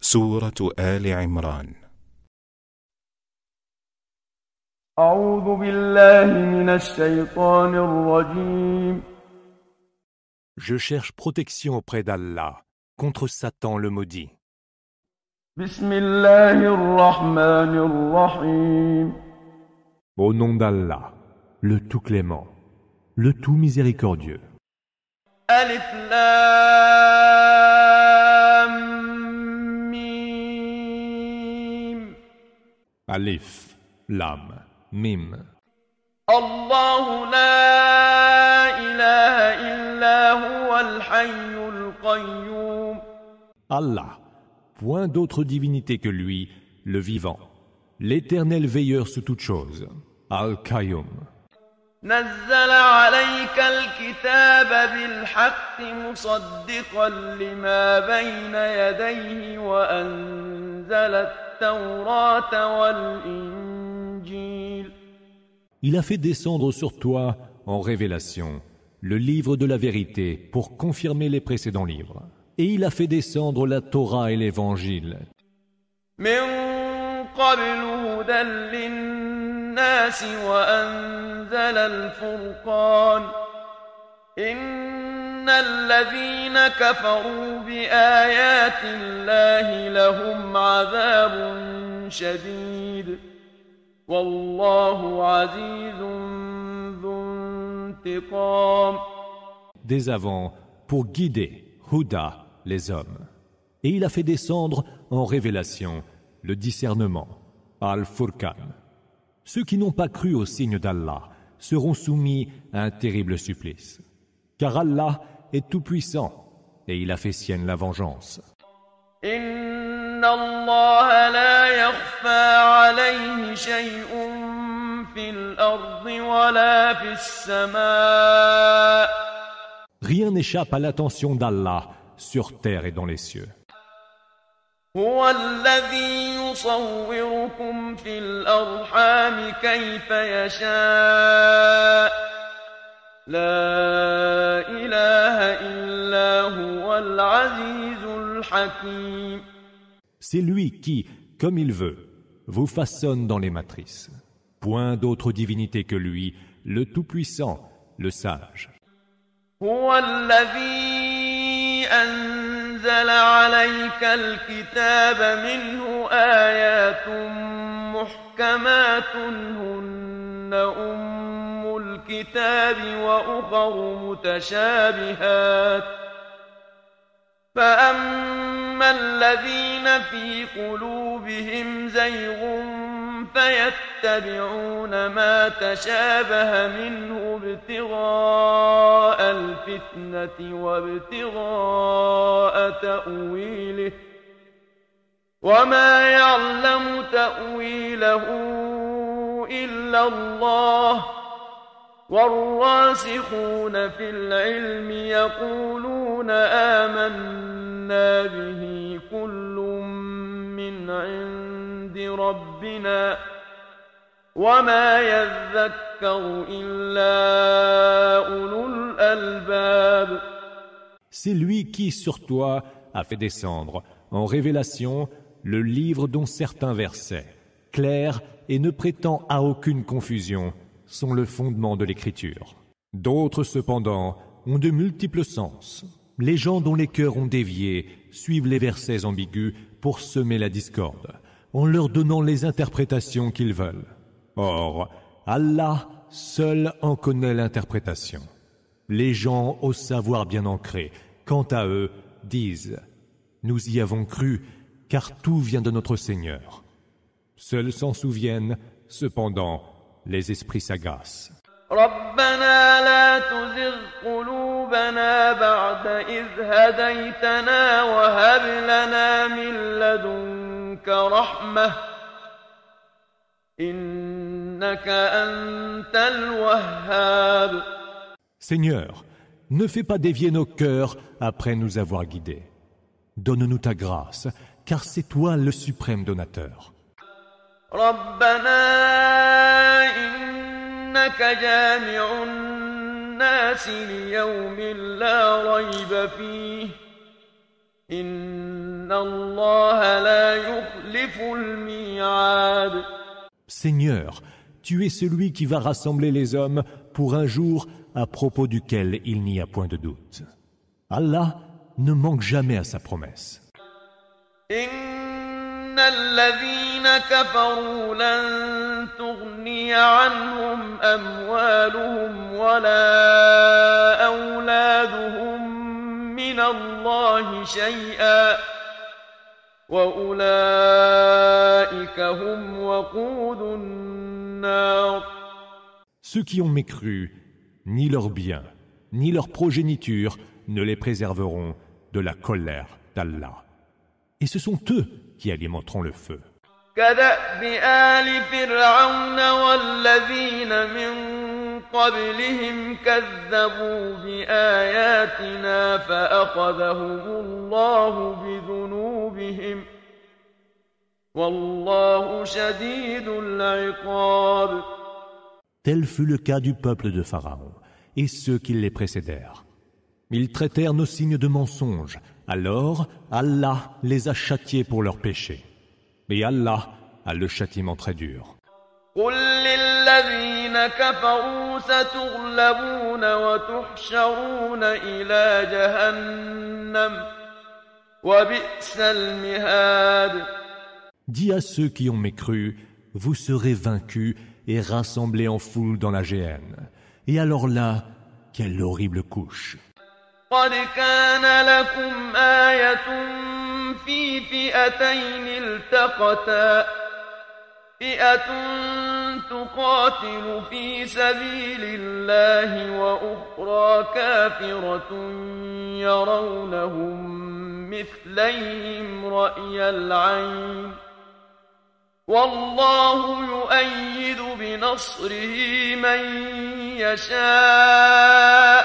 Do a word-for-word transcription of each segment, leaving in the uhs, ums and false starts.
سورة آل عمران. أعوذ بالله من الشيطان الرجيم. Je cherche protection auprès d'Allah contre Satan le maudit. بسم الله الرحمن الرحيم. Au nom d'Allah, le tout clément, le tout miséricordieux. ألف لام ميم. Alif, Lam, Mim. الله لا إله إلا هو الحي القيوم. Allah, point d'autre divinité que lui, le vivant, l'éternel veilleur sous toutes choses, Al-Qayyum. نزل عليك الكتاب بالحق مصدقا لما بين يديه وأنزل التوراة والإنجيل. Il a fait descendre sur toi, en révélation, le livre de la vérité pour confirmer les précédents livres. Et il a fait descendre la Torah et l'Évangile. من قبل هدى للناس وأنزل الفرقان. إن الذين كفروا بآيات الله لهم عذاب شديد والله عزيز ذو انتقام. Dès avant, pour guider, Huda, les hommes. Et il a fait descendre en révélation le discernement, Al-Furqan. Ceux qui n'ont pas cru au signe d'Allah seront soumis à un terrible supplice. Car Allah est tout-puissant et il a fait sienne la vengeance. إن الله لا يخفى عليه شيء في الأرض ولا في السماء. Rien n'échappe à l'attention d'Allah sur terre et dans les cieux. هو الذي يصوركم في الأرحام كيف يشاء. لا إله إلا هو العزيز الحكيم. C'est lui qui, comme il veut, vous façonne dans les matrices. Point d'autre divinité que lui, le Tout-Puissant, le Sage. هو الذي أنزل عليك الكتاب منه آيات محكمات هن أم الكتاب وأخر متشابهات. فأما الذين في قلوبهم زيغ فيتبعون ما تشابه منه ابتغاء الفتنة وابتغاء تأويله وما يعلم تأويله إلا الله والراسخون في العلم يقولون آمنا به كل من عند ربنا وما يذكر إلا أولو الألباب. C'est lui qui, sur toi, a fait descendre, en révélation, le livre dont certains versets, clairs et ne prétend à aucune confusion, sont le fondement de l'écriture. D'autres, cependant, ont de multiples sens. Les gens dont les cœurs ont dévié suivent les versets ambigus pour semer la discorde, en leur donnant les interprétations qu'ils veulent. Or, Allah seul en connaît l'interprétation. Les gens au savoir bien ancré, quant à eux, disent « Nous y avons cru, car tout vient de notre Seigneur. » Seuls s'en souviennent, cependant, les esprits sagaces. ربنا لا تزغ قلوبنا بعد إذ هديتنا وهب لنا من لدنك رحمة إنك أنت الوهاب. Seigneur, ne fais pas dévier nos cœurs après nous avoir guidés. Donne-nous ta grâce, car c'est toi le suprême donateur. ربنا إنك جامع الناس ليوم لا ريب فيه إن إن الله لا يخلف الميعاد. Seigneur, tu es celui qui va rassembler les hommes pour un jour à propos duquel il n'y a point de doute. Allah ne manque jamais à sa promesse. إن الذين كفروا لن تغني عنهم أموالهم ولا أولادهم من الله شيئا وأولئك هم وقود النار. Ceux qui ont mécru, ni leurs biens, ni leur progéniture ne les préserveront de la colère d'Allah. Et ce sont eux qui alimenteront le feu. كدأب آل فرعون والذين من قبلهم كذبوا بآياتنا فأخذهم الله بذنوبهم والله شديد العقاب. Tel fut le cas du peuple de Pharaon et ceux qui les précédèrent. Ils traitèrent nos signes de mensonges. Alors, Allah les a châtiés pour leurs péchés. Et Allah a le châtiment très dur. قل للذين كفروا ستغلبون وتحشرون إلى جهنم وبئس المهاد. Dis à ceux qui ont mécru, vous serez vaincus et rassemblés en foule dans la géhenne. Et alors là, quelle horrible couche! قد كان لكم آية في فئتين التقتا فئة تقاتل في سبيل الله وأخرى كافرة يرونهم مثليهم رأي العين والله يؤيد بنصره من يشاء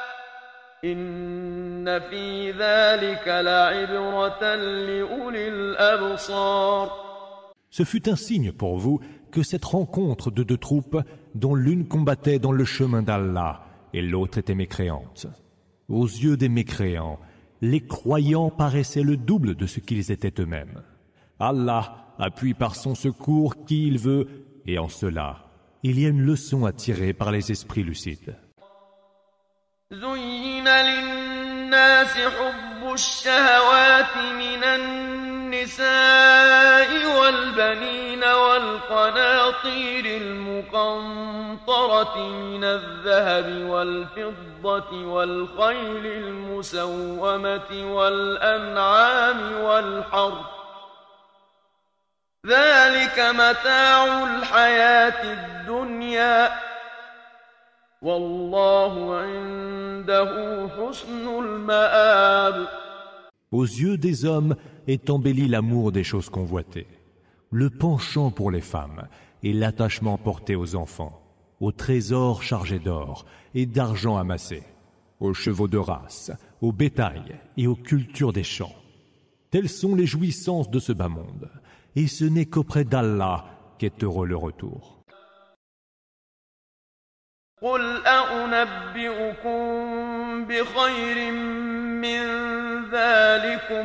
إن في ذلك لعبرة لأولي الأبصار. Ce fut un signe pour vous que cette rencontre de deux troupes dont l'une combattait dans le chemin d'Allah et l'autre était mécréante. Aux yeux des mécréants, les croyants paraissaient le double de ce qu'ils étaient eux-mêmes. Allah appuie par son secours qui il veut et en cela, il y a une leçon à tirer par les esprits lucides. زين للناس حب الشهوات من النساء والبنين والقناطير المقنطرة من الذهب والفضة والخيل المسومة والأنعام والحرث ذلك متاع الحياة الدنيا والله عنده حسن المآب. Aux yeux des hommes est embelli l'amour des choses convoitées, le penchant pour les femmes et l'attachement porté aux enfants, aux trésors chargés d'or et d'argent amassé, aux chevaux de race, au bétail et aux cultures des champs. Telles sont les jouissances de ce bas monde, et ce n'est qu'auprès d'Allah qu'est heureux le retour. قل أنبئكم بخير من ذلكم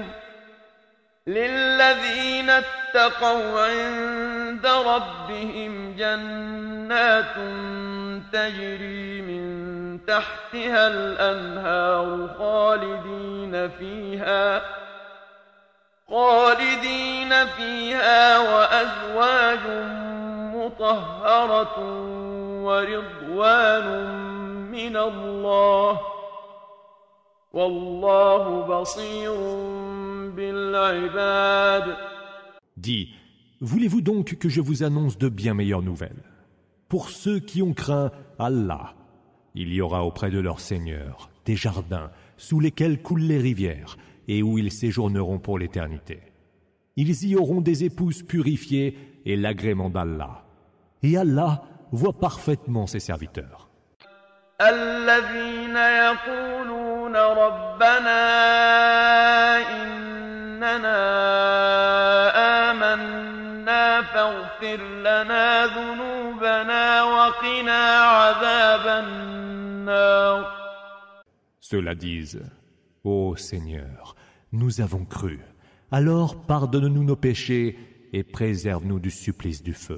للذين اتقوا عند ربهم جنات تجري من تحتها الأنهار خالدين فيها خالدين فيها وأزواج مطهرة ورضوان من الله والله بصير بالعباد. Dis, voulez-vous donc que je vous annonce de bien meilleures nouvelles? Pour ceux qui ont craint Allah, il y aura auprès de leur Seigneur des jardins sous lesquels coulent les rivières et où ils séjourneront pour l'éternité. Ils y auront des épouses purifiées et l'agrément d'Allah. Et Allah voit parfaitement ses serviteurs. الذين يقولون ربنا إننا آمنا فاغفر لنا ذنوبنا وقنا عذاب النار. Ceux-là disent, ô Seigneur, nous avons cru, Alors pardonne-nous nos péchés et préserve-nous du supplice du feu.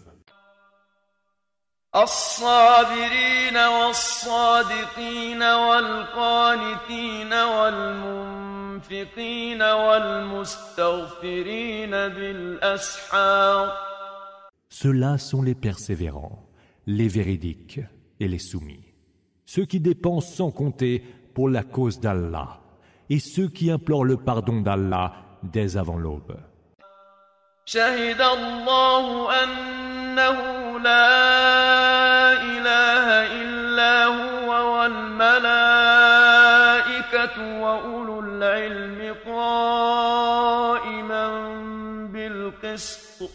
الصابرين والصادقين والقانتين والمنفقين والمستغفرين بالأسحار. Ceux-là sont les persévérants, les véridiques et les soumis, ceux qui dépensent sans compter pour la cause d'Allah et ceux qui implorent le pardon d'Allah dès avant l'aube. شهد الله أنه لا إله إلا هو والملائكة وأولو العلم قائما بالقسط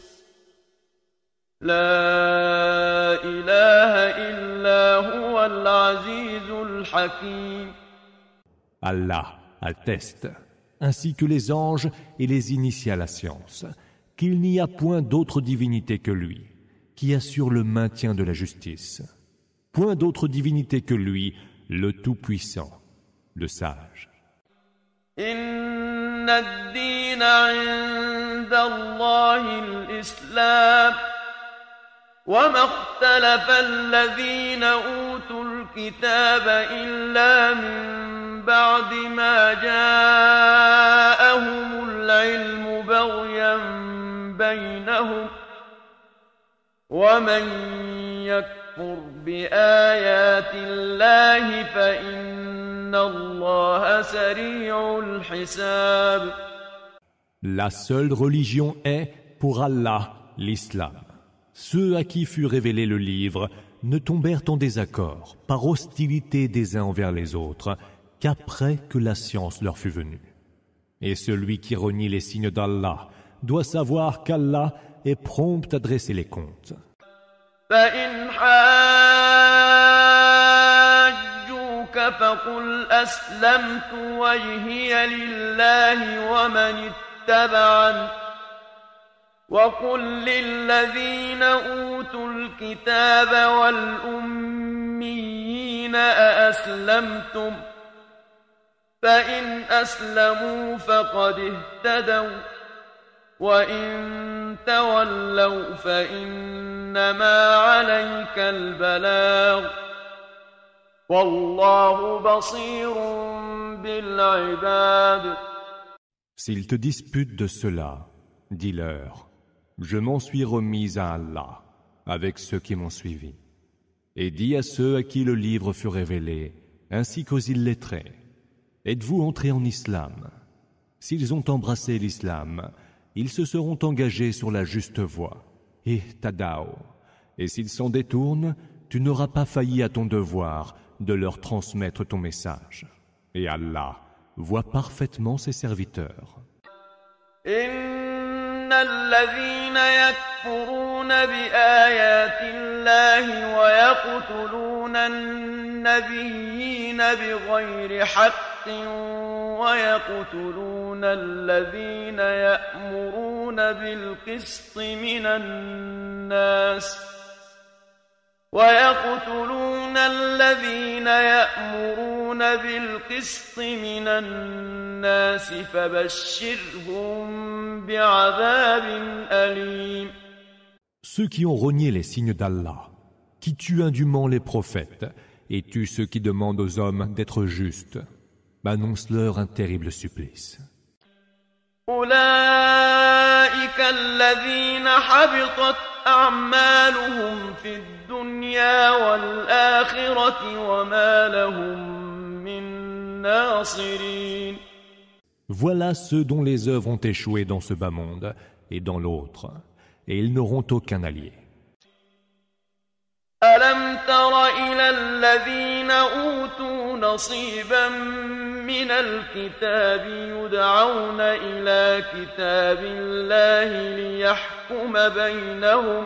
لا إله إلا هو العزيز الحكيم. Allah atteste, ainsi que les anges et les initiés à la science, qu'il n'y a point d'autre divinité que lui, qui assure le maintien de la justice. Point d'autre divinité que lui, le Tout-Puissant, le Sage. إن الدين عند الله الإسلام وما اختلف الذين أوتوا الكتاب إلا من بعد ما جاءهم العلم بغيا بينهم ومن يكفر بآيات الله فإن الله سريع الحساب. La seule religion est, pour Allah, l'islam. Ceux à qui fut révélé le livre ne tombèrent en désaccord, par hostilité des uns envers les autres, qu'après que la science leur fut venue. Et celui qui renie les signes d'Allah doit savoir qu'Allah est prompt à dresser les comptes. فإن حاجوك فقل أسلمت وجهي لله ومن اتبعني وقل للذين أوتوا الكتاب والأميين أأسلمتم فإن أسلموا فقد اهتدوا وإن تولوا فإنما عليك البلاغ والله بصير بالعباد. S'ils te disputent de cela, dis-leur, je m'en suis remis à Allah, avec ceux qui m'ont suivi. Et dis à ceux à qui le livre fut révélé, ainsi qu'aux illettrés, êtes-vous entrés en islam? S'ils ont embrassé l'islam, ils se seront engagés sur la juste voie. Et tadao. Et s'ils s'en détournent, tu n'auras pas failli à ton devoir de leur transmettre ton message. Et Allah voit parfaitement ses serviteurs. إن الذين يكفرون بآيات الله ويقتلون النبيين بغير حق ويقتلون الذين يأمرون بالقسط من الناس ويقتلون الذين يأمرون بالقسط من الناس فبشرهم بعذاب أليم. Ceux qui ont renié les signes d'Allah, qui tuent indûment les prophètes et tuent ceux qui demandent aux hommes d'être justes, annonce-leur un terrible supplice. أولئك الذين حبطت أعمالهم في الدنيا والآخرة وما لهم من ناصرين. Voilà ceux dont les œuvres ont échoué dans ce bas monde et dans l'autre, et ils n'auront aucun allié. ألم تر إلى الذين أوتوا نصيبا من الكتاب يدعون إلى كتاب الله ليحكم بينهم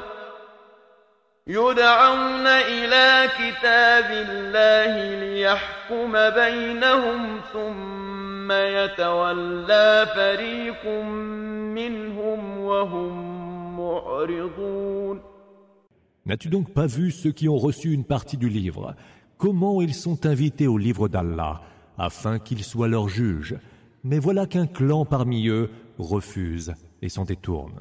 يدعون إلى كتاب الله ليحكم بينهم ثم يتولى فريق منهم وهم معرضون. N'as-tu donc pas vu ceux qui ont reçu une partie du livre, comment ils sont invités au livre d'Allah, afin qu'il soit leur juge, Mais voilà qu'un clan parmi eux refuse et s'en détourne.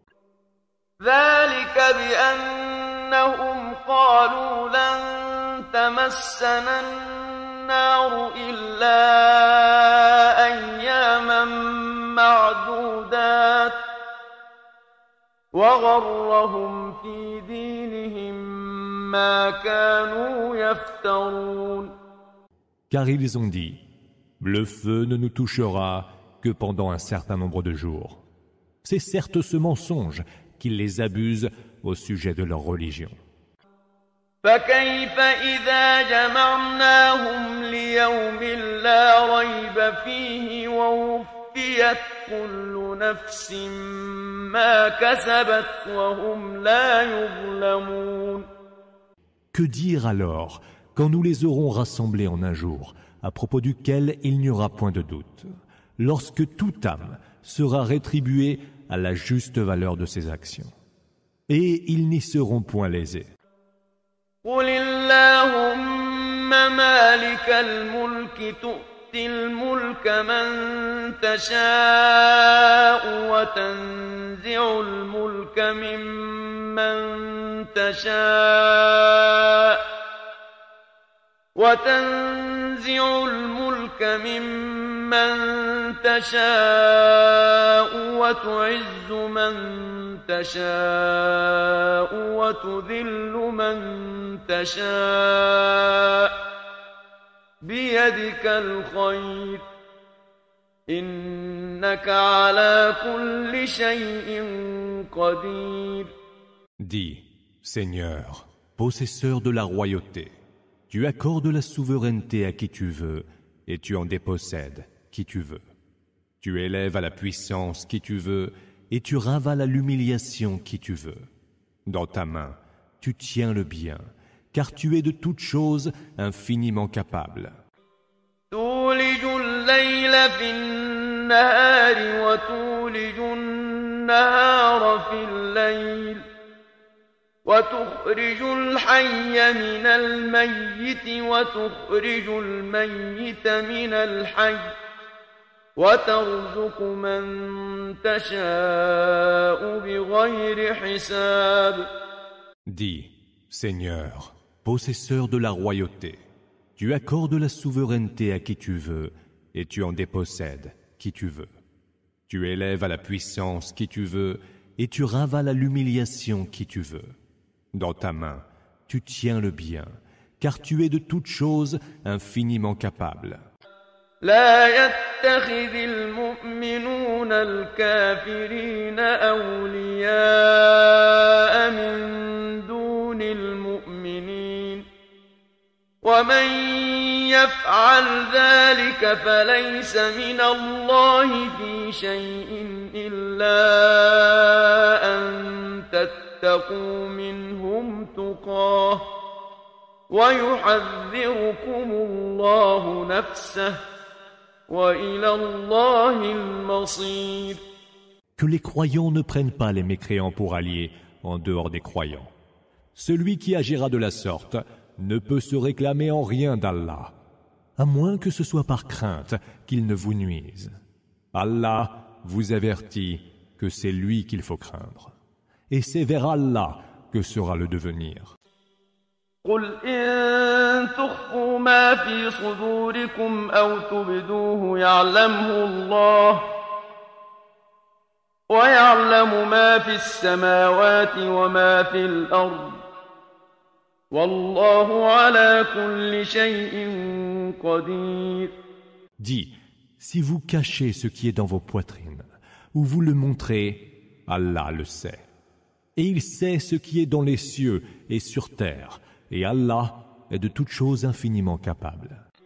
ذلك بأنهم قالوا لن تمسنا النار إلا أياما معدودات وغرهم في دينهم ما كانوا يفترون. Car ils ont dit, le feu ne nous touchera que pendant un certain nombre de jours. C'est certes ce mensonge qui les abuse au sujet de leur religion. فكيف إذا جمعناهم ليوم لا ريب فيه ووفيت كل نفس ما كسبت وهم لا يظلمون. Que dire alors quand nous les aurons rassemblés en un jour, à propos duquel il n'y aura point de doute, lorsque toute âme sera rétribuée à la juste valeur de ses actions. Et ils n'y seront point lésés. قل اللهم مالك الملك تؤتي الملك من تشاء وتنزع الملك ممن تشاء وتنزع الملك ممن تشاء وتعز من تشاء وتذل من تشاء بيدك الخير إنك على كل شيء قدير. Dis, Seigneur, possesseur de la royauté, tu accordes la souveraineté à qui tu veux et tu en dépossèdes qui tu veux. Tu élèves à la puissance qui tu veux et tu ravales à l'humiliation qui tu veux. Dans ta main, tu tiens le bien, car tu es de toutes choses infiniment capable. تولج الليل في النهار وتولج النهار في الليل وتخرج الحي من الميت وتخرج الميت من الحي وترزق من تشاء بغير حساب. Dis, Seigneur, possesseur de la royauté, tu accordes la souveraineté à qui tu veux et tu en dépossèdes qui tu veux. Tu élèves à la puissance qui tu veux et tu ravales à l'humiliation qui tu veux. Dans ta main, tu tiens le bien, car tu es de toutes choses infiniment capable. لا يتخذ المؤمنون الكافرين أولياء من دون المؤمنين ومن يفعل ذلك فليس من الله في شيء إلا أن تتقوا منهم تقاه ويحذركم الله نفسه وإلى الله المصير. Que les croyants ne prennent pas les mécréants pour alliés en dehors des croyants. Celui qui agira de la sorte ne peut se réclamer en rien d'Allah, à moins que ce soit par crainte qu'il ne vous nuise. Allah vous avertit que c'est lui qu'il faut craindre, et c'est vers Allah que sera le devenir. قل إن تخفوا ما في صدوركم أو تبدوه يعلمه الله ويعلم ما في السماوات وما في الأرض والله على كل شيء قدير. Dis, si vous cachez ce qui est dans vos poitrines, ou vous le montrez, Allah le sait. Et il sait ce qui est dans les cieux et sur terre, et Allah est de toutes choses infiniment capable.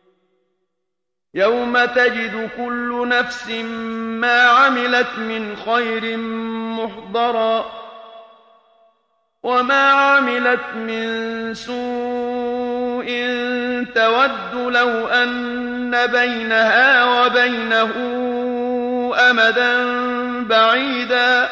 يوم تجد كل نفس ما عملت من خير محضرا وما عملت من سوء تود لو أن بينها وبينه أمدا بعيدا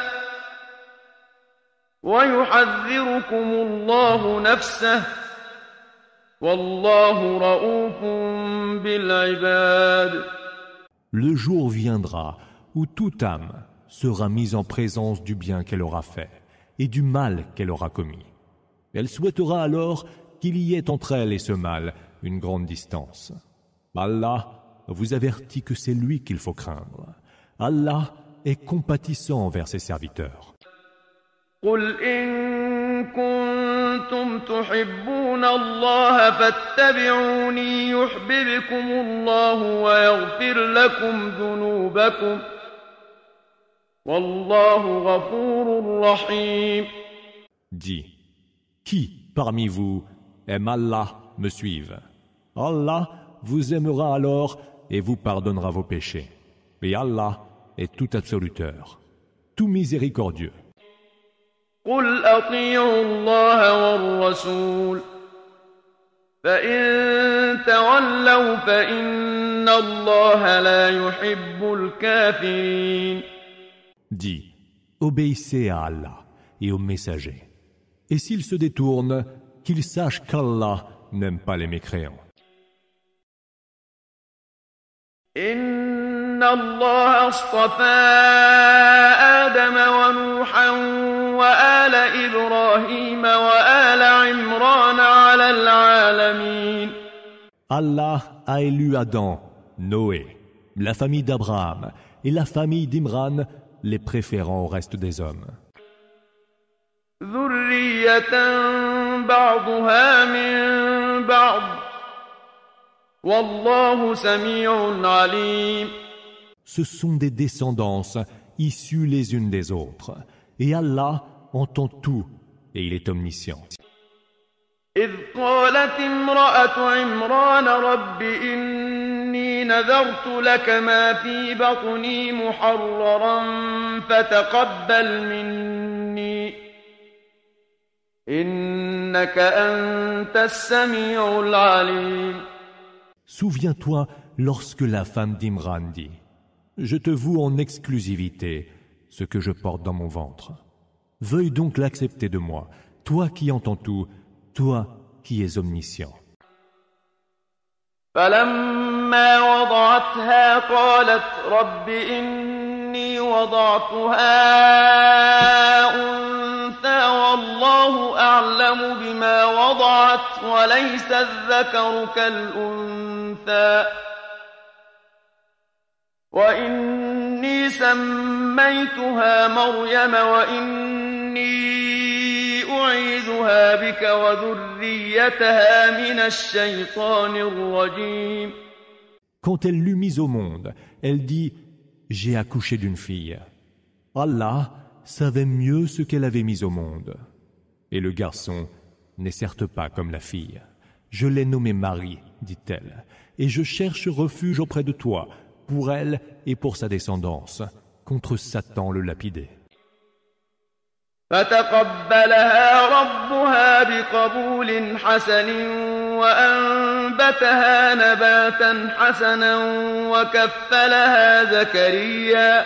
ويحذركم الله نفسه والله رؤوف بالعباد. Le jour viendra où toute âme sera mise en présence du bien qu'elle aura fait et du mal qu'elle aura commis. Elle souhaitera alors qu'il y ait entre elle et ce mal une grande distance. Allah vous avertit que c'est lui qu'il faut craindre. Allah est compatissant envers ses serviteurs. قل إن كنتم تحبون الله فاتبعوني يحببكم الله ويغفر لكم ذنوبكم والله غفور رحيم. Dis, qui parmi vous aime Allah me suive? Allah vous aimera alors et vous pardonnera vos péchés. Et Allah est tout absoluteur, tout miséricordieux. قل أطيعوا الله والرسول فإن تولوا فإن الله لا يحب الكافرين. Dis, obéissez à Allah et aux messagers. Et s'ils se détournent, qu'ils sachent qu'Allah n'aime pas les mécréants. إن الله اصطفى آدم ونوحا وآل إبراهيم وآل عمران على العالمين. Allah a élu Adam, Noé, la famille d'Abraham et la famille d'Imran, les préférant au reste des hommes. ذرية بعضها من بعض والله سميع عليم. Ce sont des descendances issues les unes des autres, et Allah entend tout, et il est omniscient. إذ قالت امرأة عمران رب إني نذرت لك ما في بطني محررا فتقبل مني إنك أنت السميع العليم. Souviens-toi lorsque la femme d'Imran dit « Je te voue en exclusivité ce que je porte dans mon ventre. Veuille donc l'accepter de moi, toi qui entends tout, toi qui es omniscient. » فلما وضعتها قالت رب إني وضعتها أنثى والله أعلم بما وضعت وليس الذكر كالأنثى وإني سميتها مريم وإني أعيذها بك وذريتها من الشيطان الرجيم. Quand elle l'eut mise au monde, elle dit « J'ai accouché d'une fille. » Allah savait mieux ce qu'elle avait mis au monde. Et le garçon n'est certes pas comme la fille. Je l'ai nommé Marie, dit-elle, et je cherche refuge auprès de toi, pour elle et pour sa descendance, contre Satan le lapidé. فتقبلها ربها بقبول حسن وأنبتها نباتا حسنا وكفلها زكريا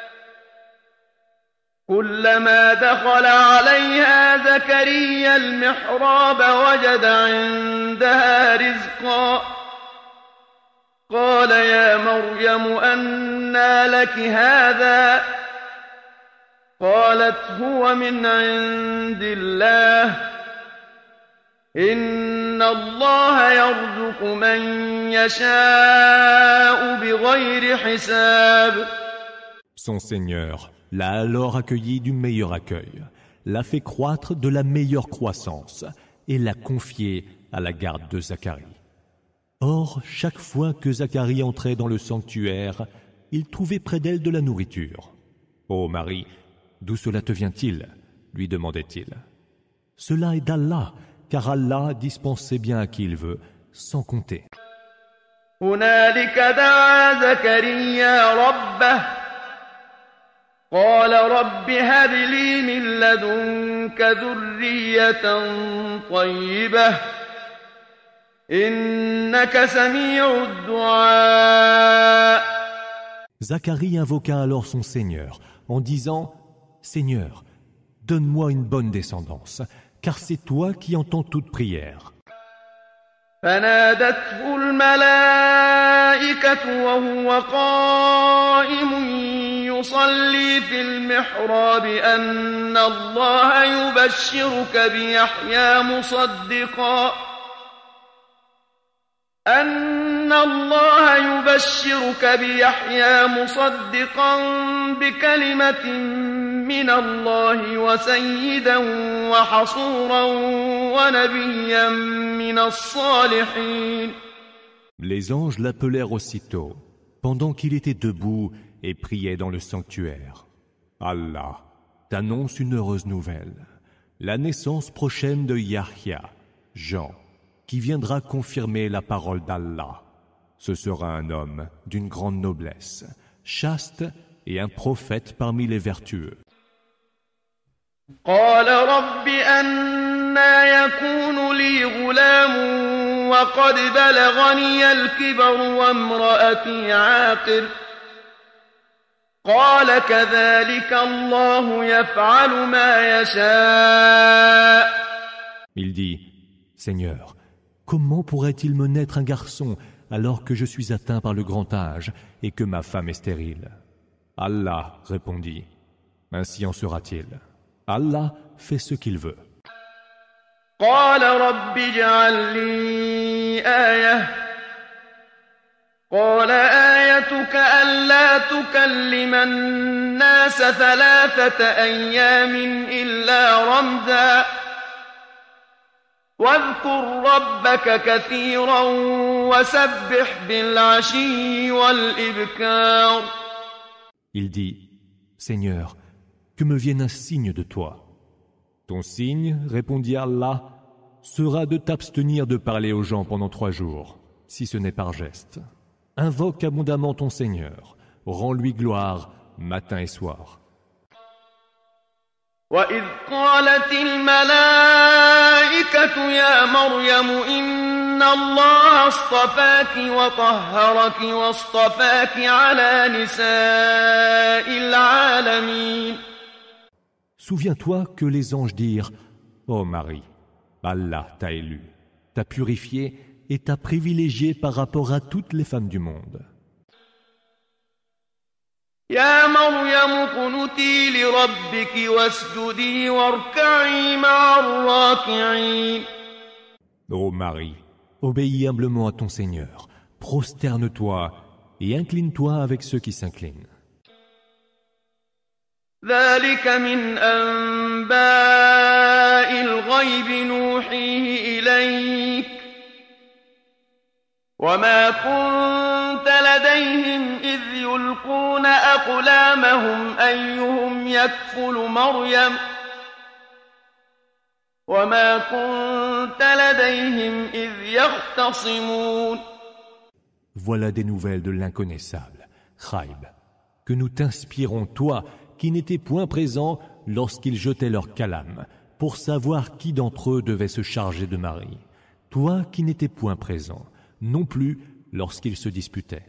كلما دخل عليها زكريا المحراب وجد عندها رزقا قال يا مريم أنى لك هذا قالت هو من عند الله إن الله يرزق من يشاء بغير حساب. Son Seigneur l'a alors accueilli du meilleur accueil, l'a fait croître de la meilleure croissance et l'a confié à la garde de Zacharie. Or, chaque fois que Zacharie entrait dans le sanctuaire, il trouvait près d'elle de la nourriture. « Ô Marie, d'où cela te vient-il » lui demandait-il. « Cela est d'Allah, car Allah dispense ses biens à qui il veut, sans compter. » هنالك دعا زكريا ربه قال رب هب لي من لدنك ذرية طيبة إنك سميع الدعاء. Zacharie invoqua alors son Seigneur en disant « Seigneur, donne-moi une bonne descendance, car c'est toi qui entends toute prière. » فنادته الملائكة وهو قائم يصلي في المحراب أن الله يبشرك بيحيى مصدقا أن الله يبشرك بيحيى مصدقا بكلمة من الله وسيدا وحصورا ونبيا من الصالحين. Les anges l'appelèrent aussitôt, pendant qu'il était debout et priait dans le sanctuaire. Allah t'annonce une heureuse nouvelle, la naissance prochaine de Yahya, Jean, qui viendra confirmer la parole d'Allah. Ce sera un homme d'une grande noblesse, chaste et un prophète parmi les vertueux. قال رب أنى يكون لي غلام وقد بلغني الكبر وامرأتي عاقر قال كذلك الله يفعل ما يشاء. Il dit, Seigneur, comment pourrait-il me naître un garçon alors que je suis atteint par le grand âge et que ma femme est stérile? Allah répondit, ainsi en sera-t-il. Allah fait ce qu'il veut. قال رب اجعل لي آية قال آيتك ألا تكلم الناس ثلاثة أيام إلا رمزا واذكر ربك كثيرا وسبح بالعشي والإبكار. Il dit, Seigneur, que me vienne un signe de toi. Ton signe, répondit Allah, sera de t'abstenir de parler aux gens pendant trois jours, si ce n'est par geste. Invoque abondamment ton Seigneur, rends-lui gloire matin et soir. وَإِذْ قَالَتِ الْمَلَائِكَةُ يَا مَرْيَمُ إِنَّ اللَّهَ اصْطَفَاكِ وَطَهَّرَكِ وَاصْطَفَاكِ عَلَى نِسَاءِ الْعَالَمِينَ. Souviens-toi que les anges dirent, ô Marie, Allah t'a élu, t'a purifié et t'a privilégié par rapport à toutes les femmes du monde. يا مريم اقنتي لربك واسجدي واركعي مع الراكعين. Ô Marie, obéis humblement à ton Seigneur, prosterne-toi et incline-toi avec ceux qui s'inclinent. ذلك من أنباء الغيب نوحيه إليك وما كنت لديهم إذ يلقون أقلامهم أيهم يكفل مريم وما كنت لديهم إذ يختصمون. Voilà des nouvelles de l'inconnaissable, Khaïb, que nous t'inspirons, toi, qui n'étaient point présents lorsqu'ils jetaient leur calame, pour savoir qui d'entre eux devait se charger de Marie. Toi qui n'étais point présent, non plus lorsqu'ils se disputaient.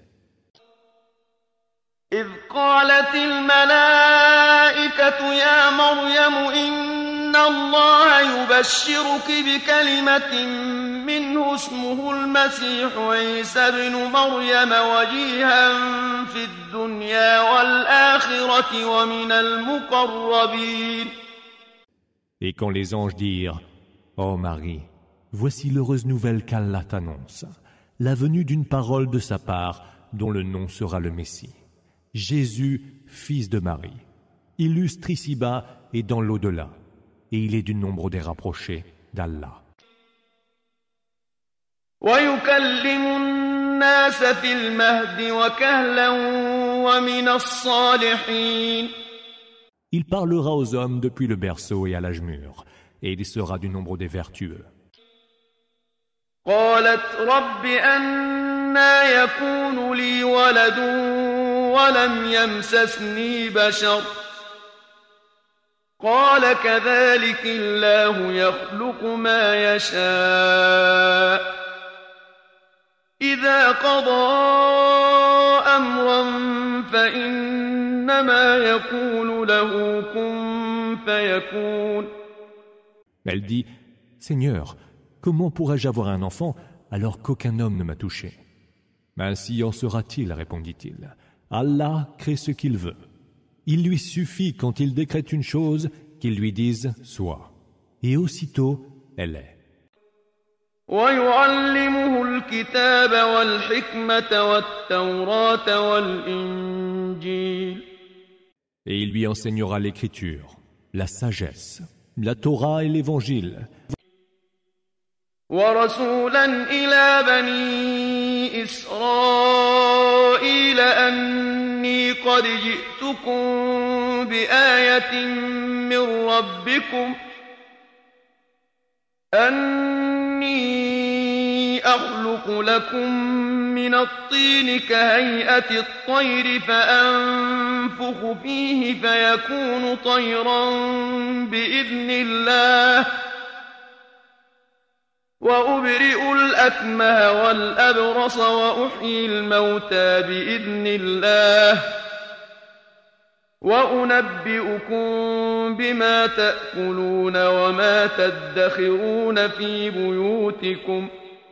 إذ قالت الملائكة يا مريم إن الله يبشرك بكلمة منه اسمه المسيح عيسى ابن مريم وجيها في الدنيا والآخرة ومن المقربين. Et quand les anges dirent, ô Marie, voici l'heureuse nouvelle qu'Allah t'annonce, la venue d'une parole de sa part dont le nom sera le Messie. Jésus, fils de Marie, illustre ici-bas et dans l'au-delà, et il est du nombre des rapprochés d'Allah. ويكلم الناس في المهد وكهلا ومن الصالحين. Il parlera aux hommes depuis le berceau et à l'âge mûr, et il sera du nombre des vertueux. قالت رب أنى يكون لي ولد ولم يمسسني بشر قال كذلك الله يخلق ما يشاء إذا قضى أمرا فإنما يقول له كن فيكون. Elle dit, Seigneur, comment pourrais-je avoir un enfant alors qu'aucun homme ne m'a touché. Ainsi en sera-t-il, répondit-il. Allah crée ce qu'il veut. Il lui suffit, quand il décrète une chose, qu'il lui dise « soit ». Et aussitôt, elle est. ويعلمه الكتاب والحكمة والتوراة والإنجيل. Et il lui enseignera l'écriture, la sagesse, la Torah et l'évangile. ورسولا إلى بني إسرائيل أني قد جئتكم بآية من ربكم أني أخلق لكم من الطين كهيئة الطير فأنفخ فيه فيكون طيرا بإذن الله وأبرئ الأكمه والأبرص وأحيي الموتى بإذن الله وأنبئكم بما تأكلون وما تدخرون في بيوتكم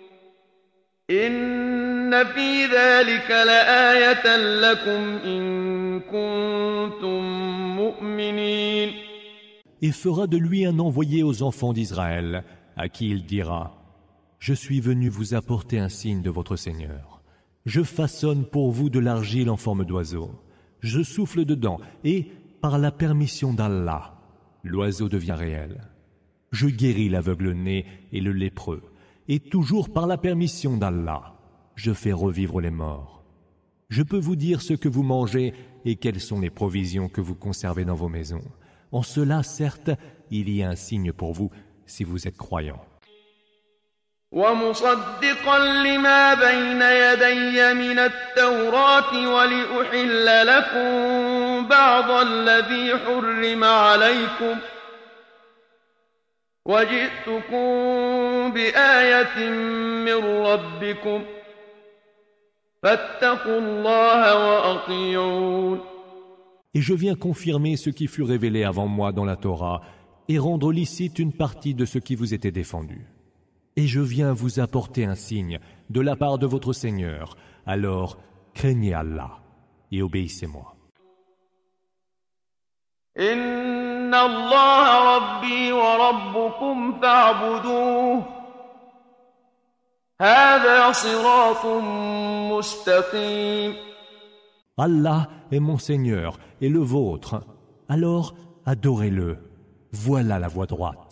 إن في ذلك لآية لكم إن كنتم مؤمنين. Et fera de lui un envoyé aux enfants d'Israël, à qui il dira « Je suis venu vous apporter un signe de votre Seigneur. Je façonne pour vous de l'argile en forme d'oiseau. Je souffle dedans, et, par la permission d'Allah, l'oiseau devient réel. Je guéris l'aveugle-né et le lépreux, et toujours par la permission d'Allah, je fais revivre les morts. Je peux vous dire ce que vous mangez et quelles sont les provisions que vous conservez dans vos maisons. En cela, certes, il y a un signe pour vous, si vous êtes croyants. ومصدقا لما بين يدي من التوراة ولأحل لكم بعض الذي حرم عليكم وجئتكم بآية من ربكم فاتقوا الله وأطيعون. Et je viens confirmer ce qui fut révélé avant moi dans la Torah et rendre licite une partie de ce qui vous était défendu. Et je viens vous apporter un signe de la part de votre Seigneur. Alors, craignez Allah et obéissez-moi. Inna Allah Rabbi wa Rabbukum fa'buduh. Hadha siratun mustaqim. Allah est mon Seigneur et le vôtre. Alors, adorez-le. Voilà la voie droite.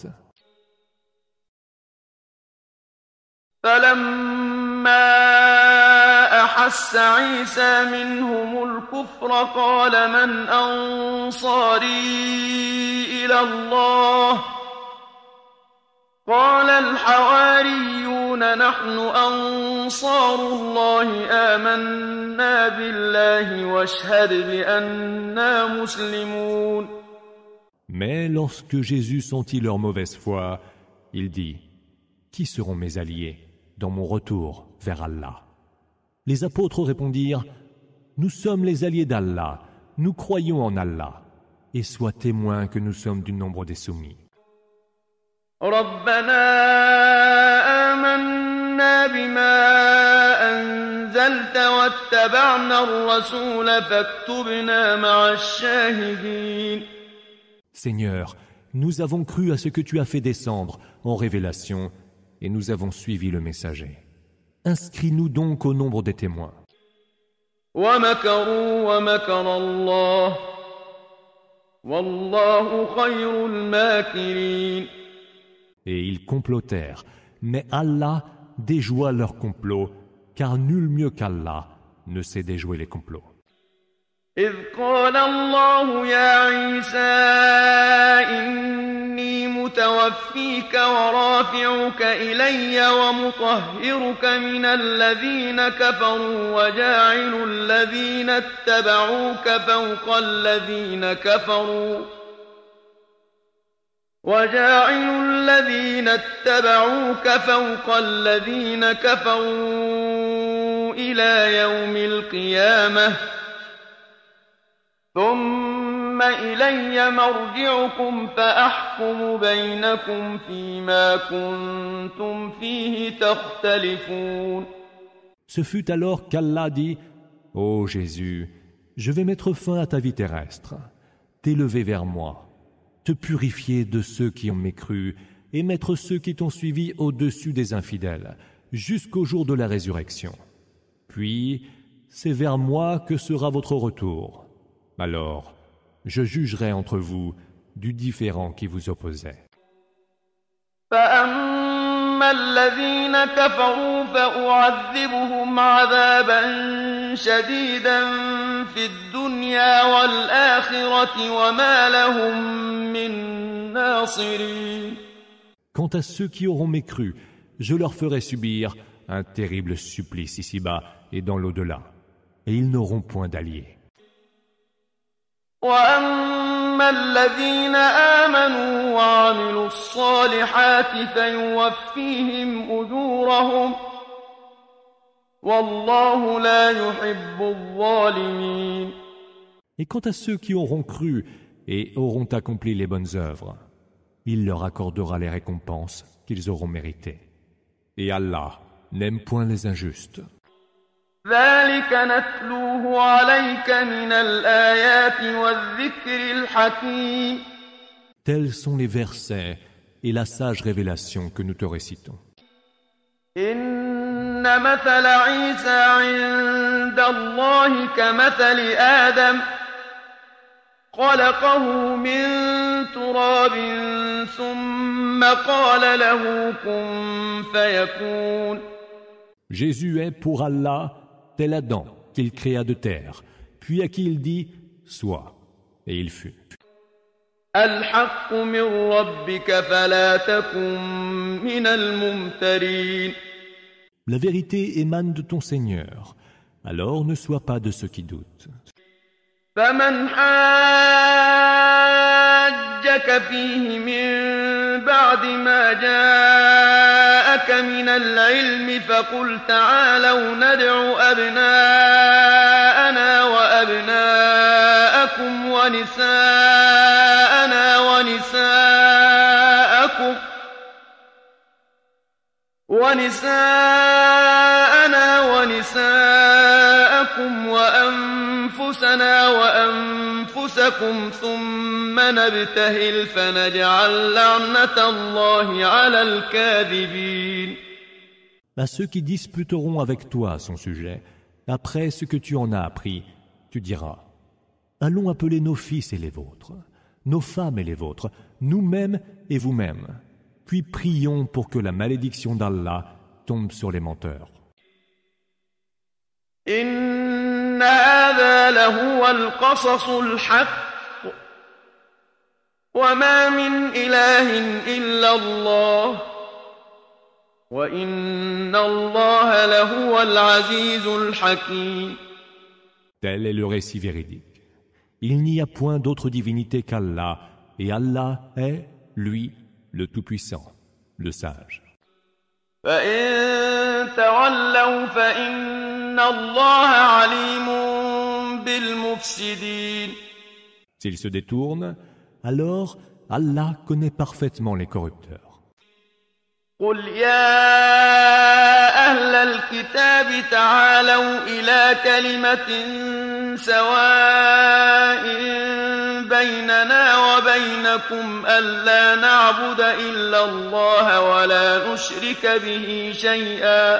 فلما أحس عيسى منهم الكفر قال من أنصاري إلى الله قال الحواريون نحن أنصار الله آمنا بالله واشهد بأننا مسلمون. Mais lorsque Jésus sentit leur mauvaise foi, il dit « Qui seront mes alliés dans mon retour vers Allah ?» Les apôtres répondirent « Nous sommes les alliés d'Allah, nous croyons en Allah, et sois témoin que nous sommes du nombre des soumis. » ربنا آمنا بما أنزلت واتبعنا الرسول فاكتبنا مع الشاهدين. Seigneur, nous avons cru à ce que tu as fait descendre en révélation et nous avons suivi le messager. Inscris-nous donc au nombre des témoins. ومكروا ومكر الله والله خير الماكرين. Et ils complotèrent, mais Allah déjoua leur complot, car nul mieux qu'Allah ne sait déjouer les complots. إذ قال الله يا عيسى إني متوفيك ورافعك إلي ومطهرك من الذين كفروا وجاعل الذين اتبعوك فوق الذين كفروا وجاعل الذين اتبعوك فوق الذين كفروا إلى يوم القيامة ثم إلي مرجعكم فأحكم بينكم فيما كنتم فيه تختلفون. Ce fut alors qu'Allah dit « Ô Jésus, je vais mettre fin à ta vie terrestre, t'élever vers moi, te purifier de ceux qui ont mécru et mettre ceux qui t'ont suivi au-dessus des infidèles, jusqu'au jour de la résurrection. Puis, c'est vers moi que sera votre retour. Alors, je jugerai entre vous du différend qui vous opposait. » فأما الذين كفروا فأعذبهم عذابا شديدا في الدنيا والآخرة وما لهم من ناصرين. Quant à ceux qui auront mécru, je leur ferai subir un terrible supplice ici-bas et dans l'au-delà, et ils n'auront point d'alliés. وأما الذين آمنوا وعملوا الصالحات فيوفيهم أجورهم والله لا يحب الظالمين. Et quant à ceux qui auront cru et auront accompli les bonnes œuvres, il leur accordera les récompenses qu'ils auront méritées. Et Allah n'aime point les injustes. ذلك نتلوه عليك من الآيات والذكر الحكيم. Tels sont les versets et la sage révélation que nous te récitons. إن مثل عيسى عند الله كمثل آدم خلقه من تراب ثم قال له كن فيكون. Jésus est pour Allah tel Adam qu'il créa de terre, puis à qui il dit « Sois », et il fut. الحق من ربك فلا تكن من الممترين. La vérité émane de ton Seigneur, alors ne sois pas de ceux qui doutent. فمن حاجك فيه من بعد ما جاءك من العلم فقل تعالوا ندع أبناءنا وأبناءكم ونساءنا ونساءكم ونساءنا ونساءكم وأنفسنا وأنفسكم ثم نبتهل فنجعل لعنة الله على الكاذبين. À ceux qui disputeront avec toi à son sujet, après ce que tu en as appris, tu diras « Allons appeler nos fils et les vôtres, nos femmes et les vôtres, nous-mêmes et vous-mêmes. Puis prions pour que la malédiction d'Allah tombe sur les menteurs. » إن هذا لهو القصص الحق وما من إله إلا الله وإن الله لهو العزيز الحكيم. Tel est le récit véridique. Il n'y a point d'autre divinité qu'Allah, et Allah est, lui, le Tout-Puissant, le Sage. فإن تولوا فإن الله عليم بالمفسدين. S'ils se détournent, alors Allah connaît parfaitement les corrupteurs. قل يا أهل الكتاب تعالوا إلى كلمة سواء بيننا وبينكم ألا نعبد إلا الله ولا نشرك به شيئا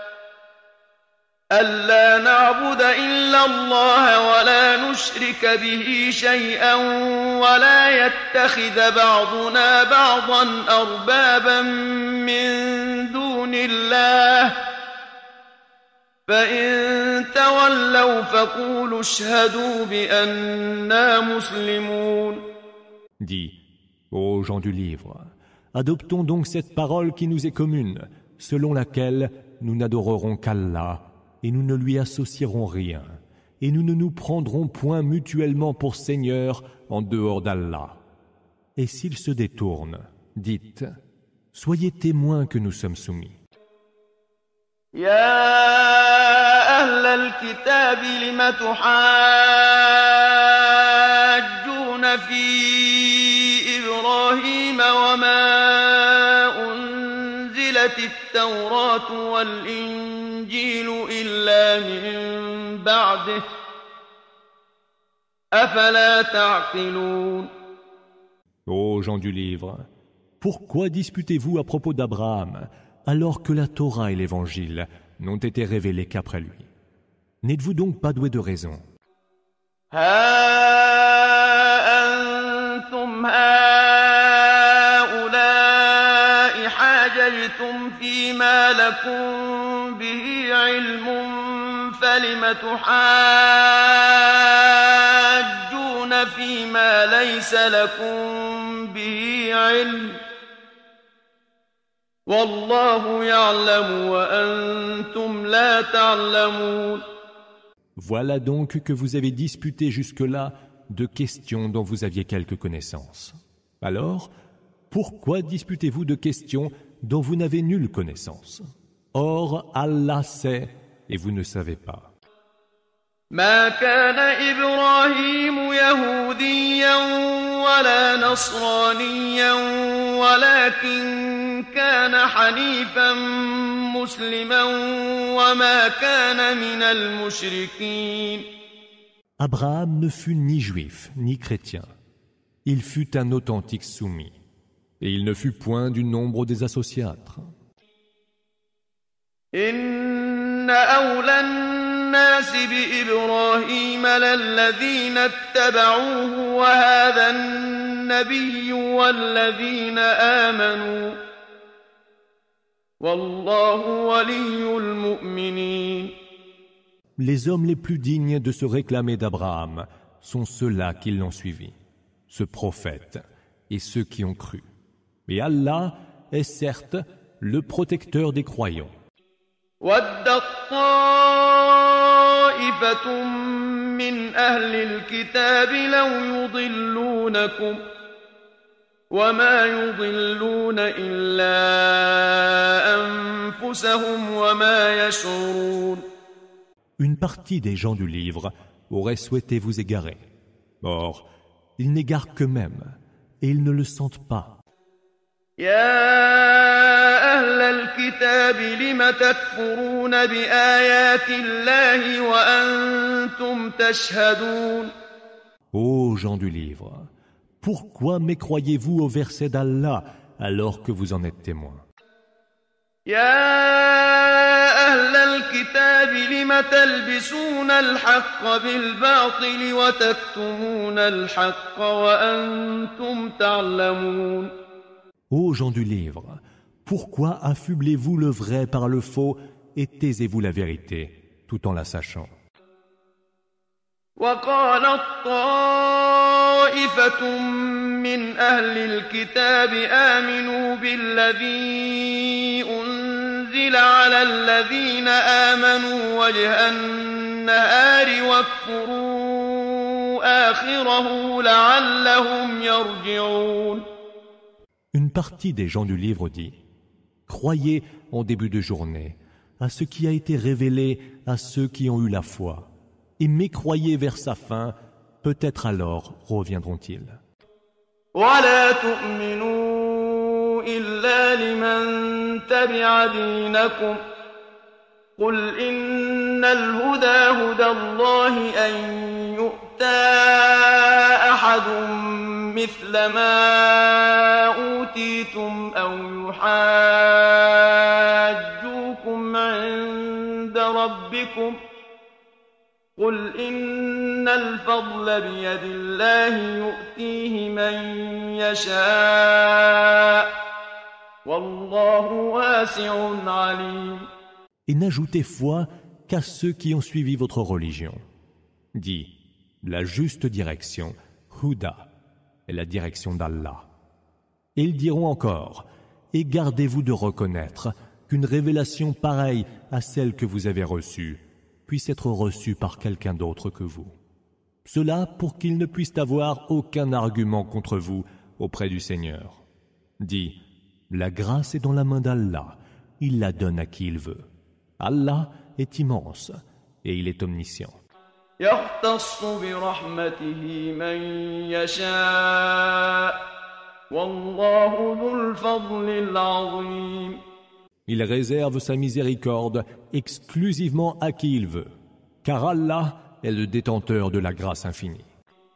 ألا نعبد إلا الله ولا نشرك به شيئا ولا يتخذ بعضنا بعضا أربابا من دون الله فإن تولوا فقولوا اشهدوا بأننا مسلمون. Dis, ô gens du livre, adoptons donc cette parole qui nous est commune, selon laquelle nous n'adorerons qu'Allah et nous ne lui associerons rien, et nous ne nous prendrons point mutuellement pour seigneurs en dehors d'Allah. Et s'ils se détournent, dites, soyez témoins que nous sommes soumis. يا أهل الكتاب لم تحاجون في إبراهيم وما أنزلت التوراة والإنجيل إلا من بعده أفلا تعقلون. Ô gens du livre, pourquoi disputez-vous à propos d'Abraham alors que la Torah et l'Évangile n'ont été révélés qu'après lui? N'êtes-vous donc pas doué de raison? أنتم هؤلاء حاججتم فيما لكم به علم فلم تحاجون فيما ليس لكم به علم والله يعلم وأنتم لا تعلمون. Voilà donc que vous avez disputé jusque-là de questions dont vous aviez quelque connaissance. Alors, pourquoi disputez-vous de questions dont vous n'avez nulle connaissance? Or, Allah sait et vous ne savez pas. ما كان إبراهيم يهوديا ولا نصرانيا ولكن كان حنيفا مسلما وما كان من المشركين. Abraham ne fut ni juif ni chrétien. Il fut un authentique soumis. Et il ne fut point du nombre des associatres. إن أولى الناس بإبراهيم للذين اتبعوه وهذا النبي والذين آمنوا والله ولي المؤمنين. Les hommes les plus dignes de se réclamer d'Abraham sont ceux-là qui l'ont suivi, ce prophète et ceux qui ont cru. Et Allah est certes le protecteur des croyants. وَدَّت طَّائِفَةٌ مِّنْ أَهْلِ الْكِتَابِ لَوْ يُضِلُّونَكُمْ وَمَا يُضِلُّونَ إِلَّا أَنفُسَهُمْ وَمَا يَشْعُرُونَ. Une partie des gens du livre aurait souhaité vous égarer. Or, ils n'égarent qu'eux-mêmes et ils ne le sentent pas. يا أهل الكتاب لم تكفرون بآيات الله وأنتم تشهدون. Ô gens du livre, pourquoi mécroyez-vous au verset d'Allah alors que vous en êtes témoins? يا أهل الكتاب لم تلبسون الحق بالباطل وتكتمون الحق وأنتم تعلمون. Ô gens du livre, pourquoi affublez-vous le vrai par le faux et taisez-vous la vérité, tout en la sachant? وقالت طائفة من أهل الكتاب آمنوا بالذي أنزل على الذين آمنوا وجه النهار واكفروا آخره لعلهم يرجعون. Une partie des gens du livre dit « Croyez en début de journée à ce qui a été révélé à ceux qui ont eu la foi, et mécroyez vers sa fin, peut-être alors reviendront-ils. » ولا تؤمنوا إلا لمن تبع دينكم قل إن الهدى هدى الله أن يؤتى أحد مثل ما أوتيتم أو يحاجوكم عند ربكم قل إن الفضل بيد الله يؤتيه من يشاء والله واسع عليم. Et n'ajoutez foi qu'à ceux qui ont suivi votre religion. Dis, la juste direction, Huda, est la direction d'Allah. Et ils diront encore, et gardez-vous de reconnaître qu'une révélation pareille à celle que vous avez reçue puisse être reçue par quelqu'un d'autre que vous. Cela pour qu'ils ne puissent avoir aucun argument contre vous auprès du Seigneur. Dis, la grâce est dans la main d'Allah, il la donne à qui il veut. Allah est immense et il est omniscient. يختص برحمته من يشاء والله ذو الفضل العظيم. Il réserve sa miséricorde exclusivement à qui il veut, car Allah est le détenteur de la grâce infinie.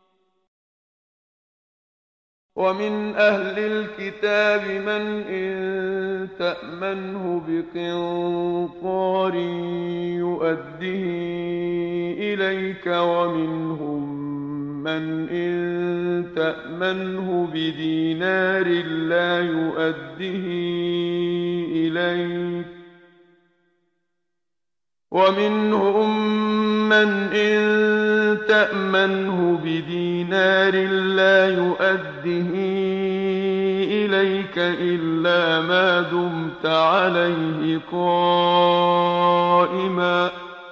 ومن أهل الكتاب من إن تأمنه بقنطار يؤده إليك ومنهم من إن تأمنه بدينار لا يؤده إليك ومنهم من إن تأمنه بدينار لا يؤده إليك إلا ما دمت عليه قائما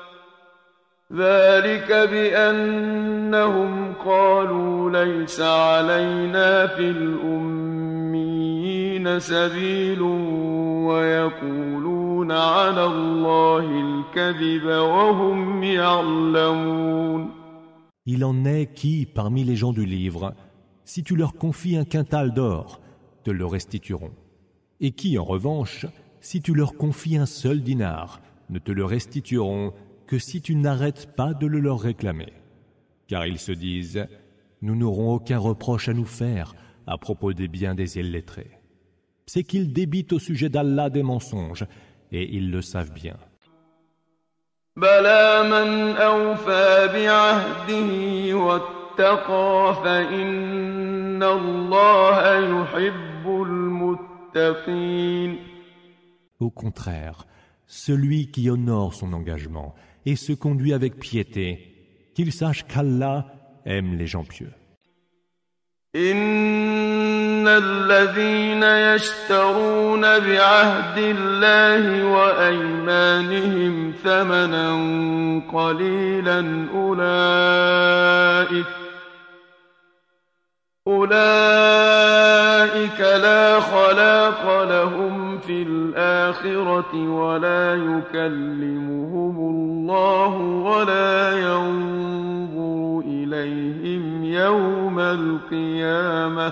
ذلك بأنهم قالوا ليس علينا في الأميين سبيل ويقولون على الله الكذب وهم يعلمون. Il en est qui, parmi les gens du livre, si tu leur confies un quintal d'or, te le restitueront, et qui, en revanche, si tu leur confies un seul dinar, ne te le restitueront que si tu n'arrêtes pas de le leur réclamer. Car ils se disent, nous n'aurons aucun reproche à nous faire à propos des biens des illettrés. C'est qu'ils débitent au sujet d'Allah des mensonges, et ils le savent bien. بلى من أوفى بعهده واتقى فإن الله يحب المتقين. Au contraire, celui qui honore son engagement et se conduit avec piété, qu'il sache qu'Allah aime les gens pieux. إن الذين يشترون بعهد الله وأيمانهم ثمنا قليلا أولئك أولئك لا خلاق لهم في الآخرة ولا يكلمهم الله ولا ينظر إليهم يوم القيامة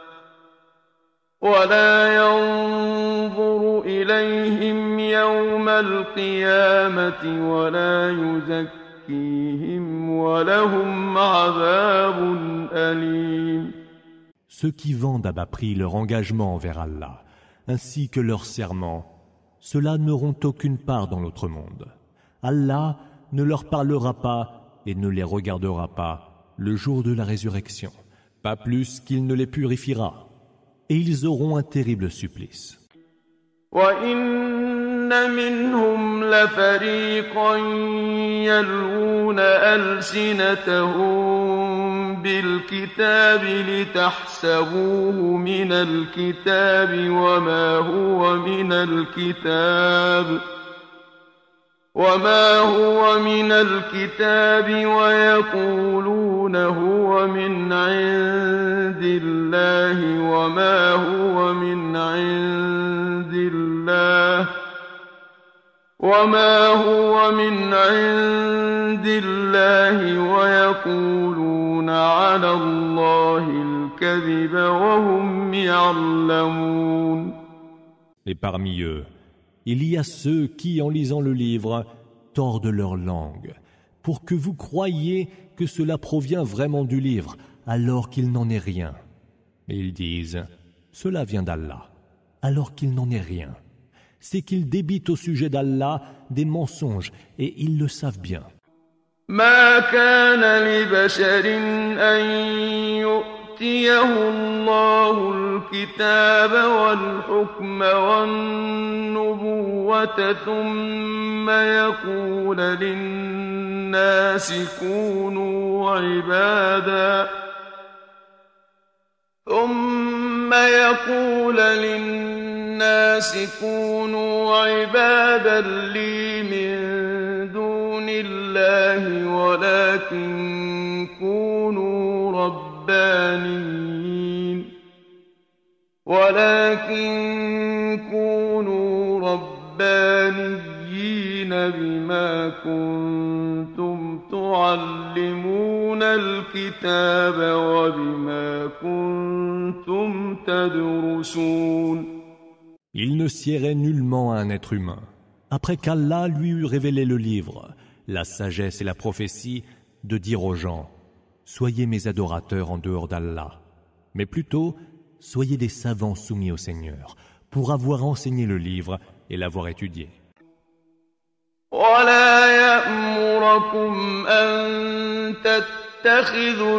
ولا ينظر إليهم يوم القيامة ولا يزكيهم ولهم عذاب أليم. Ceux qui vendent à bas prix leur engagement envers Allah, ainsi que leur serment, ceux-là n'auront aucune part dans l'autre monde. Allah ne leur parlera pas et ne les regardera pas le jour de la résurrection, pas plus qu'il ne les purifiera. Et ils auront un terrible supplice. وَإِنَّ مِنْهُمْ لَفَرِيقًا يَلْوُونَ أَلْسِنَتَهُم بِالْكِتَابِ لِتَحْسَبُوهُ مِنَ الْكِتَابِ وَمَا هُوَ مِنَ الْكِتَابِ وما هو من الكتاب ويقولون هو من عند الله وما هو من عند الله وما هو من عند الله ويقولون على الله الكذب وهم يعلمون. Et parmi eux, il y a ceux qui, en lisant le livre, tordent leur langue, pour que vous croyiez que cela provient vraiment du livre, alors qu'il n'en est rien. Et ils disent, cela vient d'Allah, alors qu'il n'en est rien. C'est qu'ils débitent au sujet d'Allah des mensonges, et ils le savent bien. ما كان لبشر أن يؤتيه الله الكتاب والحكم والنبوة ثم يقول للناس كونوا عبادا ثم يقول للناس كونوا عبادا لي من دون الله ولكن كونوا ربانيين ولكن كونوا ربانيين بما كنتم تعلمون الكتاب وبما كنتم تدرسون. Il ne siérait nullement à un être humain, après qu'Allah lui eut révélé le livre, la sagesse et la prophétie, de dire aux gens « Soyez mes adorateurs en dehors d'Allah », mais plutôt « Soyez des savants soumis au Seigneur » pour avoir enseigné le livre et l'avoir étudié. ولا يأمركم أن تتخذوا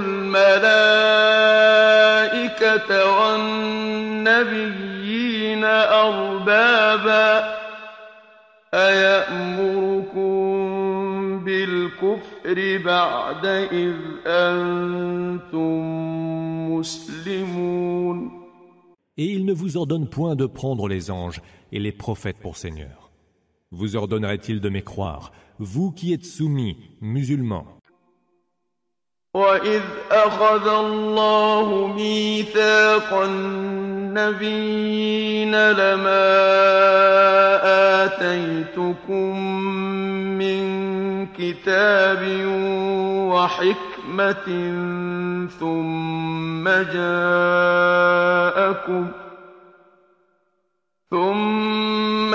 الملائكة والنبيين أربابا أيأمركم بالكفر بعد إذ أنتم مسلمون. Et il ne vous ordonne point de prendre les anges et les prophètes pour seigneurs. Vous ordonnerait-il de mécroire, vous qui êtes soumis, musulmans? وَإِذْ أَخَذَ اللَّهُ مِيثَاقَ النَّبِيِّينَ لَمَا آتَيْتُكُم مِّن كِتَابٍ وَحِكْمَةٍ ثُمَّ جَاءَكُمْ ثُمَّ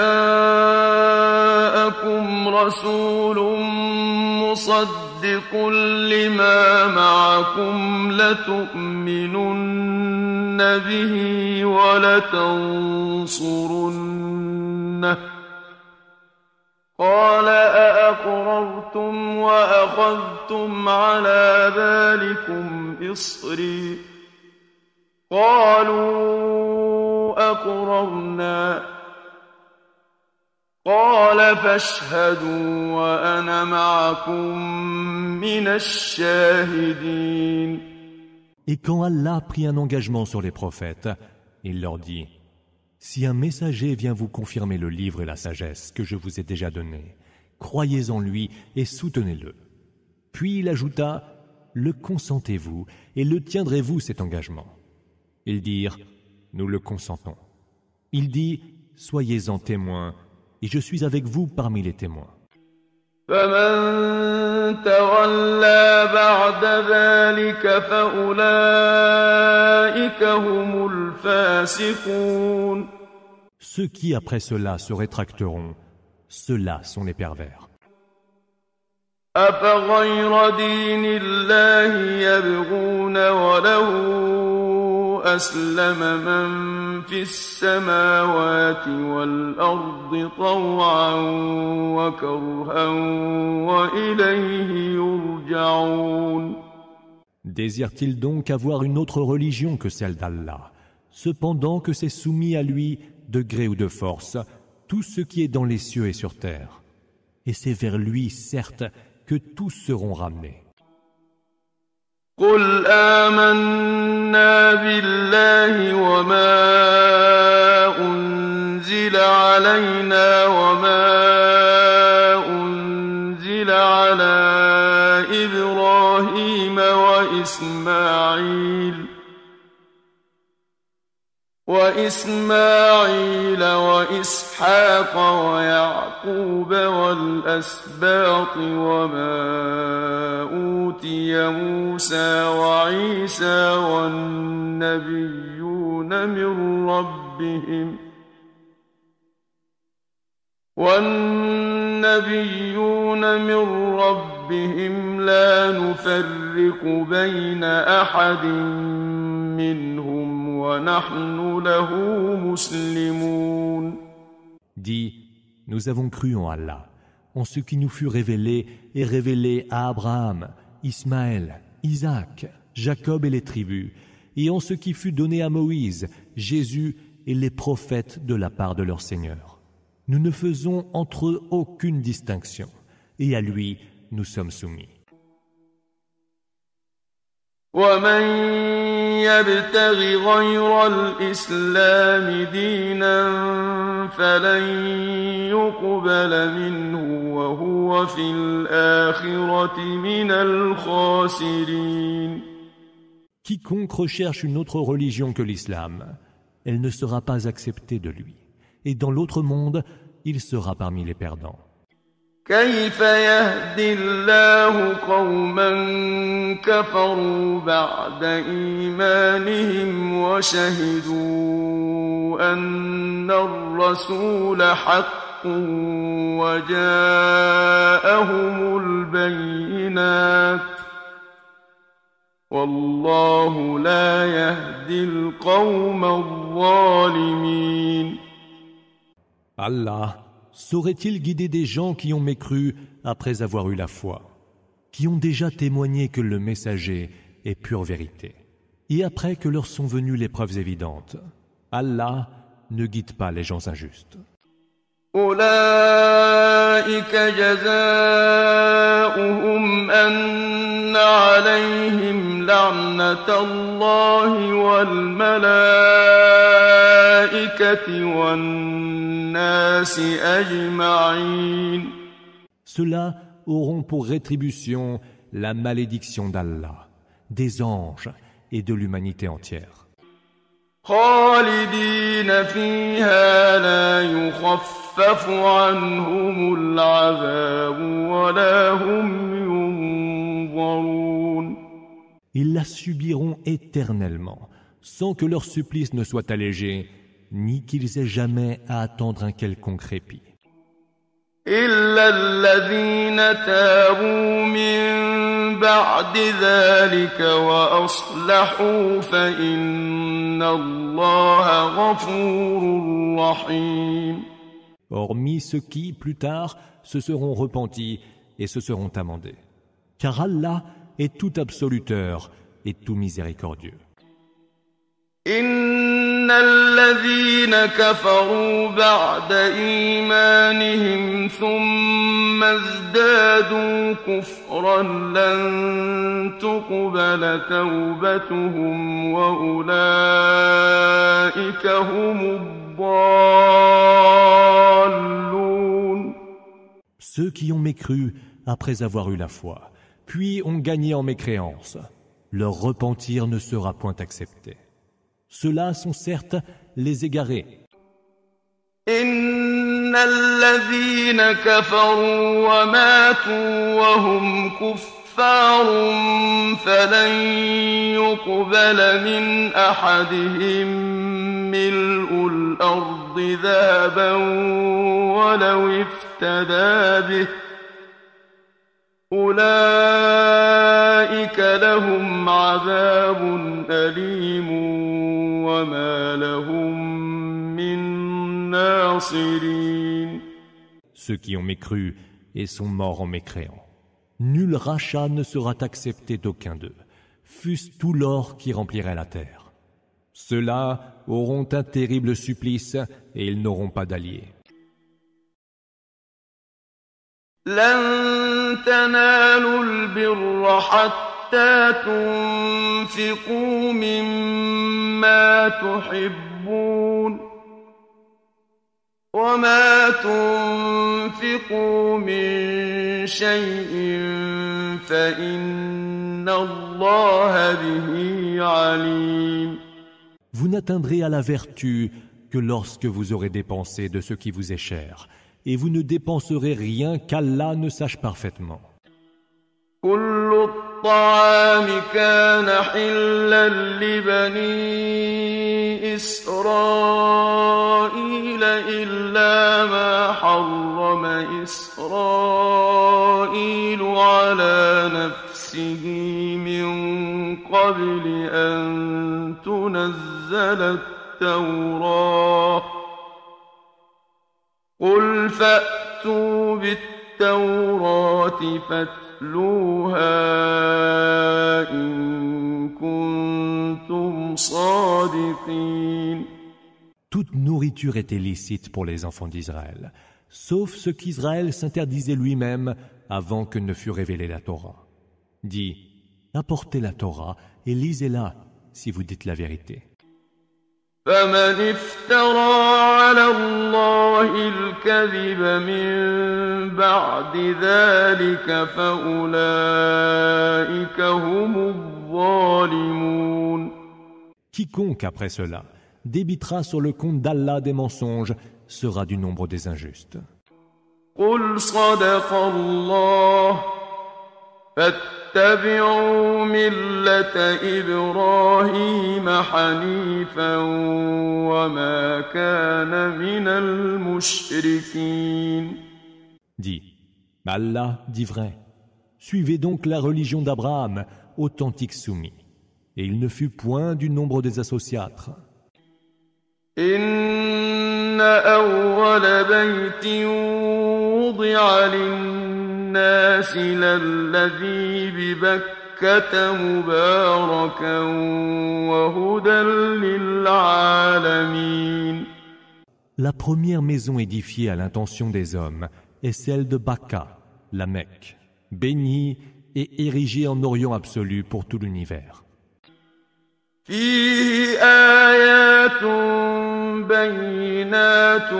جَاءَكُمْ رَسُولٌ مُصَدِّقٌ لِّمَا مَعَكُمْ لَتُؤْمِنُنَّ بِهِ وَلَتَنصُرُنَّهُ قَالَ أَأَقْرَرْتُمْ وَأَخَذْتُمْ عَلَىٰ ذَٰلِكُمْ إِصْرِي قَالُوا أَقْرَرْنَا قال فاشهدوا وأنا معكم من الشاهدين. Et quand Allah prit un engagement sur les prophètes, il leur dit « Si un messager vient vous confirmer le livre et la sagesse que je vous ai déjà donnés, croyez en lui et soutenez-le. » Puis il ajouta « Le consentez-vous et le tiendrez-vous cet engagement ?» Ils dirent « Nous le consentons. » Il dit « Soyez-en témoins et je suis avec vous parmi les témoins. » فَمَن تَوَلَّى بَعْدَ ذَلِكَ فَأُولَٰئِكَ هُمُ الْفَاسِقُونَ. Ceux qui après cela se rétracteront, ceux-là sont les pervers. أَفَغَيْرَ دِينِ اللَّهِ يَبْغُونَ وَلَهُ أَسْلَمَ مَن فِي السَّمَاوَاتِ وَالْأَرْضِ طَوْعًا وَكَرْهًا وَإِلَيْهِ يُرْجَعُونَ. Désire-t-il donc avoir une autre religion que celle d'Allah, cependant que c'est soumis à lui, de gré ou de force, tout ce qui est dans les cieux et sur terre. Et c'est vers lui, certes, que tous seront ramenés. قُلْ آمَنَّا بِاللَّهِ وَمَا أُنزِلَ عَلَيْنَا وَمَا أُنزِلَ عَلَىٰ إِبْرَاهِيمَ وَإِسْمَاعِيلَ وَإِسْمَاعِيلَ وَإِسْحَاقَ وَيَعْقُوبَ وَالْأَسْبَاطِ وَمَا أُوتِيَ مُوسَىٰ وَعِيسَىٰ وَالنَّبِيُّونَ مِن رَّبِّهِمْ وَالنَّبِيُّونَ مِن رَّبِّهِمْ لَا نُفَرِّقُ بَيْنَ أَحَدٍ مِّنْهُمْ وَنَحْنُ لَهُ مُسْلِمُونَ. Dis, nous avons cru en Allah, en ce qui nous fut révélé et révélé à Abraham, Ismaël, Isaac, Jacob et les tribus, et en ce qui fut donné à Moïse, Jésus et les prophètes de la part de leur Seigneur. Nous ne faisons entre eux aucune distinction, et à lui nous sommes soumis. وَمَن يَبْتَغِ غَيْرَ الْإِسْلَامِ دِينًا فَلَن يُقْبَلَ مِنْهُ وَهُوَ فِي الْآخِرَةِ مِنَ الْخَاسِرِينَ. Quiconque recherche une autre religion que l'islam, elle ne sera pas acceptée de lui, et dans l'autre monde, il sera parmi les perdants. كيف يهدي الله قوما كفروا بعد إيمانهم وشهدوا أن الرسول حق وجاءهم البينات والله لا يهدي القوم الظالمين. Allah saurait-il guider des gens qui ont mécru après avoir eu la foi, qui ont déjà témoigné que le messager est pure vérité, et après que leur sont venues les preuves évidentes? Allah ne guide pas les gens injustes. أولئك جزاؤهم أن عليهم لعنة الله والملائكة والناس أجمعين. Ceux-là auront pour rétribution la malédiction d'Allah, des anges et de l'humanité entière. خالدين فيها لا يخفف عنهم العذاب ولا هم ينظرون. Ils la subiront éternellement, sans que leur supplice ne soit allégé, ni qu'ils aient jamais à attendre un quelconque répit. إلا الذين تابوا من بعد ذلك وأصلحوا فإن الله غفور رحيم. Hormis ceux qui, plus tard, se seront repentis et se seront amendés. Car Allah est tout absoluteur et tout miséricordieux. إن الذين كفروا بعد إيمانهم ثم ازدادوا كفرا لن تقبل توبتهم وأولئك هم الضالون. Ceux qui ont mécru après avoir eu la foi, puis ont gagné en mécréance, leur repentir ne sera point accepté. Ceux-là sont certes les égarés. إن الذين كفروا وماتوا وهم كفار فلن يقبل من أحدهم ملء الأرض ذهبا ولو افتدى به أولئك لهم عذاب أليم وما لهم من ناصرين. Ceux qui ont mécru et sont morts en mécréant. Nul rachat ne sera accepté d'aucun d'eux, fût-ce tout l'or qui remplirait la terre. Ceux-là auront un terrible supplice et ils n'auront pas d'alliés. لن تنالوا البر حتى تنفقوا مما تحبون وما تنفقوا من شيء فإن الله به عليم. Vous n'atteindrez à la vertu que lorsque vous aurez dépensé de ce qui vous est cher, et vous ne dépenserez rien qu'Allah ne sache parfaitement. كل الطعام كان حلا لبني إسرائيل إلا ما حرم إسرائيل على نفسه من قبل أن تنزل التوراة قل فأتوا بالتوراة فاتلوها إن كنتم صادقين. Toute nourriture était licite pour les enfants d'Israël, sauf ce qu'Israël s'interdisait lui-même avant que ne fût révélée la Torah. Dis, apportez la Torah et lisez-la si vous dites la vérité. فمن افترى على الله الكذب من بعد ذلك فأولئك هم الظالمون. Quiconque après cela débitera sur le compte d'Allah des mensonges sera du nombre des injustes. قل صدق الله فاتبعوا ملة إبراهيم حنيفا وما كان من المشركين. Dis, Allah dit vrai. Suivez donc la religion d'Abraham, authentique soumis. Et il ne fut point du nombre des associatres. إن أول بيت وضع للناس للذي ببكة مباركا وهدى للعالمين. La première maison édifiée à l'intention des hommes est celle de Bakka, la Mecque, bénie et érigée en Orient absolu pour tout l'univers. فيه آيات بينات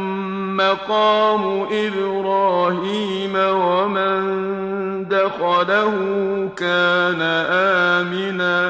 مقام إبراهيم ومن دخله كان آمنا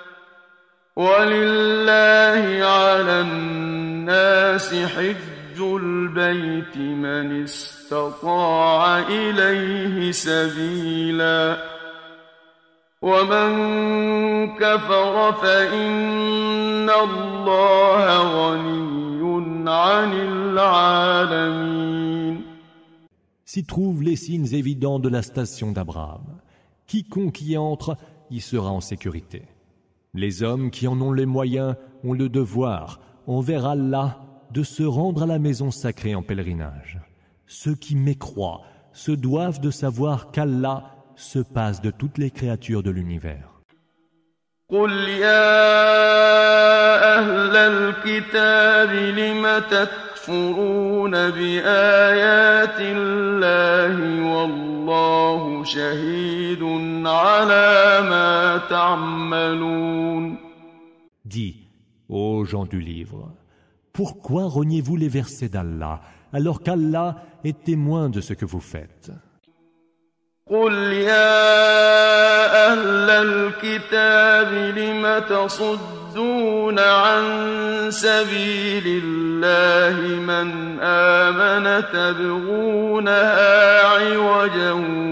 ولله على الناس حج البيت من استطاع إليه سبيلا ومن كفر فإن الله غني عن العالمين. S'y trouvent les signes évidents de la station d'Abraham. Quiconque y entre y sera en sécurité. Les hommes qui en ont les moyens ont le devoir, envers Allah, de se rendre à la maison sacrée en pèlerinage. Ceux qui mécroient se doivent de savoir qu'Allah se passe de toutes les créatures de l'univers. قل يا أهل الكتاب لم تكفرون بآيات الله والله شهيد على ما تعملون. Dis, ô gens du livre, pourquoi reniez-vous les versets d'Allah alors qu'Allah est témoin de ce que vous faites? قل يا أهل الكتاب لم تصدون عن سبيل الله من آمن تبغونها عوجا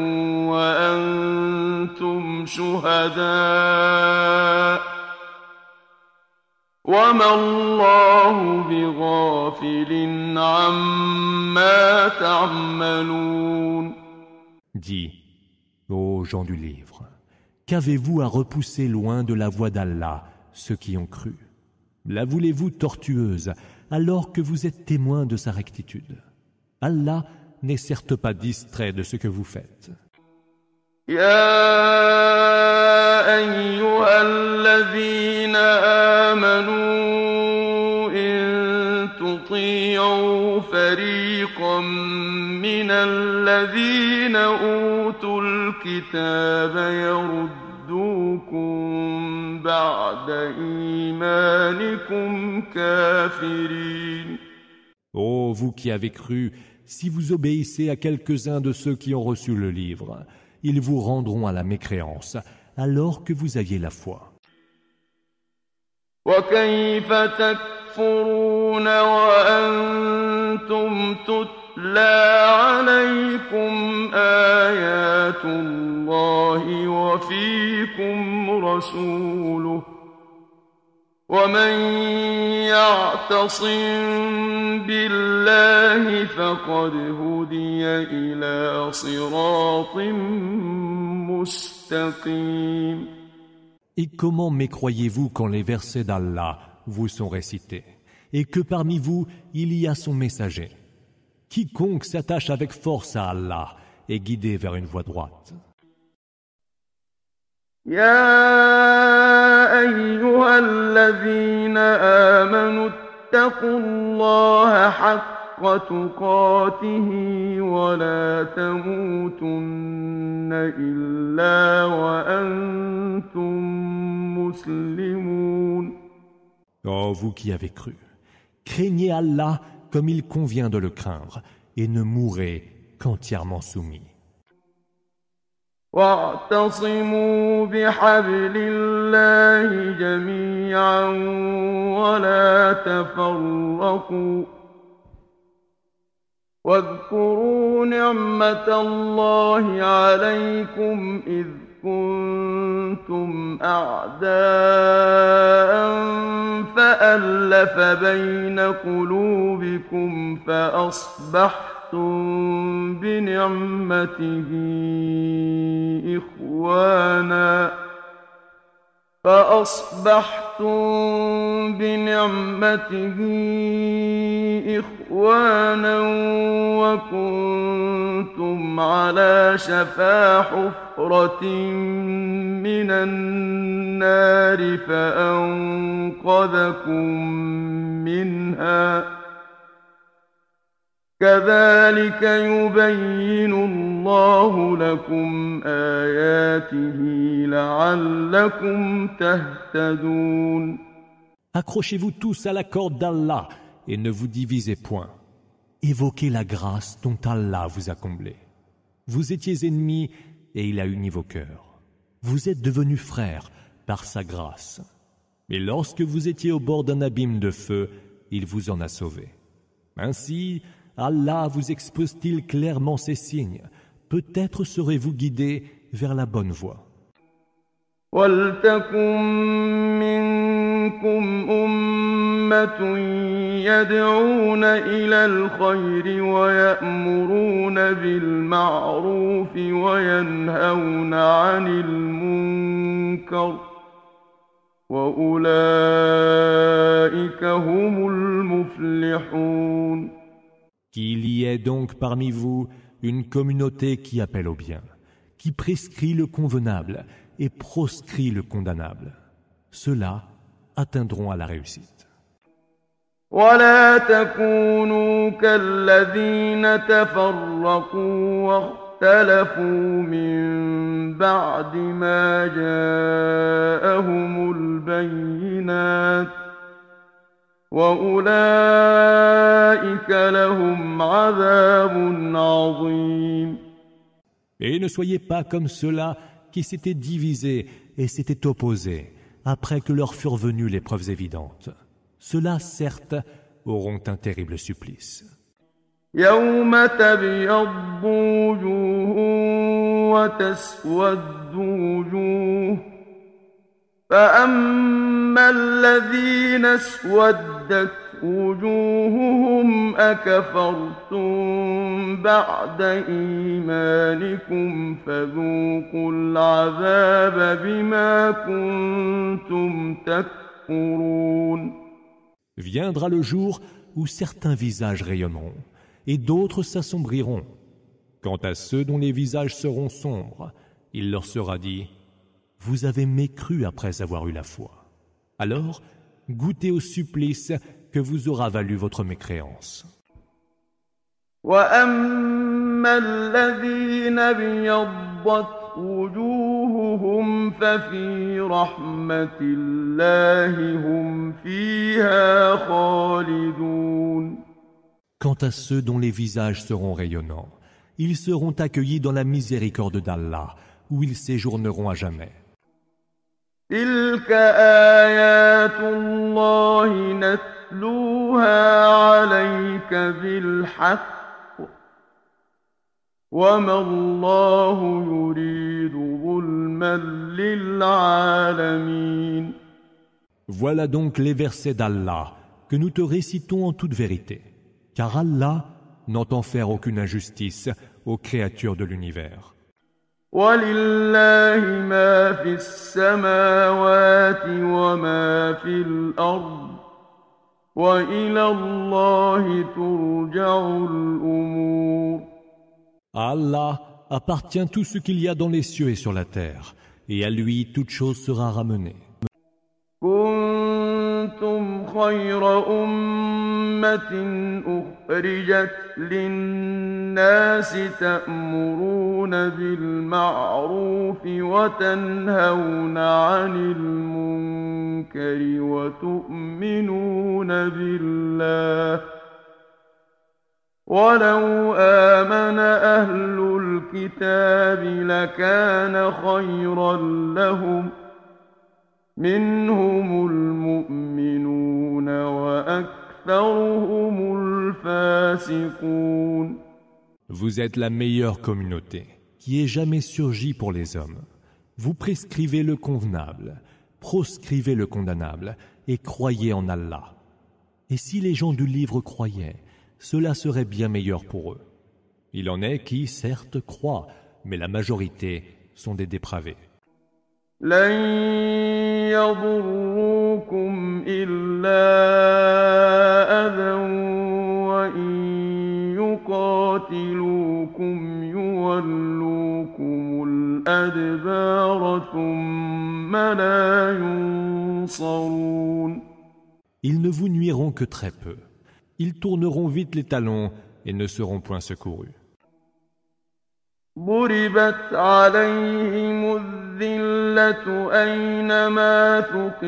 وأنتم شهداء وما الله بغافل عما تعملون. Dis, ô gens du livre, qu'avez-vous à repousser loin de la voie d'Allah ceux qui ont cru? La voulez-vous tortueuse alors que vous êtes témoins de sa rectitude? Allah n'est certes pas distrait de ce que vous faites. يا أيها الذين آمنوا إن تطيعوا فريقا من الذين أوتوا الكتاب يردوكم بعد إيمانكم كافرين. Ô vous qui avez cru, si vous obéissez à quelques-uns de ceux qui ont reçu le livre, ils vous rendront à la mécréance, alors que vous aviez la foi. وكيف تكفرون وأنتم تتلى عليكم آيات الله وفيكم رسوله ومن يعتصم بالله فقد هدي إلى صراط مستقيم. Et comment mécroyez-vous quand les versets d'Allah vous sont récités, et que parmi vous il y a son messager? Quiconque s'attache avec force à Allah est guidé vers une voie droite. يا أيها الذين آمنوا اتقوا الله حق تقاته ولا تموتن إلا وأنتم مسلمون. Ô vous qui avez cru, craignez Allah comme il convient de le craindre, et ne mourrez qu'entièrement soumis. واعتصموا بحبل الله جميعا ولا تفرقوا واذكروا نعمة الله عليكم إذ كنتم أعداء فألف بين قلوبكم فأصبحتم بنعمته إخوانا فأصبحتم بنعمته إخوانا وكنتم على شفا حفرة من النار فأنقذكم منها كذلك يبين الله لكم آياته لعلكم تهتدون. Accrochez-vous tous à la corde d'Allah et ne vous divisez point. Évoquez la grâce dont Allah vous a comblé. Vous étiez ennemis et il a uni vos cœurs. Vous êtes devenus frères par sa grâce. Mais lorsque vous étiez au bord d'un abîme de feu, il vous en a sauvés. Ainsi, Allah vous expose-t-il clairement ces signes. Peut-être serez-vous guidés vers la bonne voie. وَلْتَكُن مِّنكُمْ أُمَّةٌ يَدْعُونَ إِلَى الْخَيْرِ وَيَأْمُرُونَ بِالْمَعْرُوفِ وَيَنْهَوْنَ عَنِ الْمُنكَرِ وَأُولَٰئِكَ هُمُ الْمُفْلِحُونَ. Qu'il y ait donc parmi vous une communauté qui appelle au bien, qui prescrit le convenable et proscrit le condamnable. Ceux-là atteindront à la réussite. ولا تكونوا كالذين تفرقوا واختلفوا من بعد ما جاءهم البينات وأولئك لهم عذاب عظيم. Et ne soyez pas comme ceux-là qui s'étaient divisés et s'étaient opposés après que leur furent venues les preuves évidentes. Ceux-là, certes, auront un terrible supplice. يوم تبيض وجوه وتسود وجوه فأما الذين اسودت وجوههم أكفرتم بعد إيمانكم فذوقوا العذاب بما كنتم تكفرون. Viendra le jour où certains visages rayonneront et d'autres s'assombriront. Quant à ceux dont les visages seront sombres, il leur sera dit: vous avez mécru après avoir eu la foi. Alors, goûtez au supplice que vous aura valu votre mécréance. وَأَمَّا الَّذِينَ ابْيَضَّتْ وُجُوهُهُمْ فَفِي رَحْمَةِ اللَّهِ هُمْ فِيهَا خَالِدُونَ. Quant à ceux dont les visages seront rayonnants, ils seront accueillis dans la miséricorde d'Allah, où ils séjourneront à jamais. تِلْكَ آيَاتُ اللَّهِ نَتْلُوهَا عَلَيْكَ بِالْحَقِّ وَمَا اللَّهُ يُرِيدُ ظُلْمًا لِلْعَالَمِينَ. Voilà donc les versets d'Allah que nous te récitons en toute vérité, car Allah n'entend faire aucune injustice aux créatures de l'univers. وَلِلَّهِ مَا فِي السَّمَاوَاتِ وَمَا فِي الْأَرْضِ وَإِلَى اللَّهِ تُرْجَعُ الْأُمُورُ. À Allah appartient tout ce qu'il y a dans les cieux et sur la terre, et à lui toute chose sera ramenée. كنتم خير أمة أخرجت للناس تأمرون بالمعروف وتنهون عن المنكر وتؤمنون بالله ولو آمن أهل الكتاب لكان خيرا لهم منهم المؤمنون وأكثرهم الفاسقون. Vous êtes la meilleure communauté qui ait jamais surgi pour les hommes. Vous prescrivez le convenable, proscrivez le condamnable et croyez en Allah. Et si les gens du livre croyaient, cela serait bien meilleur pour eux. Il en est qui, certes, croient, mais la majorité sont des dépravés. لن يضروكم إلا أذى وإن يقاتلوكم يولوكم الأدبار ثم لا ينصرون. Ils ne vous nuiront que très peu. Ils tourneront vite les talons et ne seront point secourus. ضربت عليهم الذلة أينما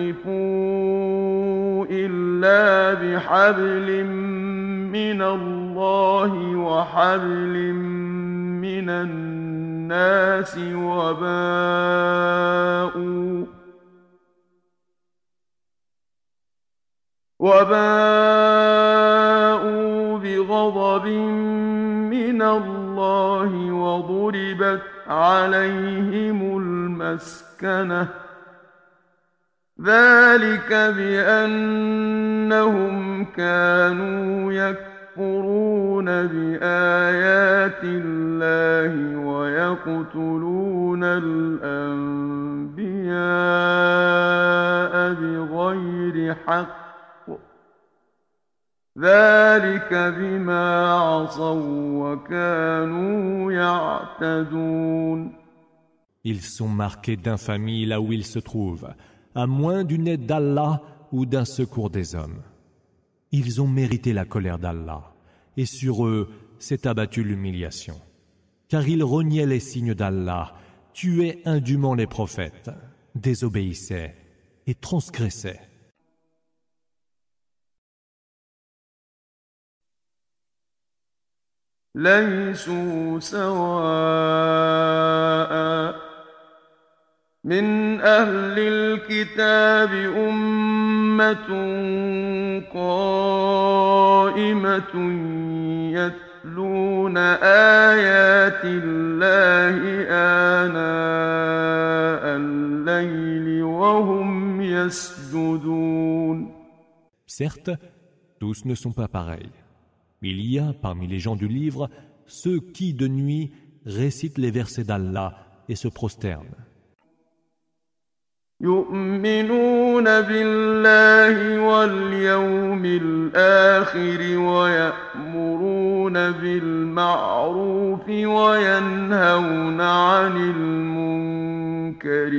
ثقفوا إلا بحبل من الله وحبل من الناس وباءوا وباءوا بغضب من الله وضربت عليهم المسكنة ذلك بأنهم كانوا يكفرون بآيات الله ويقتلون الأنبياء بغير حق ذلك بما عصوا وكانوا يعتدون. Ils sont marqués d'infamie là où ils se trouvent, à moins d'une aide d'Allah ou d'un secours des hommes. Ils ont mérité la colère d'Allah, et sur eux s'est abattue l'humiliation. Car ils reniaient les signes d'Allah, tuaient indûment les prophètes, désobéissaient et transgressaient. ليسوا سواء من أهل الكتاب أمة قائمة يتلون آيات الله آناء الليل وهم يسجدون. Certes, tous ne sont pas pareils. Il y a parmi les gens du livre ceux qui, de nuit, récitent les versets d'Allah et se prosternent. يؤمنون بالله واليوم الآخر ويأمرون بالمعروف وينهون عن المنكر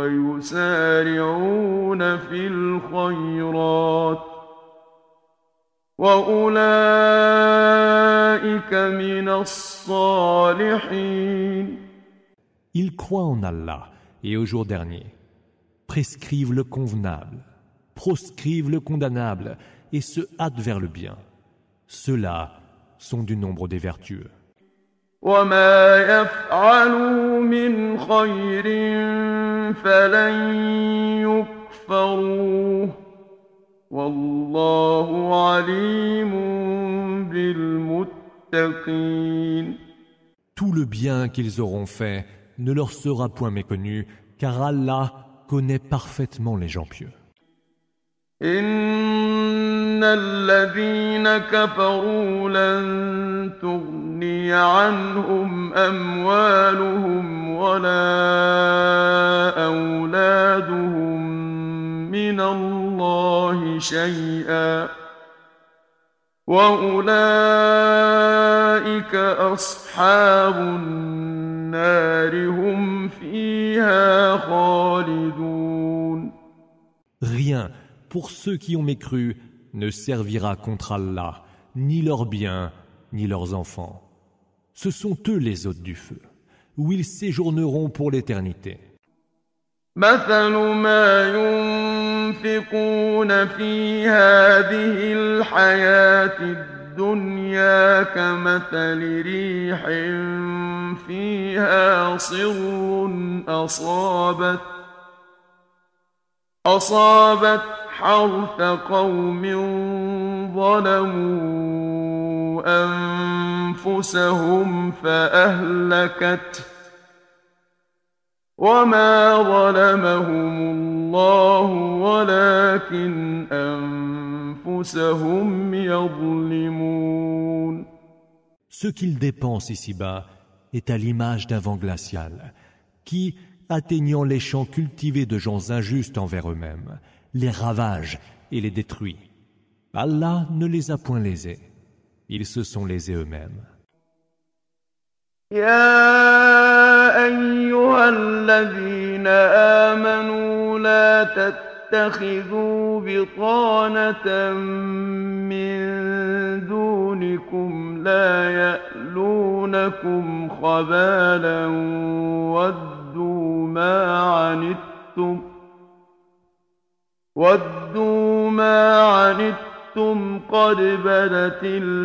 ويسارعون في الخيرات وأولئك من الصالحين. Ils croient en Allah et au jour dernier, prescrivent le convenable, proscrivent le condamnable et se hâtent vers le bien. Ceux-là sont du nombre des vertueux. وما يفعلوا من خير فلن يكفروه والله عليم بالمتقين. Tout le bien qu'ils auront fait ne leur sera point méconnu, car Allah connaît parfaitement les gens pieux. إن الذين كفروا لن تغني عنهم أموالهم ولا أولادهم من الله شيئا وأولئك أصحاب النار هم فيها خالدون. Rien pour ceux qui ont mécru ne servira contre Allah, ni leurs biens, ni leurs enfants. Ce sont eux les hôtes du feu, où ils séjourneront pour l'éternité. مثل ما ينفقون في هذه الحياة الدنيا كمثل ريح فيها صر أصابت أصابت حرث قوم ظلموا أنفسهم فأهلكته وما ظلمهم الله ولكن أنفسهم يظلمون. Ce qu'ils dépensent ici-bas est à l'image d'un vent glacial qui, atteignant les champs cultivés de gens injustes envers eux-mêmes, les ravage et les détruit. Allah ne les a point lésés. Ils se sont lésés eux-mêmes. يا أيها الذين آمنوا لا تتخذوا بطانة من دونكم لا يألونكم خبالا ودوا ما عنتم ودوا ما عنتم قد بدت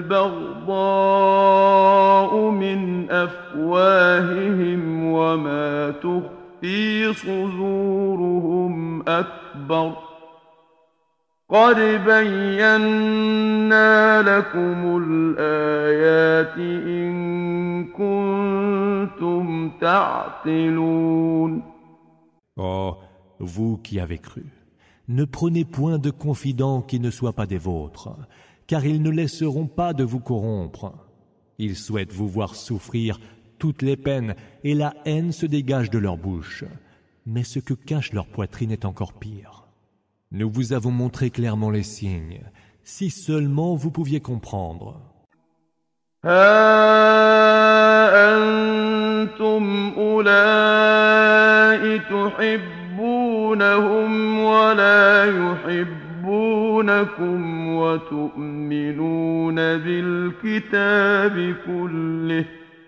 البغضاء من أفواههم وما تخفي صدورهم أكبر قد بينا لكم الآيات إن كنتم تعقلون. Oh, vous qui avez cru, ne prenez point de confidents qui ne soient pas des vôtres, car ils ne laisseront pas de vous corrompre. Ils souhaitent vous voir souffrir toutes les peines et la haine se dégage de leur bouche. Mais ce que cache leur poitrine est encore pire. Nous vous avons montré clairement les signes, si seulement vous pouviez comprendre. ها أنتم أولئك تحبونهم ولا يحبونكم وتؤمنون بالكتاب كله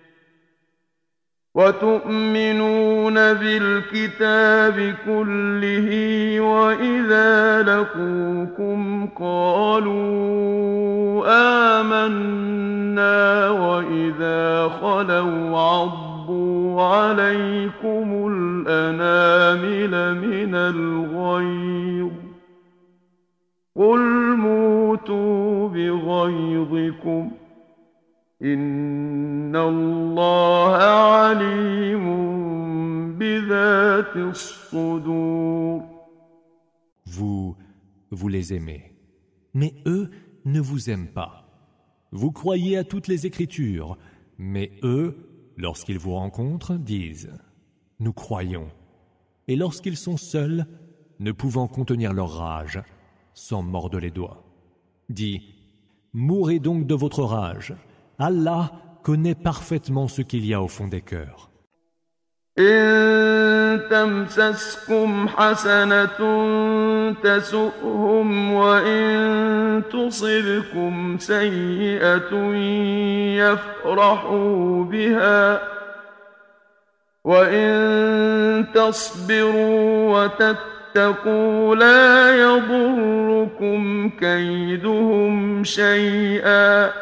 وتؤمنون بالكتاب كله وإذا لقوكم قالوا آمنا وإذا خلوا عضوا عليكم الأنامل من الغيظ قل موتوا بغيظكم إن الله عليم بذات الصدور. Vous, vous les aimez, mais eux ne vous aiment pas. Vous croyez à toutes les Écritures, mais eux, lorsqu'ils vous rencontrent, disent « Nous croyons ». Et lorsqu'ils sont seuls, ne pouvant contenir leur rage, s'en mordent les doigts. Dis « Mourrez donc de votre rage ». Allah connaît parfaitement ce qu'il y a au fond des cœurs. إن تمسسكم حسنة تسؤهم وإن تصبكم سيئة يفرحوا بها وإن تصبروا وتتقوا لا يضركم كيدهم شيئا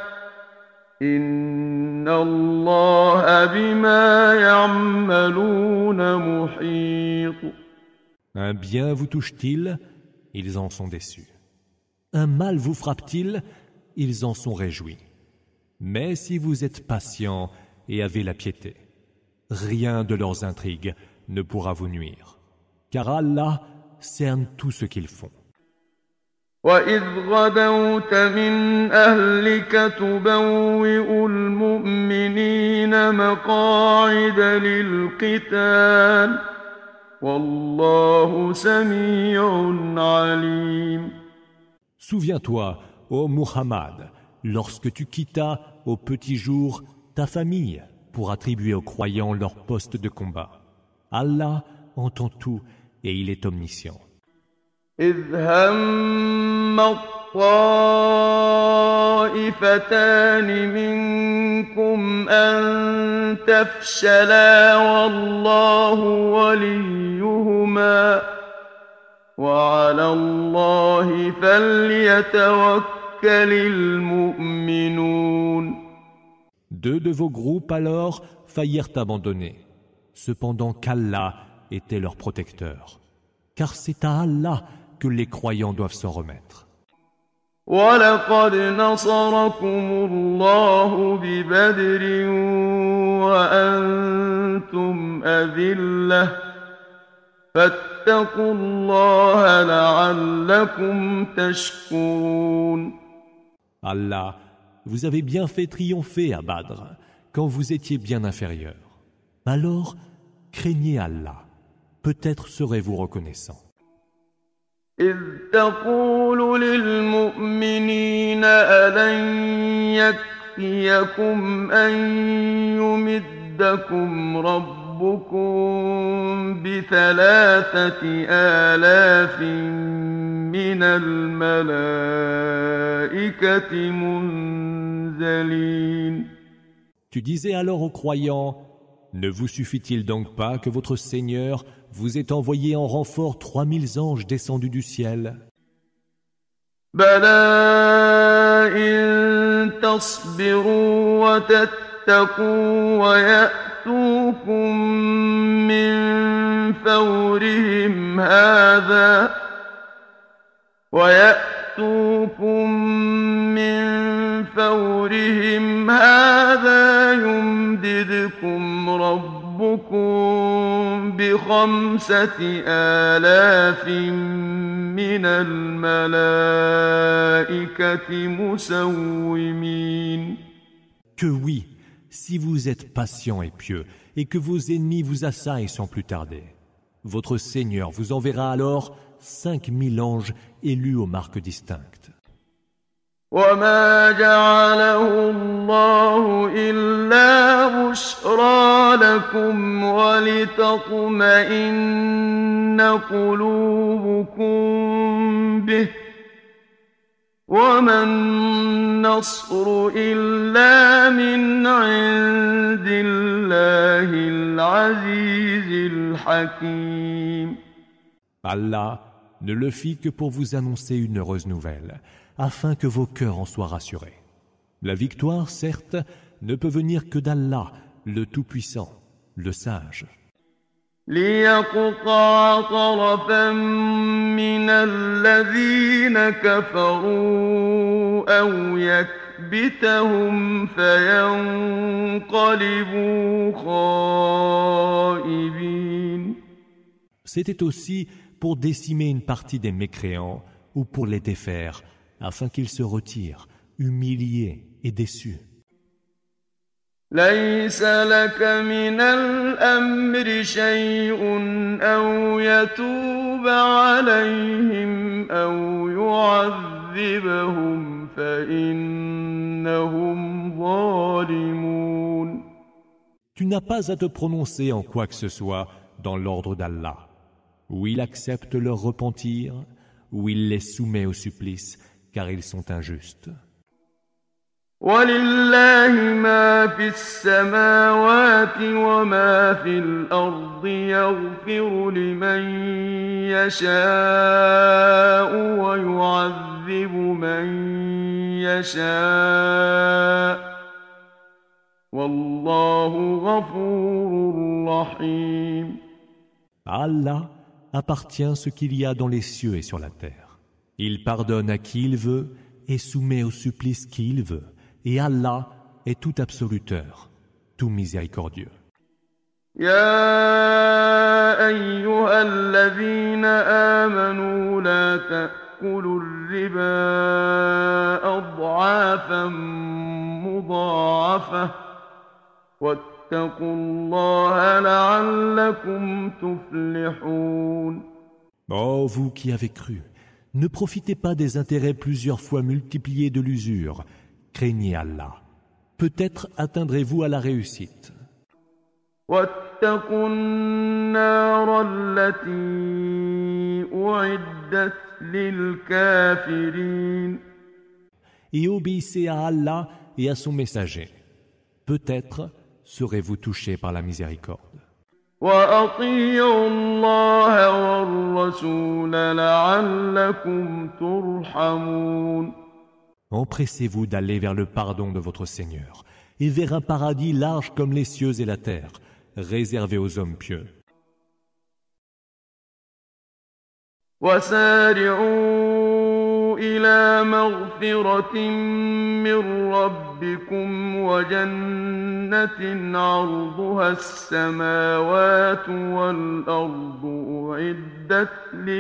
إن الله بما يعملون محيط. Un bien vous touche-t-il, ils en sont déçus. Un mal vous frappe-t-il, ils en sont réjouis. Mais si vous êtes patient et avez la piété, rien de leurs intrigues ne pourra vous nuire, car Allah cerne tout ce qu'ils font. وَإِذْ غَدَوْتَ مِنْ أَهْلِكَ تُبَوِّئُ الْمُؤْمِنِينَ مَقَاعِدَ لِلْقِتَالِ وَاللَّهُ سَمِيعٌ عَلِيمٌ. Souviens-toi, ô Muhammad, lorsque tu quittas au petit jour ta famille pour attribuer aux croyants leur poste de combat. Allah entend tout et il est omniscient. إذ هم الطائفتان منكم أن تفشلا والله وليهما وعلى الله فليتوكل المؤمنون. Deux de vos groupes alors faillirent abandonner, cependant qu'Allah était leur protecteur. Car c'est à Allah que les croyants doivent s'en remettre. وَلَقَدْ نَصَرَكُمُ اللَّهُ بِبَدْرٍ وَأَنْتُمْ أَذِلَّةٌ فَاتَّقُوا اللَّهَ لَعَلَّكُمْ تَشْكُرُونَ. Allah, vous avez bien fait triompher à Badr, quand vous étiez bien inférieurs. Alors, craignez Allah. Peut-être serez-vous reconnaissants. إِذْ تَقُولُ لِلْمُؤْمِنِينَ أَلَنْ يَكْفِيَكُمْ أَنْ يُمِدَّكُمْ رَبُّكُمْ بِثَلَاثَةِ آلَافٍ مِّنَ الْمَلَائِكَةِ مُنْزَلِينَ. Tu disais alors aux croyants, ne vous suffit-il donc pas que votre Seigneur vous ait envoyé en renfort trois mille anges descendus du ciel? بَلَىٰ إِن تَصْبِرُوا وَتَتَّقُوا وَيَأْتُوكُم مِّن فَوْرِهِمْ هَٰذَا وَيَأْتُوكُم مِّن فَوْرِهِمْ هَٰذَا يُمْدِدْكُمْ رَبُّكُم بِخَمْسَةِ آلَافٍ مِّنَ الْمَلَائِكَةِ مُسَوِّمِينَ. Que oui, si vous êtes patients et pieux, et que vos ennemis vous assaillent sans plus tarder, votre Seigneur vous enverra alors cinq mille anges élus aux marques distinctes. وَمَا جَعَلَهُ اللَّهُ إِلَّا بُشْرَىٰ لَكُمْ وَلِتَطْمَئِنَّ قُلُوبُكُم بِهِ وَمَا النَّصْرُ إِلَّا مِنْ عِندِ اللَّهِ الْعَزِيزِ الْحَكِيمِ. Allah ne le fit que pour vous annoncer une heureuse nouvelle, afin que vos cœurs en soient rassurés. La victoire, certes, ne peut venir que d'Allah, le Tout-Puissant, le Sage. لِيَقْطَعَ طَرَفًا مِّنَ الَّذِينَ كَفَرُوا أَوْ يَكْبِتَهُمْ فَيَنقَلِبُوا خَائِبِينَ. C'était aussi pour décimer une partie des mécréants ou pour les défaire, afin qu'ils se retirent, humiliés et déçus. لَيْسَ لَكَ مِنَ الْأَمْرِ شَيْءٌ أَوْ يَتُوبَ عَلَيْهِمْ أَوْ يُعَذِّبَهُمْ فَإِنَّهُمْ ظَالِمُونَ. Tu n'as pas à te prononcer en quoi que ce soit dans l'ordre d'Allah, où il accepte leur repentir, où il les soumet au supplice, car ils sont injustes. وَلِلَّهِ مَا فِي السَّمَاوَاتِ وَمَا فِي الْأَرْضِ يَغْفِرُ لِمَن يَشَاءُ وَيُعَذِّبُ مَن يَشَاءُ وَاللَّهُ غَفُورٌ رَّحِيمٌ. À Allah appartient ce qu'il y a dans les cieux et sur la terre. Il pardonne à qui il veut et soumet au supplice qui il veut. Et Allah est tout absoluteur, tout miséricordieux. يا أيها الذين آمنوا لا تأكلوا الربا أضعافا مضاعفة واتقوا الله لعلكم تفلحون. Ô vous qui avez cru, ne profitez pas des intérêts plusieurs fois multipliés de l'usure. Craignez Allah. Peut-être atteindrez-vous à la réussite. واتقوا النار التي أعدت للكافرين. Et obéissez à Allah et à son messager. Peut-être serez-vous touchés par la miséricorde. وأطيعوا الله والرسول لعلكم ترحمون. Empressez-vous d'aller vers le pardon de votre Seigneur et vers un paradis large comme les cieux et la terre, réservé aux hommes pieux. وسارعوا إلى مغفرة من ربكم وجنة عرضها السماوات والأرض أعدت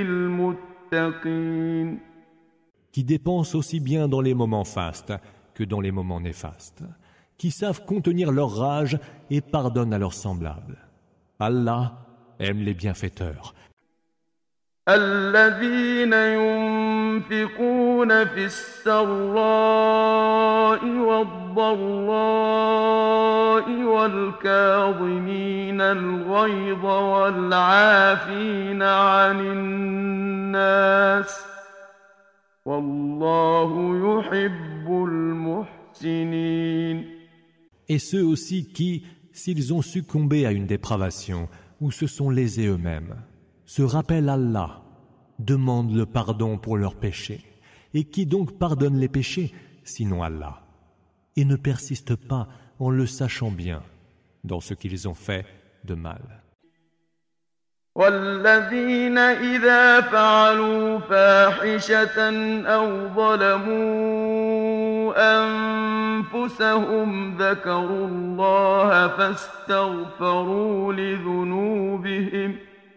للمتقين. Qui dépensent aussi bien dans les moments fastes que dans les moments néfastes, qui savent contenir leur rage et pardonnent à leurs semblables. Allah aime les bienfaiteurs. الذين ينفقون في السراء والضراء والكاظمين الغيظ والعافين عن الناس والله يحب المحسنين. Et ceux aussi qui, s'ils ont succombé à une dépravation ou se sont lésés eux-mêmes, se rappellent Allah, demandent le pardon pour leurs péchés. Et qui donc pardonne les péchés, sinon Allah, et ne persiste pas en le sachant bien dans ce qu'ils ont fait de mal. والذين إذا فعلوا فاحشة أو ظلموا أنفسهم ذكروا الله فاستغفروا لذنوبهم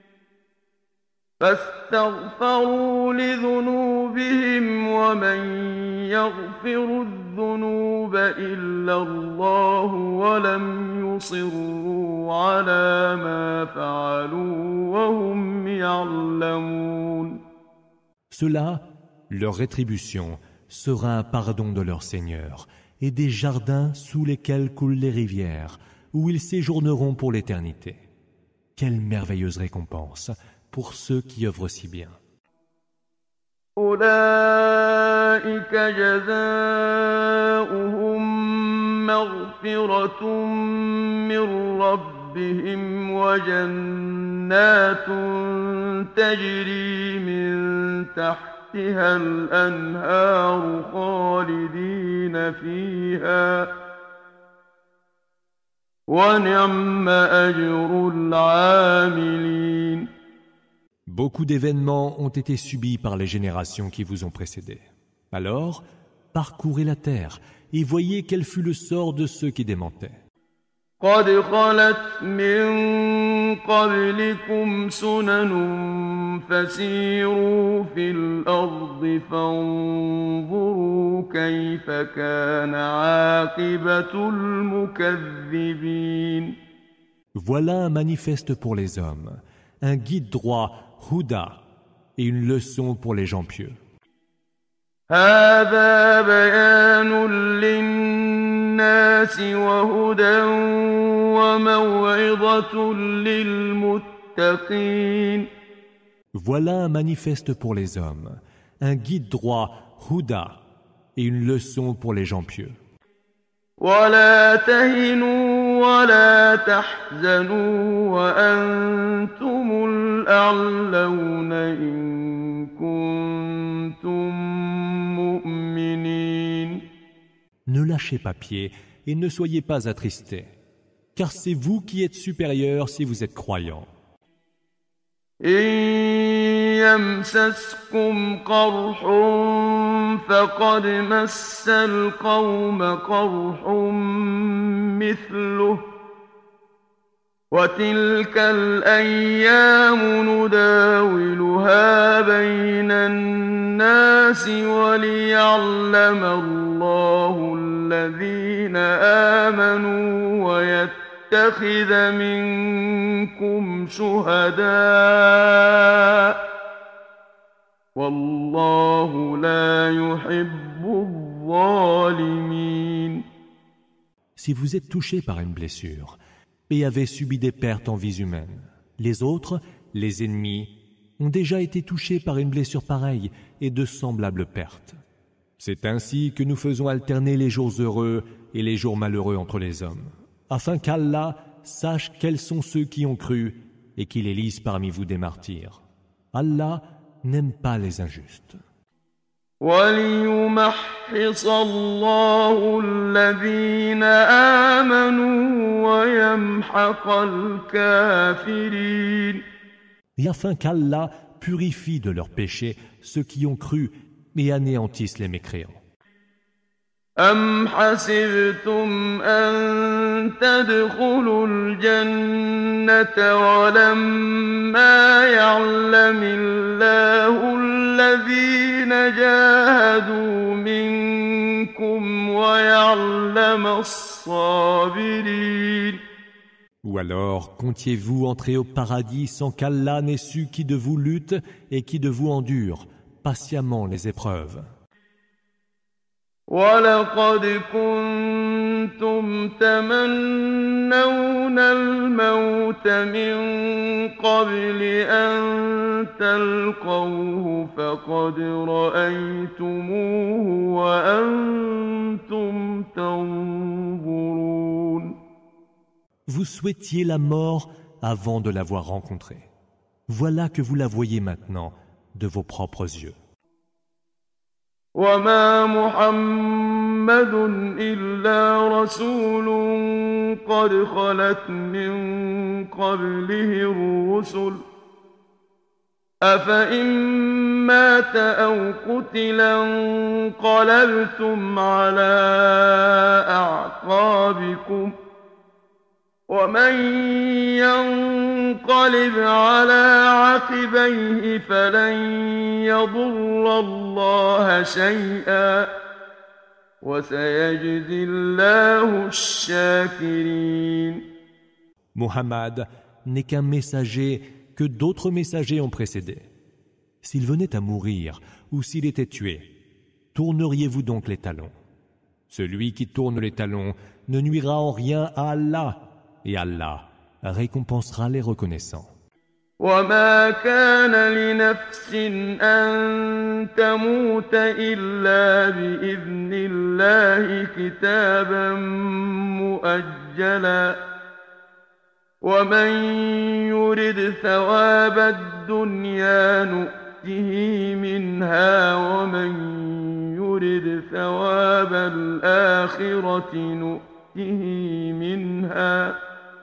فاستغفروا لذنوبهم ومن يغفر الذنوب إلا الله ولم يصروا على ما فعلوا وهم يعلمون. Cela, leur rétribution, sera un pardon de leur Seigneur et des jardins sous lesquels coulent les rivières, où ils séjourneront pour l'éternité. Quelle merveilleuse récompense pour ceux qui œuvrent si bien. أولئك جزاؤهم مغفرة من ربهم وجنات تجري من تحتها الأنهار خالدين فيها ونعم أجر العاملين. Beaucoup d'événements ont été subis par les générations qui vous ont précédés. Alors, parcourez la terre et voyez quel fut le sort de ceux qui démentaient. قد خلت من قبلكم سنن فسيروا في الأرض فانظروا كيف كان عاقبة المكذبين. Voilà un manifeste pour les hommes, un guide droit, Huda, et une leçon pour les gens pieux. هذا بيان للناس وهدى وموعظة للمتقين. Voilà un manifeste pour les hommes, un guide droit, Huda, et une leçon pour les gens pieux. ولا تهنوا ولا تحزنوا وأنتم الأعلون إن كنتم مؤمنين. Ne lâchez pas pied et ne soyez pas attristés, car c'est vous qui êtes supérieurs si vous êtes croyants. إن يمسسكم قرح فقد مس القوم قرح مثله وتلك الأيام نداولها بين الناس وليعلم الله الذين آمنوا ويتخذ منكم شهداء والله لا يحب الظالمين. Si vous êtes touché par une blessure et avez subi des pertes en vies humaines, les autres, les ennemis, ont déjà été touchés par une blessure pareille et de semblables pertes. C'est ainsi que nous faisons alterner les jours heureux et les jours malheureux entre les hommes, afin qu'Allah sache quels sont ceux qui ont cru et qu'il élise parmi vous des martyrs. Allah n'aime pas les injustes. وَلِيُمَحِّصَ اللَّهُ الَّذِينَ آمَنُوا وَيَمْحَقَ الْكَافِرِينَ. Et afin qu'Allah purifie de leurs péchés ceux qui ont cru et anéantisse les mécréants. أم حسبتم أن تدخلوا الجنة ولما يعلم الله الذين جاهدوا منكم ويعلم الصابرين. Ou alors, comptiez-vous entrer au paradis sans qu'Allah n'ait su qui de vous lutte et qui de vous endure patiemment les épreuves. وَلَقَدْ كُنْتُمْ تَمَنَّوْنَ الْمَوْتَ مِنْ قَبْلِ أَنْ تَلْقَوْهُ فَقَدْ رَأَيْتُمُوهُ وَأَنْتُمْ تَنْظُرُونَ. Vous souhaitiez la mort avant de l'avoir rencontrée. Voilà que vous la voyez maintenant de vos propres yeux. وَمَا مُحَمَّدٌ إِلَّا رَسُولٌ قَدْ خَلَتْ مِن قَبْلِهِ الرُّسُلُ أَفَإِن مَّاتَ أَوْ قُتِلَ انقَلَبْتُمْ عَلَىٰ أَعْقَابِكُمْ وَمَن يَنقَلِبْ عَلَىٰ عَقِبَيْهِ فَلَن يَضُرَّ اللَّهَ شَيْئًا وَسَيَجْزِي اللَّهُ الشَّاكِرِينَ. Muhammad n'est qu'un messager que d'autres messagers ont précédé. S'il venait à mourir ou s'il était tué, tourneriez-vous donc les talons? Celui qui tourne les talons ne nuira en rien à Allah, et Allah récompensera les reconnaissants. وَمَا كَانَ لِنَفْسٍ أَن تَمُوتَ إِلَّا بِإِذْنِ اللَّهِ كِتَابًا مُؤَجَّلًا وَمَن يُرِدْ ثَوَابَ الدُّنْيَا نُؤْتِهِ مِنْهَا وَمَن يُرِدْ ثَوَابَ الْآخِرَةِ نُؤْتِهِ مِنْهَا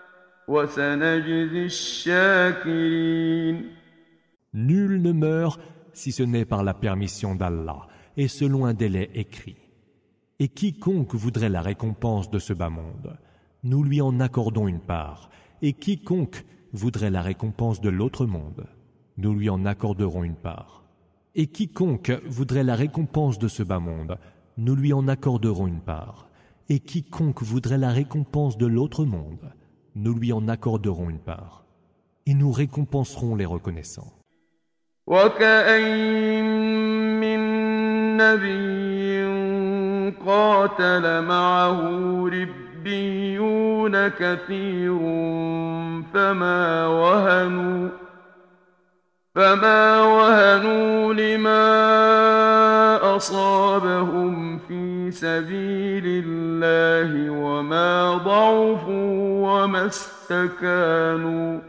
وَسَنَجْزِي الشَّاكِرِينَ. Nul ne meurt si ce n'est par la permission d'Allah et selon un délai écrit. Et quiconque voudrait la récompense de ce bas monde, nous lui en accordons une part. Et quiconque voudrait la récompense de l'autre monde, nous lui en accorderons une part. Et quiconque voudrait la récompense de ce bas monde, nous lui en accorderons une part. Et quiconque voudrait la récompense de l'autre monde, nous lui en accorderons une part. Et nous récompenserons les reconnaissants. وَكَأَيِّن مِّن نَّبِيٍّ قَاتَلَ مَعَهُ رِبِّيُّونَ كَثِيرٌ فَمَا وَهَنُوا فَمَا وَهَنُوا لِمَا أَصَابَهُمْ فِي سَبِيلِ اللَّهِ وَمَا ضَعُفُوا وَمَا اسْتَكَانُوا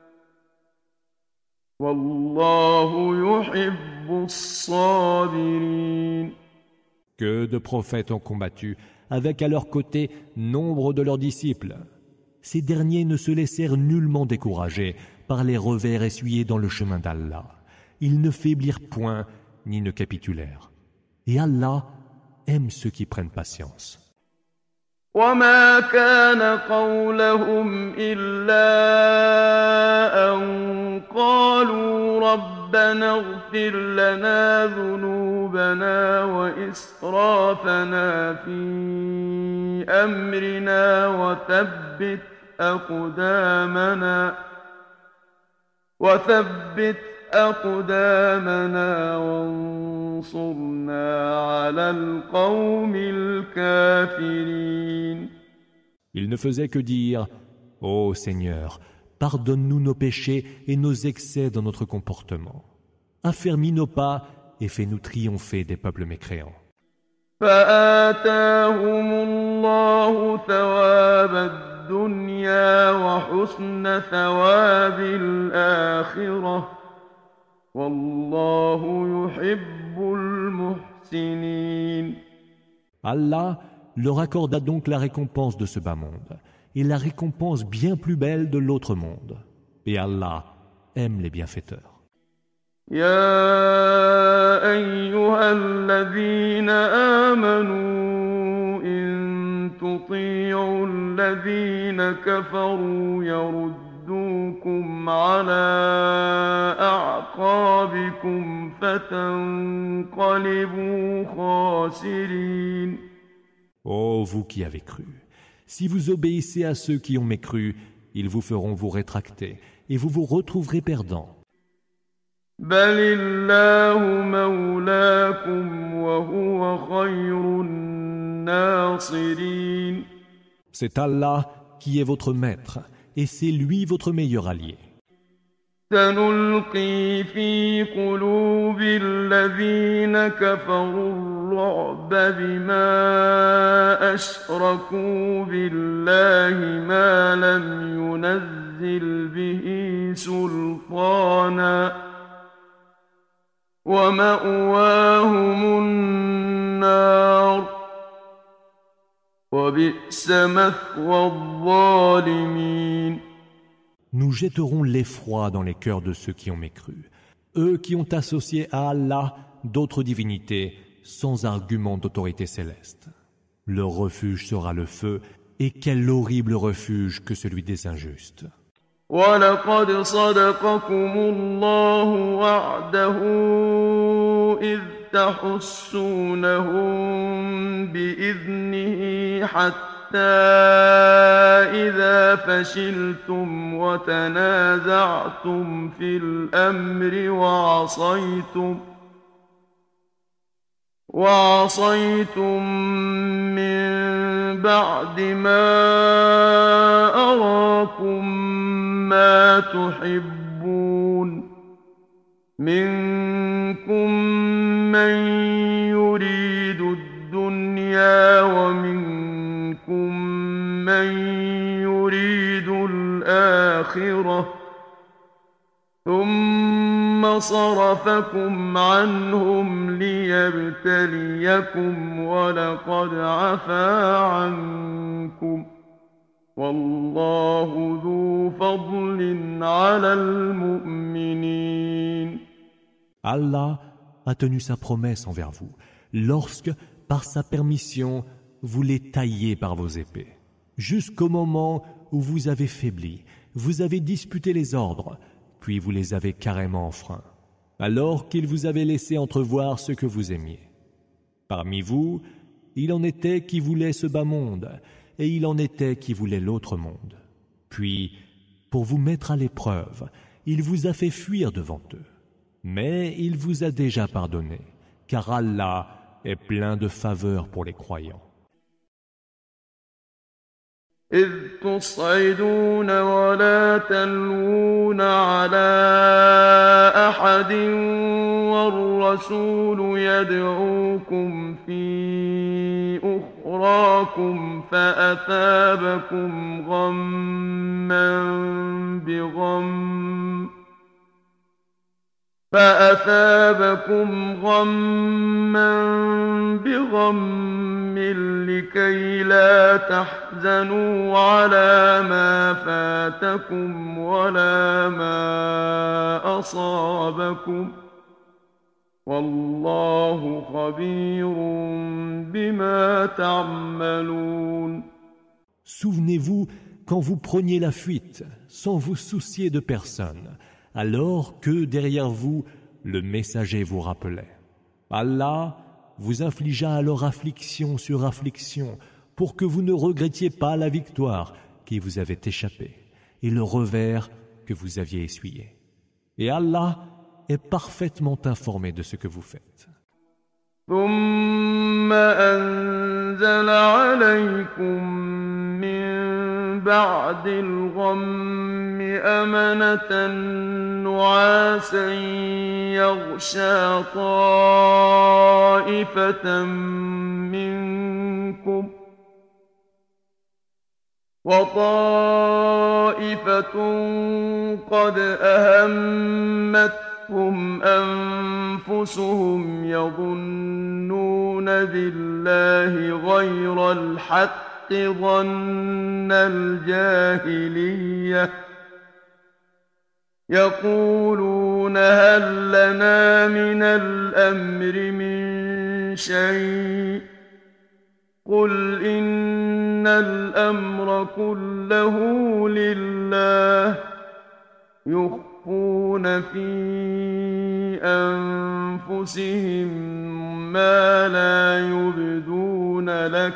وَاللَّهُ يُحِبُّ الصَّابِرِينَ. Que de prophètes ont combattu, avec à leur côté nombre de leurs disciples. Ces derniers ne se laissèrent nullement décourager par les revers essuyés dans le chemin d'Allah. Ils ne faiblirent point ni ne capitulèrent. Et Allah aime ceux qui prennent patience. وَمَا كَانَ قَوْلَهُمْ إِلَّا أَن قَالُوا رَبَّنَا اغْفِرْ لَنَا ذُنُوبَنَا وَإِسْرَافَنَا فِي أَمْرِنَا وَثَبِّتْ أَقْدَامَنَا وَثَبِّتْ أَقْدَامَنَا وَانصُرْنَا عَلَى الْقَوْمِ الْكَافِرِينَ. Ils ne faisaient que dire « Ô Seigneur, pardonne-nous nos péchés et nos excès dans notre comportement. Affermis nos pas et fais-nous triompher des peuples mécréants. » فآتاهم الله ثواب الدنيا وحسن ثواب الآخرة والله يحب المحسنين. Allah leur accorda donc la récompense de ce bas monde et la récompense bien plus belle de l'autre monde. Et Allah aime les bienfaiteurs. يا أيها الذين آمنوا إن تطيعوا الذين كفروا يردوكم على أعقابكم فتنقلبوا خاسرين. Ô vous qui avez cru, si vous obéissez à ceux qui ont mécru, ils vous feront vous rétracter et vous vous retrouverez perdants. بل الله مولاكم وهو خير الناصرين. C'est Allah qui est votre maître et c'est lui votre meilleur allié. سنلقي في قلوب الذين كفروا الرعب بما أشركوا بالله ما لم ينزل به سلطانا ومأواهم النار وبئس مثوى الظالمين. Nous jetterons l'effroi dans les cœurs de ceux qui ont mécru, eux qui ont associé à Allah d'autres divinités sans argument d'autorité céleste. Leur refuge sera le feu, et quel horrible refuge que celui des injustes. وَلَقَدْ صَدَقَكُمُ اللَّهُ وَعْدَهُ إِذْ تَحُسُّونَهُم بِإِذْنِهِ حَتَّى إذا فشلتم وتنازعتم في الأمر وعصيتم وعصيتم من بعد ما أراكم ما تحبون منكم من يريد الدنيا ومنكم من يريد الآخرة ثم صرفكم عنهم ليبتليكم ولقد عفا عنكم والله ذو فضل على المؤمنين. Allah a tenu sa promesse envers vous lorsque, par sa permission, vous les taillez par vos épées. Jusqu'au moment où vous avez faibli, vous avez disputé les ordres, puis vous les avez carrément enfreints, alors qu'il vous avait laissé entrevoir ce que vous aimiez. Parmi vous, il en était qui voulaient ce bas monde, et il en était qui voulaient l'autre monde. Puis, pour vous mettre à l'épreuve, il vous a fait fuir devant eux. Mais il vous a déjà pardonné, car Allah est plein de faveurs pour les croyants. إذ تصعدون ولا تلوون على أحد والرسول يدعوكم في أخراكم فأثابكم غما بغم فأثابكم غما بغم لكي لا تحزنوا على ما فاتكم ولا ما أصابكم والله خبير بما تعملون. Souvenez-vous quand vous preniez la fuite sans vous soucier de personne, alors que derrière vous, le messager vous rappelait. Allah vous infligea alors affliction sur affliction pour que vous ne regrettiez pas la victoire qui vous avait échappé et le revers que vous aviez essuyé. Et Allah est parfaitement informé de ce que vous faites. ثم أنزل عليكم من بعد الغم أمنة نعاسا يغشى طائفة منكم وطائفة قد أهمتهم أنفسهم يظنون بالله غير الحق ظن الجاهلية يقولون هل لنا من الأمر من شيء قل إن الأمر كله لله يخفون في أنفسهم ما لا يبدون لك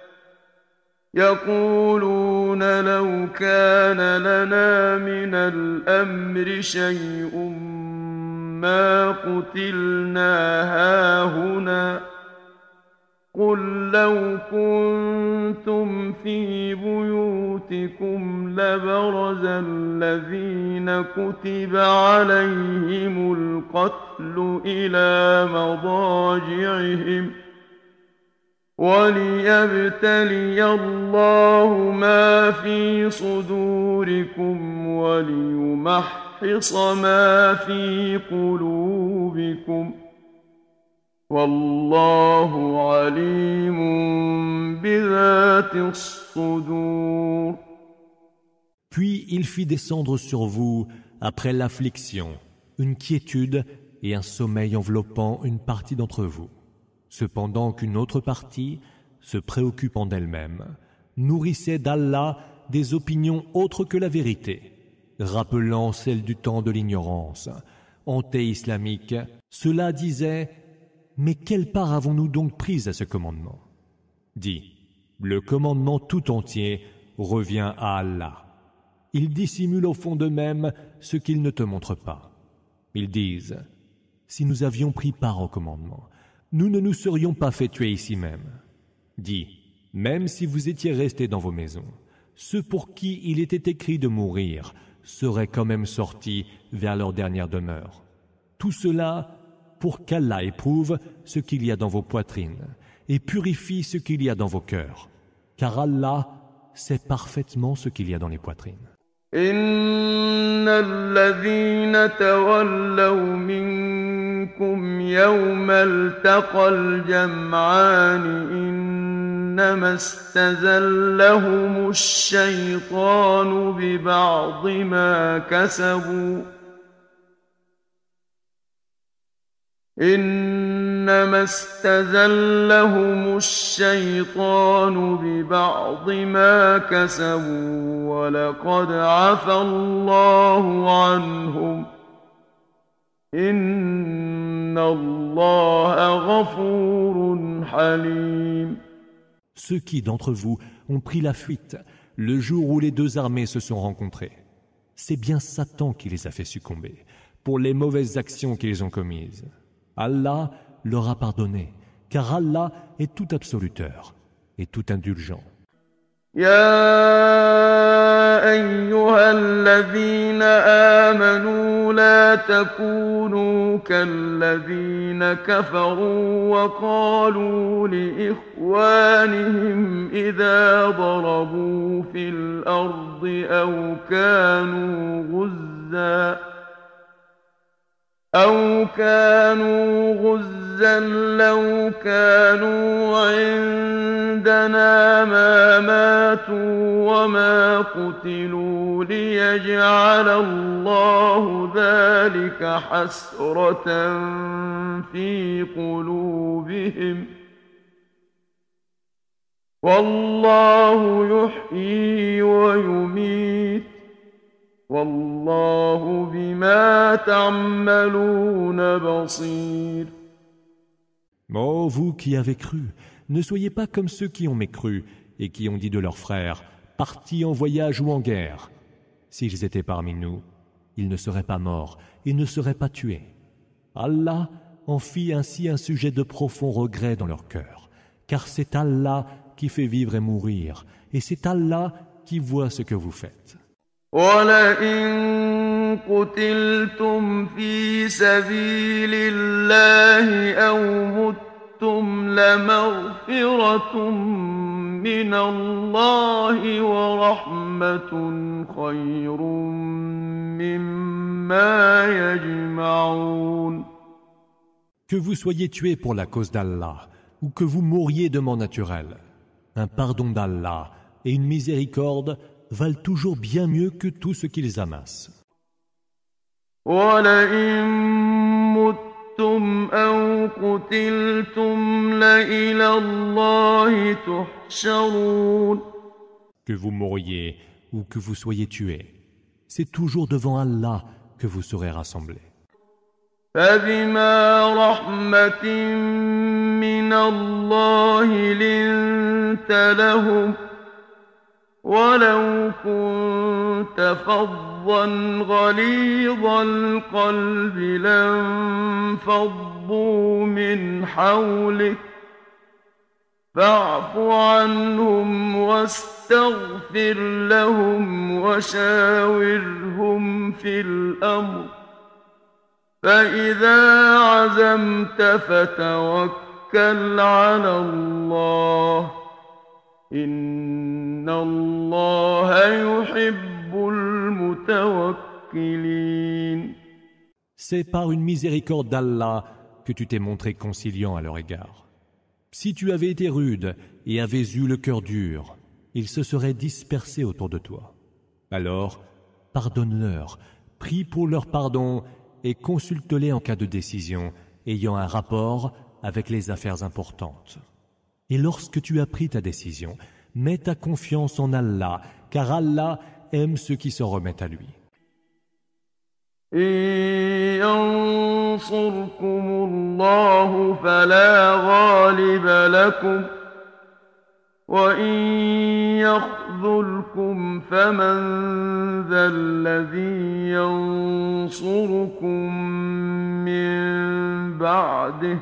يقولون لو كان لنا من الأمر شيء ما قتلنا هاهنا قل لو كنتم في بيوتكم لبرز الذين كتب عليهم القتل إلى مضاجعهم وليبتلي الله ما في صدوركم وليمحص ما في قلوبكم والله عليم بذات الصدور. Puis il fit descendre sur vous, après l'affliction, une quiétude et un sommeil enveloppant une partie d'entre vous. Cependant qu'une autre partie, se préoccupant d'elle-même, nourrissait d'Allah des opinions autres que la vérité, rappelant celles du temps de l'ignorance, anté-islamique. Cela disait « Mais quelle part avons-nous donc prise à ce commandement ?» Dit « Le commandement tout entier revient à Allah. Ils dissimulent au fond d'eux-mêmes ce qu'ils ne te montrent pas. Ils disent « Si nous avions pris part au commandement, nous ne nous serions pas fait tuer ici même. » Dis, même si vous étiez restés dans vos maisons, ceux pour qui il était écrit de mourir seraient quand même sortis vers leur dernière demeure. Tout cela pour qu'Allah éprouve ce qu'il y a dans vos poitrines et purifie ce qu'il y a dans vos cœurs, car Allah sait parfaitement ce qu'il y a dans les poitrines. إن الذين تولوا منكم يوم التقى الجمعان إنما استزلهم الشيطان ببعض ما كسبوا إنما استزلهم الشيطان ببعض ما كسبوا ولقد عفى الله عنهم إن الله غفور حليم. Ceux qui d'entre vous ont pris la fuite le jour où les deux armées se sont rencontrées, c'est bien Satan qui les a fait succomber pour les mauvaises actions qu'ils ont commises. Allah leur a pardonné, car Allah est tout absoluteur et tout indulgent. يا أيها الذين آمنوا لا تكونوا كالذين كفروا وقالوا لإخوانهم إذا ضربوا في الأرض أو كانوا غزاً أو كانوا غزا لو كانوا عندنا ما ماتوا وما قتلوا ليجعل الله ذلك حسرة في قلوبهم والله يحيي ويميت والله بما تعملون بصير. Ô vous qui avez cru, ne soyez pas comme ceux qui ont mécru et qui ont dit de leurs frères, partis en voyage ou en guerre. S'ils étaient parmi nous, ils ne seraient pas morts et ne seraient pas tués. Allah en fit ainsi un sujet de profond regret dans leur cœur, car c'est Allah qui fait vivre et mourir, et c'est Allah qui voit ce que vous faites. وَلَئِن قُتِلْتُمْ فِي سَبِيلِ اللَّهِ أَوْ مُتُّمْ لَمَغْفِرَةٌ مِّنَ اللَّهِ وَرَحْمَةٌ خَيْرٌ مِّمَّا يَجْمَعُونَ. Que vous soyez tués pour la cause d'Allah ou que vous mouriez de mort naturelle, un pardon d'Allah et une miséricorde valent toujours bien mieux que tout ce qu'ils amassent. وَلَئِن مُّتُّمْ أَوْ قُتِلْتُمْ لَإِلَى اللَّهِ تُحْشَرُونَ. Que vous mouriez ou que vous soyez tués, c'est toujours devant Allah que vous serez rassemblés. فَبِمَا رَحْمَةٍ مِّنَ اللَّهِ لِنتَ لَهُمْ وَلَوْ كُنتَ فَظًّا غَلِيظَ الْقَلْبِ لَانفَضُّوا مِنْ حَوْلِكَ فَاعْفُ عَنْهُمْ وَاسْتَغْفِرْ لَهُمْ وَشَاوِرْهُمْ فِي الْأَمْرِ فَإِذَا عَزَمْتَ فَتَوَكَّلْ عَلَى اللَّهِ إِنَّ اللَّهَ يُحِبُّ الْمُتَوَكِّلِينَ. C'est par une miséricorde d'Allah que tu t'es montré conciliant à leur égard. Si tu avais été rude et avais eu le cœur dur, ils se seraient dispersés autour de toi. Alors, pardonne-leur, prie pour leur pardon et consulte-les en cas de décision ayant un rapport avec les affaires importantes. Et lorsque tu as pris ta décision, mets ta confiance en Allah, car Allah aime ceux qui s'en remettent à lui. إِن يَنصُرْكُمُ اللَّهُ فَلَا غَالِبَ لَكُمْ وَإِن يَخْذُلْكُمْ فَمَن ذَا الَّذِي يَنصُرُكُم مِّن بَعْدِهِ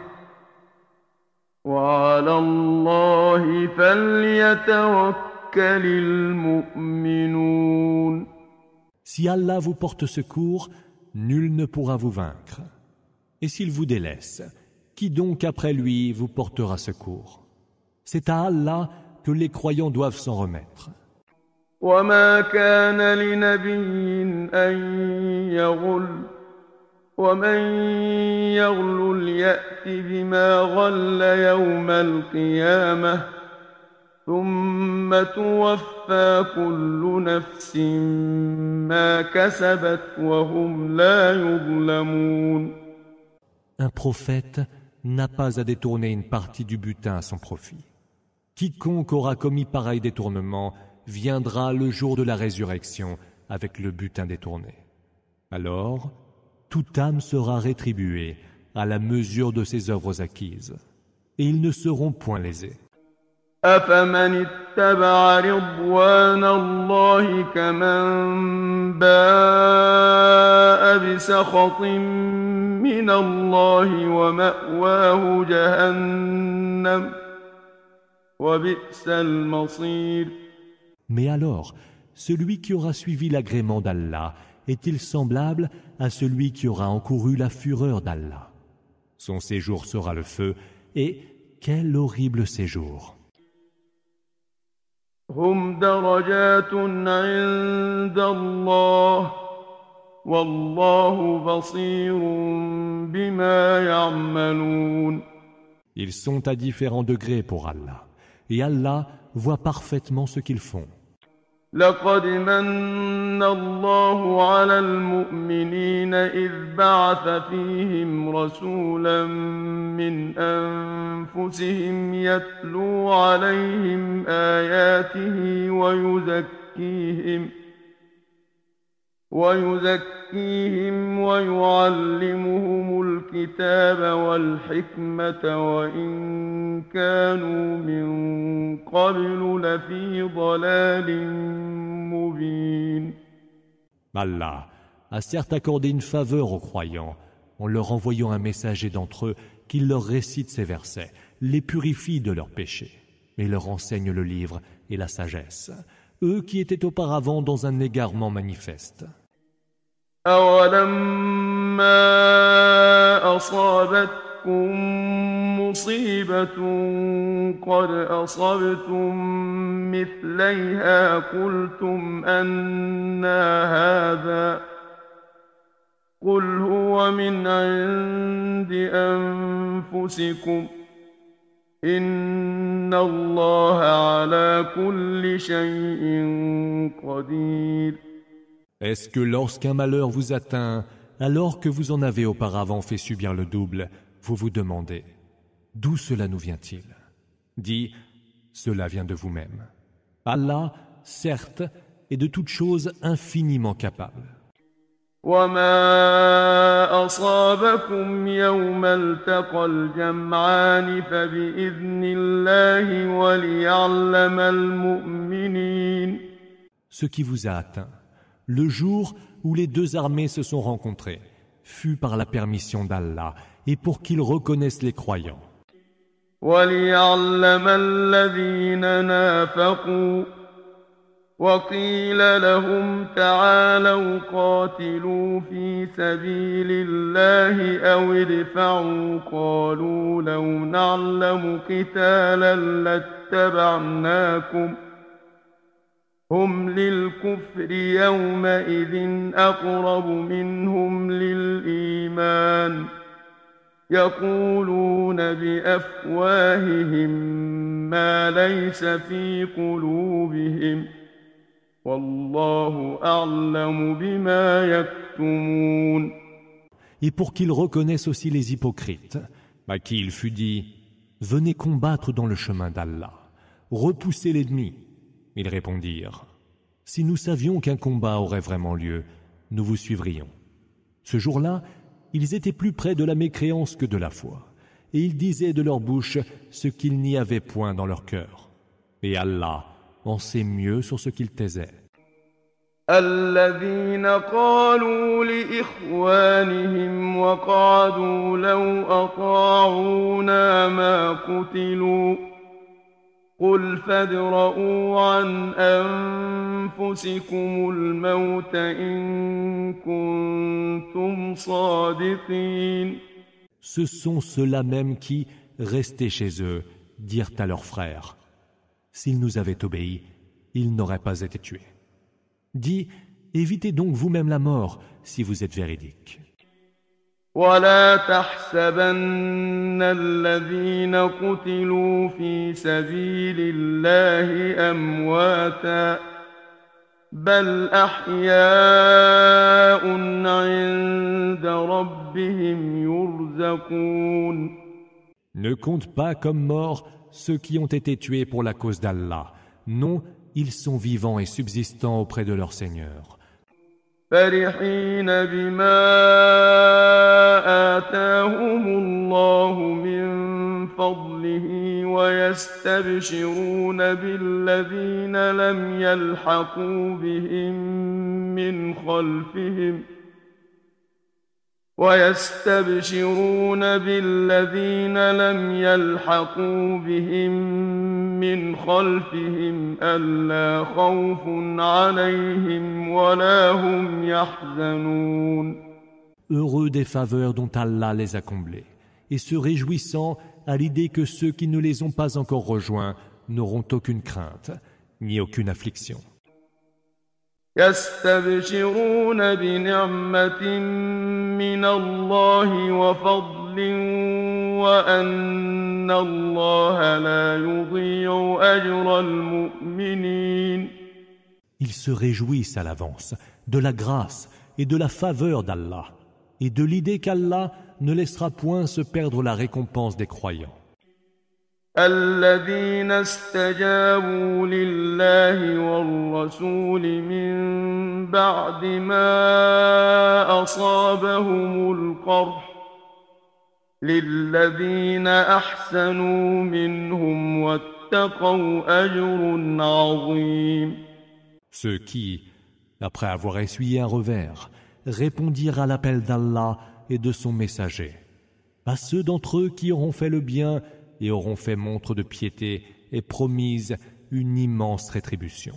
وَعَلَى اللَّهِ فَلْيَتَوَكَّلِ الْمُؤْمِنُونَ. Si Allah vous porte secours, nul ne pourra vous vaincre. Et s'il vous délaisse, qui donc après lui vous portera secours? C'est à Allah que les croyants doivent s'en remettre. وَمَا كَانَ لِنَبِيٍّ أَن يَغُلَّ وَمَن يَغْلُلْ يَأْتِ بِمَا غَلَّ يَوْمَ الْقِيَامَةِ ثُمَّ تُوَفَّى كُلُّ نَفْسٍ مَا كَسَبَتْ وَهُمْ لَا يُظْلَمُونَ. Un prophète n'a pas à détourner une partie du butin à son profit. Quiconque aura commis pareil détournement viendra le jour de la résurrection avec le butin détourné. Alors, toute âme sera rétribuée à la mesure de ses œuvres acquises, et ils ne seront point lésés. أَفَمَنِ اتَّبَعَ رِضْوَانَ اللَّهِ كَمَن بَاءَ بِسَخَطٍ مِّنَ اللَّهِ وَمَأْوَاهُ جَهَنَّمُ وَبِئْسَ الْمَصِيرُ. Mais alors, celui qui aura suivi l'agrément d'Allah est-il semblable à celui qui aura encouru la fureur d'Allah? Son séjour sera le feu, et quel horrible séjour! هُمْ دَرَجَاتٌ عِندَ اللَّهِ وَاللَّهُ بَصِيرٌ بِمَا يَعْمَلُونَ. Ils sont à différents degrés pour Allah, et Allah voit parfaitement ce qu'ils font. لقد من الله على المؤمنين إذ بعث فيهم رسولا من أنفسهم يتلو عليهم آياته ويزكيهم ويزكيهم ويعلمهم الكتاب والحكمة وإن كانوا من قبل لفي ضلال مبين. Allah a certes accordé une faveur aux croyants en leur envoyant un messager d'entre eux qui leur récite ces versets, les purifie de leurs péchés, et leur enseigne le livre et la sagesse, eux qui étaient auparavant dans un égarement manifeste. أَوَلَمَّا أَصَابَتْكُم مُّصِيبَةٌ قَدْ أَصَبْتُم مِّثْلَيْهَا قُلْتُمْ أَنَّىٰ هَٰذَا قُلْ هُوَ مِنْ عِندِ أَنفُسِكُمْ إِنَّ اللَّهَ عَلَىٰ كُلِّ شَيْءٍ قَدِيرٌ. Est-ce que lorsqu'un malheur vous atteint, Alors que vous en avez auparavant fait subir le double, vous vous demandez « D'où cela nous vient-il » Dis « Cela vient de vous-même. » Allah, certes, est de toutes choses infiniment capable. وما أصابكم يوم التقى الجمعان فبإذن الله وليعلم المؤمنين. Ce qui vous a atteint, le jour où les deux armées se sont rencontrées, fut par la permission d'Allah et pour qu'ils reconnaissent les croyants. وَلِيَعْلَمَ الَّذِينَ نَافَقُوا وَقِيلَ لَهُمْ تَعَالَوْا قَاتِلُوا فِي سَبِيلِ اللَّهِ أَوِ ادْفَعُوا قَالُوا لَوْ نَعْلَمُ قِتَالًا لَاتَّبَعْنَاكُمْ هم للكفر يومئذ أقرب منهم للإيمان يقولون بأفواههم ما ليس في قلوبهم والله أعلم بما يكتمون. Et pour qu'ils reconnaissent aussi les hypocrites, à qui il fut dit « Venez combattre dans le chemin d'Allah, repoussez l'ennemi ». Ils répondirent « Si nous savions qu'un combat aurait vraiment lieu, nous vous suivrions. » Ce jour-là, ils étaient plus près de la mécréance que de la foi, et ils disaient de leur bouche ce qu'il n'y avait point dans leur cœur. Et Allah en sait mieux sur ce qu'ils taisaient. الذين قالوا لإخوانهم وقعدوا لو أطاعونا ما قتلوا قل فادرءوا عن أنفسكم الموت إن كنتم صادقين. Ce sont ceux-là même qui, restés chez eux, dirent à leurs frères « S'ils nous avaient obéi, ils n'auraient pas été tués. » Dis, évitez donc vous-même la mort si vous êtes véridique. ولا تحسبن الذين قتلوا في سبيل الله أمواتا بل أحياء عند ربهم يرزقون. Ne compte pas comme morts ceux qui ont été tués pour la cause d'Allah. Non, ils sont vivants et subsistants auprès de leur Seigneur. فرحين بما آتاهم الله من فضله ويستبشرون بالذين لم يلحقوا بهم من خلفهم ويستبشرون بالذين لم يلحقوا بهم من خلفهم ألا خوف عليهم ولا هم يحزنون. Heureux des faveurs dont Allah les a comblés, et se réjouissant à l'idée que ceux qui ne les ont pas encore rejoints n'auront aucune crainte, ni aucune affliction. يستبشرون بنعمة من الله وفضل وأن الله لا يضيع أجر المؤمنين. Ils se réjouissent à l'avance de la grâce et de la faveur d'Allah, et de l'idée qu'Allah ne laissera point se perdre la récompense des croyants. الذين استجابوا لله والرسول من بعد ما أصابهم القرح للذين أحسنوا منهم واتقوا أجر عظيم. Ceux qui, après avoir essuyé un revers, répondirent à l'appel d'Allah et de son messager. À ceux d'entre eux qui auront fait le bien et auront fait montre de piété et promise une immense rétribution.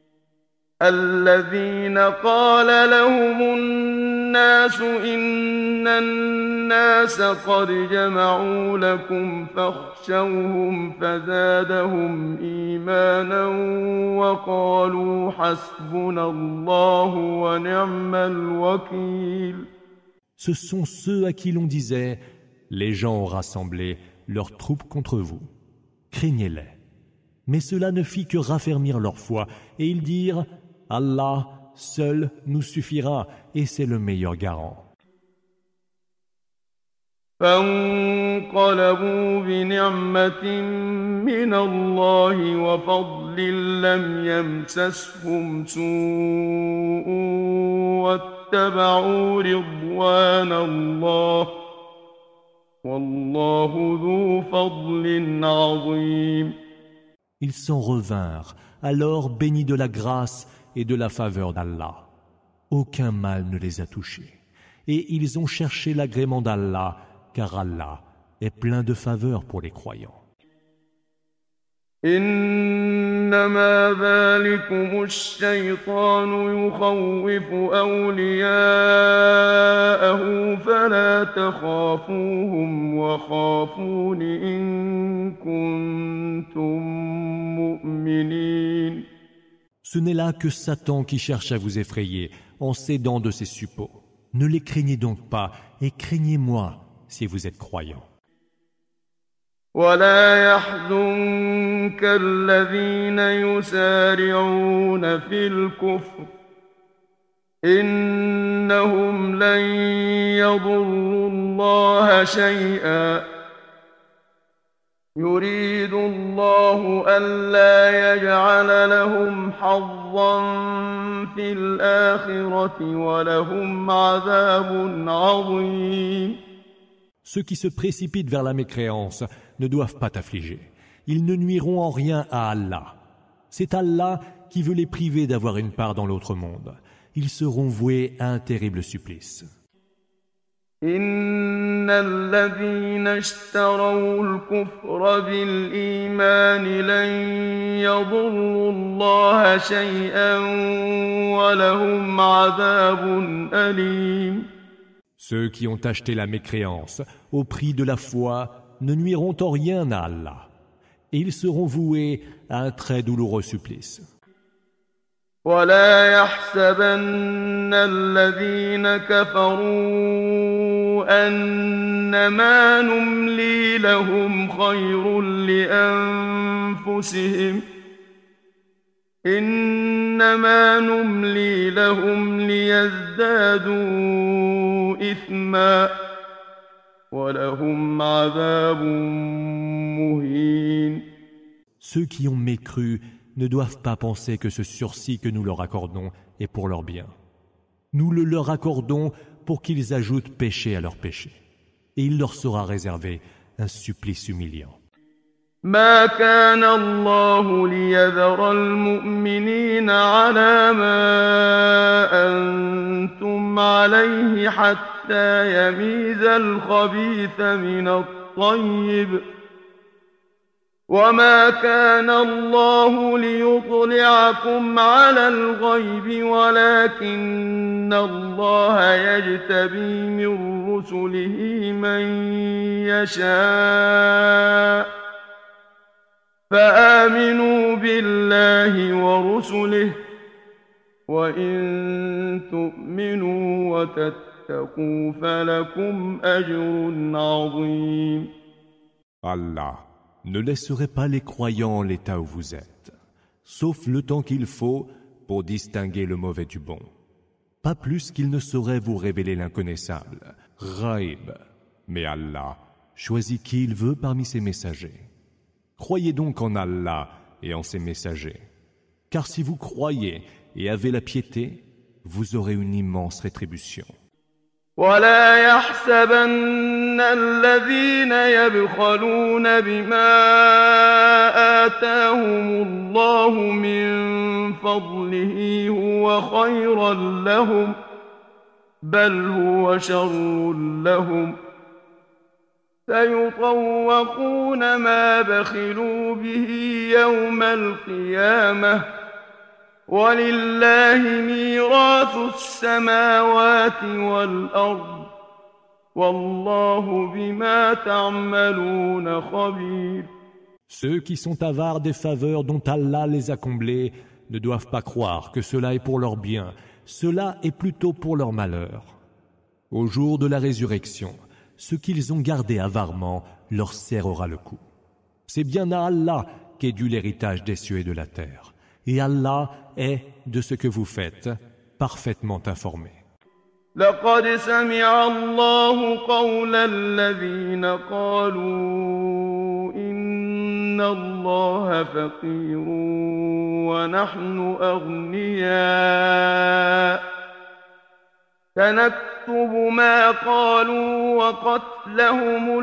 الذين قال لهم الناس إن الناس قد جمعوا لكم فاخشوهم فزادهم إيمانا وقالوا حسبنا الله ونعم الوكيل. Ce sont ceux à qui l'on disait « Les gens ont rassemblé leurs troupes contre vous. Craignez-les. » Mais cela ne fit que raffermir leur foi, et ils dirent « Allah seul nous suffira, et c'est le meilleur garant. » فانقلبوا بنعمة من الله وفضل لم يمسسهم سوء واتبعوا رضوان الله والله ذو فضل عظيم. Ils s'en revinrent, alors bénis de la grâce et de la faveur d'Allah. Aucun mal ne les a touchés. Et ils ont cherché l'agrément d'Allah, car Allah est plein de faveurs pour les croyants. إنما ذلكم الشيطان يخوف أولياءه فلا تخافوهم وخافون إن كنتم مؤمنين. Ce n'est là que Satan qui cherche à vous effrayer en s'aidant de ses suppôts. Ne les craignez donc pas et craignez-moi si vous êtes croyants. ولا يحزنك الذين يسارعون في الكفر إنهم لن يضروا الله شيئا يريد الله ألا يجعل لهم حظا في الآخرة ولهم عذاب عظيم. Ceux qui se précipitent vers la mécréance ne doivent pas t'affliger. Ils ne nuiront en rien à Allah. C'est Allah qui veut les priver d'avoir une part dans l'autre monde. Ils seront voués à un terrible supplice. إن الذين اشتروا الكفر بالإيمان لن يضروا الله شيئا ولهم عذاب أليم. Ceux qui ont acheté la mécréance au prix de la foi ne nuiront en rien à Allah. Et ils seront voués à un très douloureux supplice. ولا يحسبن الذين كفروا أنما نملي لهم خير لأنفسهم إنما نملي لهم ليزدادوا إثما ولهم عذاب مهين. Ceux qui ont mécru ne doivent pas penser que ce sursis que nous leur accordons est pour leur bien. Nous le leur accordons pour qu'ils ajoutent péché à leur péché. Et il leur sera réservé un supplice humiliant. ما كان الله ليذر المؤمنين على ما أنتم عليه حتى يميز الخبيث من الطيب وما كان الله ليطلعكم على الغيب ولكن الله يجتبي من رسله من يشاء فآمنوا بالله ورسله وإن تؤمنوا وتتقوا فلكم أجر عظيم. Allah ne laisserait pas les croyants en l'état où vous êtes, sauf le temps qu'il faut pour distinguer le mauvais du bon. Pas plus qu'il ne saurait vous révéler l'inconnaissable, Ghaib. Mais Allah choisit qui il veut parmi ses messagers. Croyez donc en Allah et en ses messagers. Car si vous croyez et avez la piété, vous aurez une immense rétribution. ولا يحسبن الذين يبخلون بما آتاهم الله من فضله هو خيرا لهم بل هو شر لهم سيطوقون ما بخلوا به يوم القيامة ولله ميراث السماوات والأرض والله بما تعملون خبير. Ceux qui sont avares des faveurs dont Allah les a comblés ne doivent pas croire que cela est pour leur bien, cela est plutôt pour leur malheur. Au jour de la résurrection, ce qu'ils ont gardé avarement leur serrera le coup. C'est bien à Allah qu'est dû l'héritage des cieux et de la terre. Et Allah est, de ce que vous faites, parfaitement informé. لقد سمع الله قول الذين قالوا إن الله فقير ونحن أغنياء سنكتب ما قالوا وقتلهم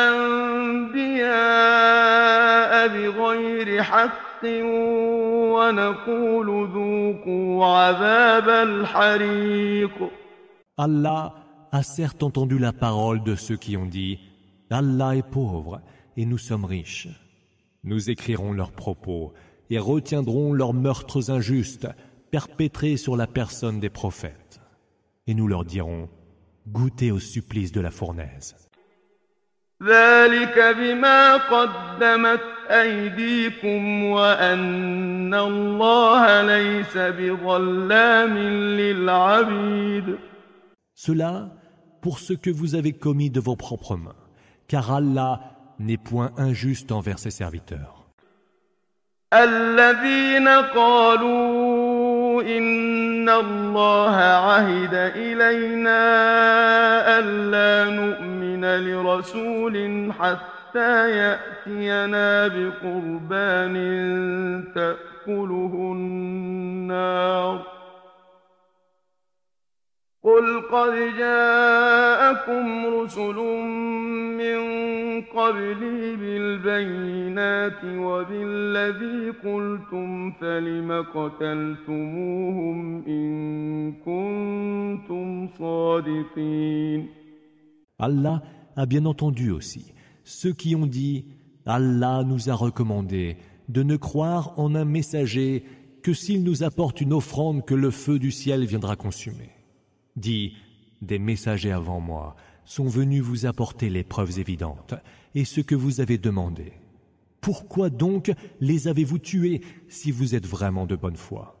الأنبياء بغير حق ونقول ذوقوا عذاب الحريق. Allah a certes entendu la parole de ceux qui ont dit « Allah est pauvre et nous sommes riches ». Nous écrirons leurs propos et retiendrons leurs meurtres injustes perpétrés sur la personne des prophètes. Et nous leur dirons « Goûtez au supplice de la fournaise ». ذلك بما قدمت أيديكم وأن الله ليس بظلام للعبيد. Cela pour ce que vous avez commis de vos propres mains, car Allah n'est point injuste envers ses serviteurs. الذين قالوا إن الله عهد إلينا ألا نؤمن لرسول حتى يأتينا بقربان تأكله النار قل قد جاءكم رسل من قبلي بالبينات وبالذي قلتم فلم قتلتموهم إن كنتم صادقين. Allah a bien entendu aussi ceux qui ont dit « Allah nous a recommandé de ne croire en un messager que s'il nous apporte une offrande que le feu du ciel viendra consumer. » Dis, des messagers avant moi sont venus vous apporter les preuves évidentes et ce que vous avez demandé. Pourquoi donc les avez-vous tués si vous êtes vraiment de bonne foi?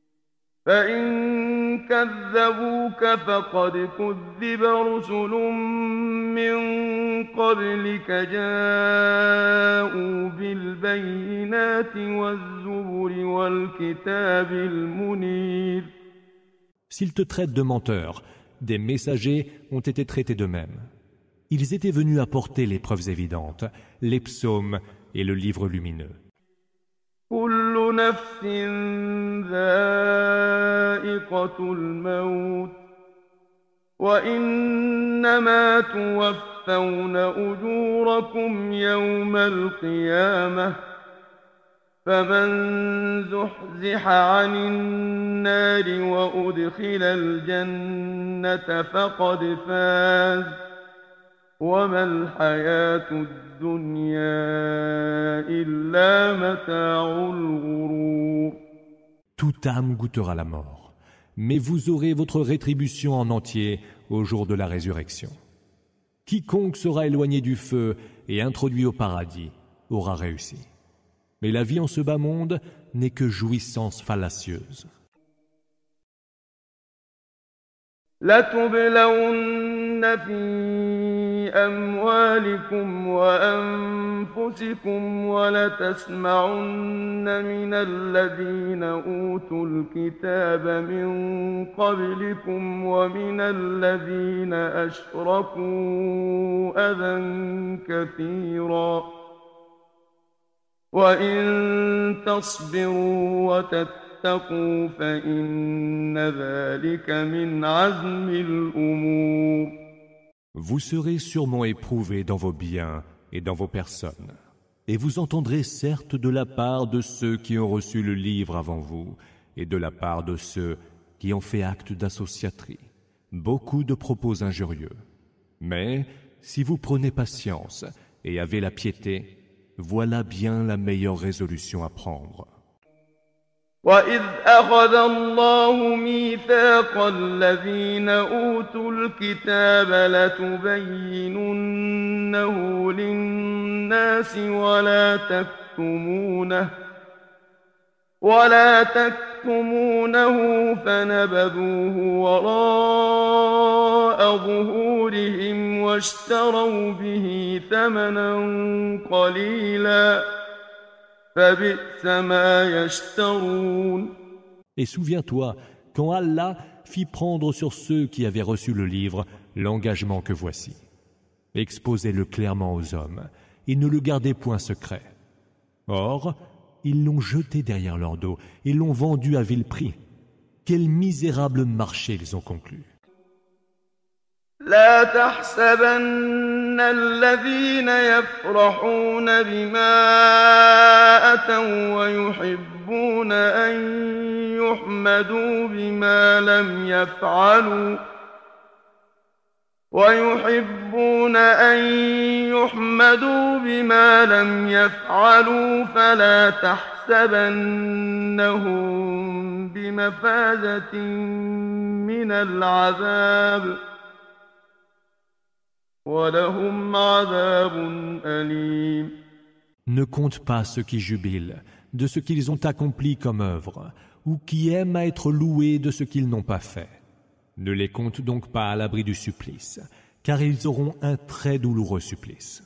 فإن كذبوك فقد كذب رسل من قبلك جاءوا بالبينات والزبر والكتاب المنير. S'ils te traitent de menteur, des messagers ont été traités de même. Ils étaient venus apporter les preuves évidentes, les psaumes et le livre lumineux. كل نفس ذائقة الموت وإنما توفون أجوركم يوم القيامة فمن زحزح عن النار وأدخل الجنة فقد فاز وما الحياة الدنيا إلا متاع الغرور. Toute âme goûtera la mort, mais vous aurez votre rétribution en entier au jour de la résurrection. Quiconque sera éloigné du feu et introduit au paradis aura réussi. Mais la vie en ce bas monde n'est que jouissance fallacieuse. لتبلون في أموالكم وأنفسكم ولتسمعن من الذين أوتوا الكتاب من قبلكم ومن الذين أشركوا أذى كثيرا وإن تصبروا وتتقوا فإن ذلك من عزم الأمور. Vous serez sûrement éprouvés dans vos biens et dans vos personnes. Et vous entendrez certes de la part de ceux qui ont reçu le livre avant vous et de la part de ceux qui ont fait acte d'associaterie beaucoup de propos injurieux. Mais si vous prenez patience et avez la piété, voilà bien la meilleure résolution à prendre. وَإِذْ أَخَذَ اللَّهُ مِيثَاقَ الَّذِينَ أُوتُوا الْكِتَابَ لَتُبَيِّنُنَّهُ لِلنَّاسِ وَلَا تَكْتُمُونَهُ وَلَا تَكْتُمُونَهُ فَنَبَذُوهُ وَرَاءَ ظُهُورِهِمْ وَاشْتَرَوْا بِهِ ثَمَنًا قَلِيلًا فَبِئْسَ مَا يَشْتَرُونَ. Et souviens-toi quand Allah fit prendre sur ceux qui avaient reçu le livre l'engagement que voici. Exposez-le clairement aux hommes, et ne le gardez point secret. Or, ils l'ont jeté derrière leur dos et l'ont vendu à vil prix. Quel misérable marché ils ont conclu. لا تحسبن الذين يفرحون بما أتوا ويحبون أن يحمدوا بما لم يفعلوا ويحبون أن يحمدوا بما لم يفعلوا فلا تحسبنهم بمفازة من العذاب وَلَهُمْ عَذَابٌ أَلِيمٌ. Ne compte pas ceux qui jubilent de ce qu'ils ont accompli comme œuvre, ou qui aiment à être loués de ce qu'ils n'ont pas fait. Ne les compte donc pas à l'abri du supplice, car ils auront un très douloureux supplice.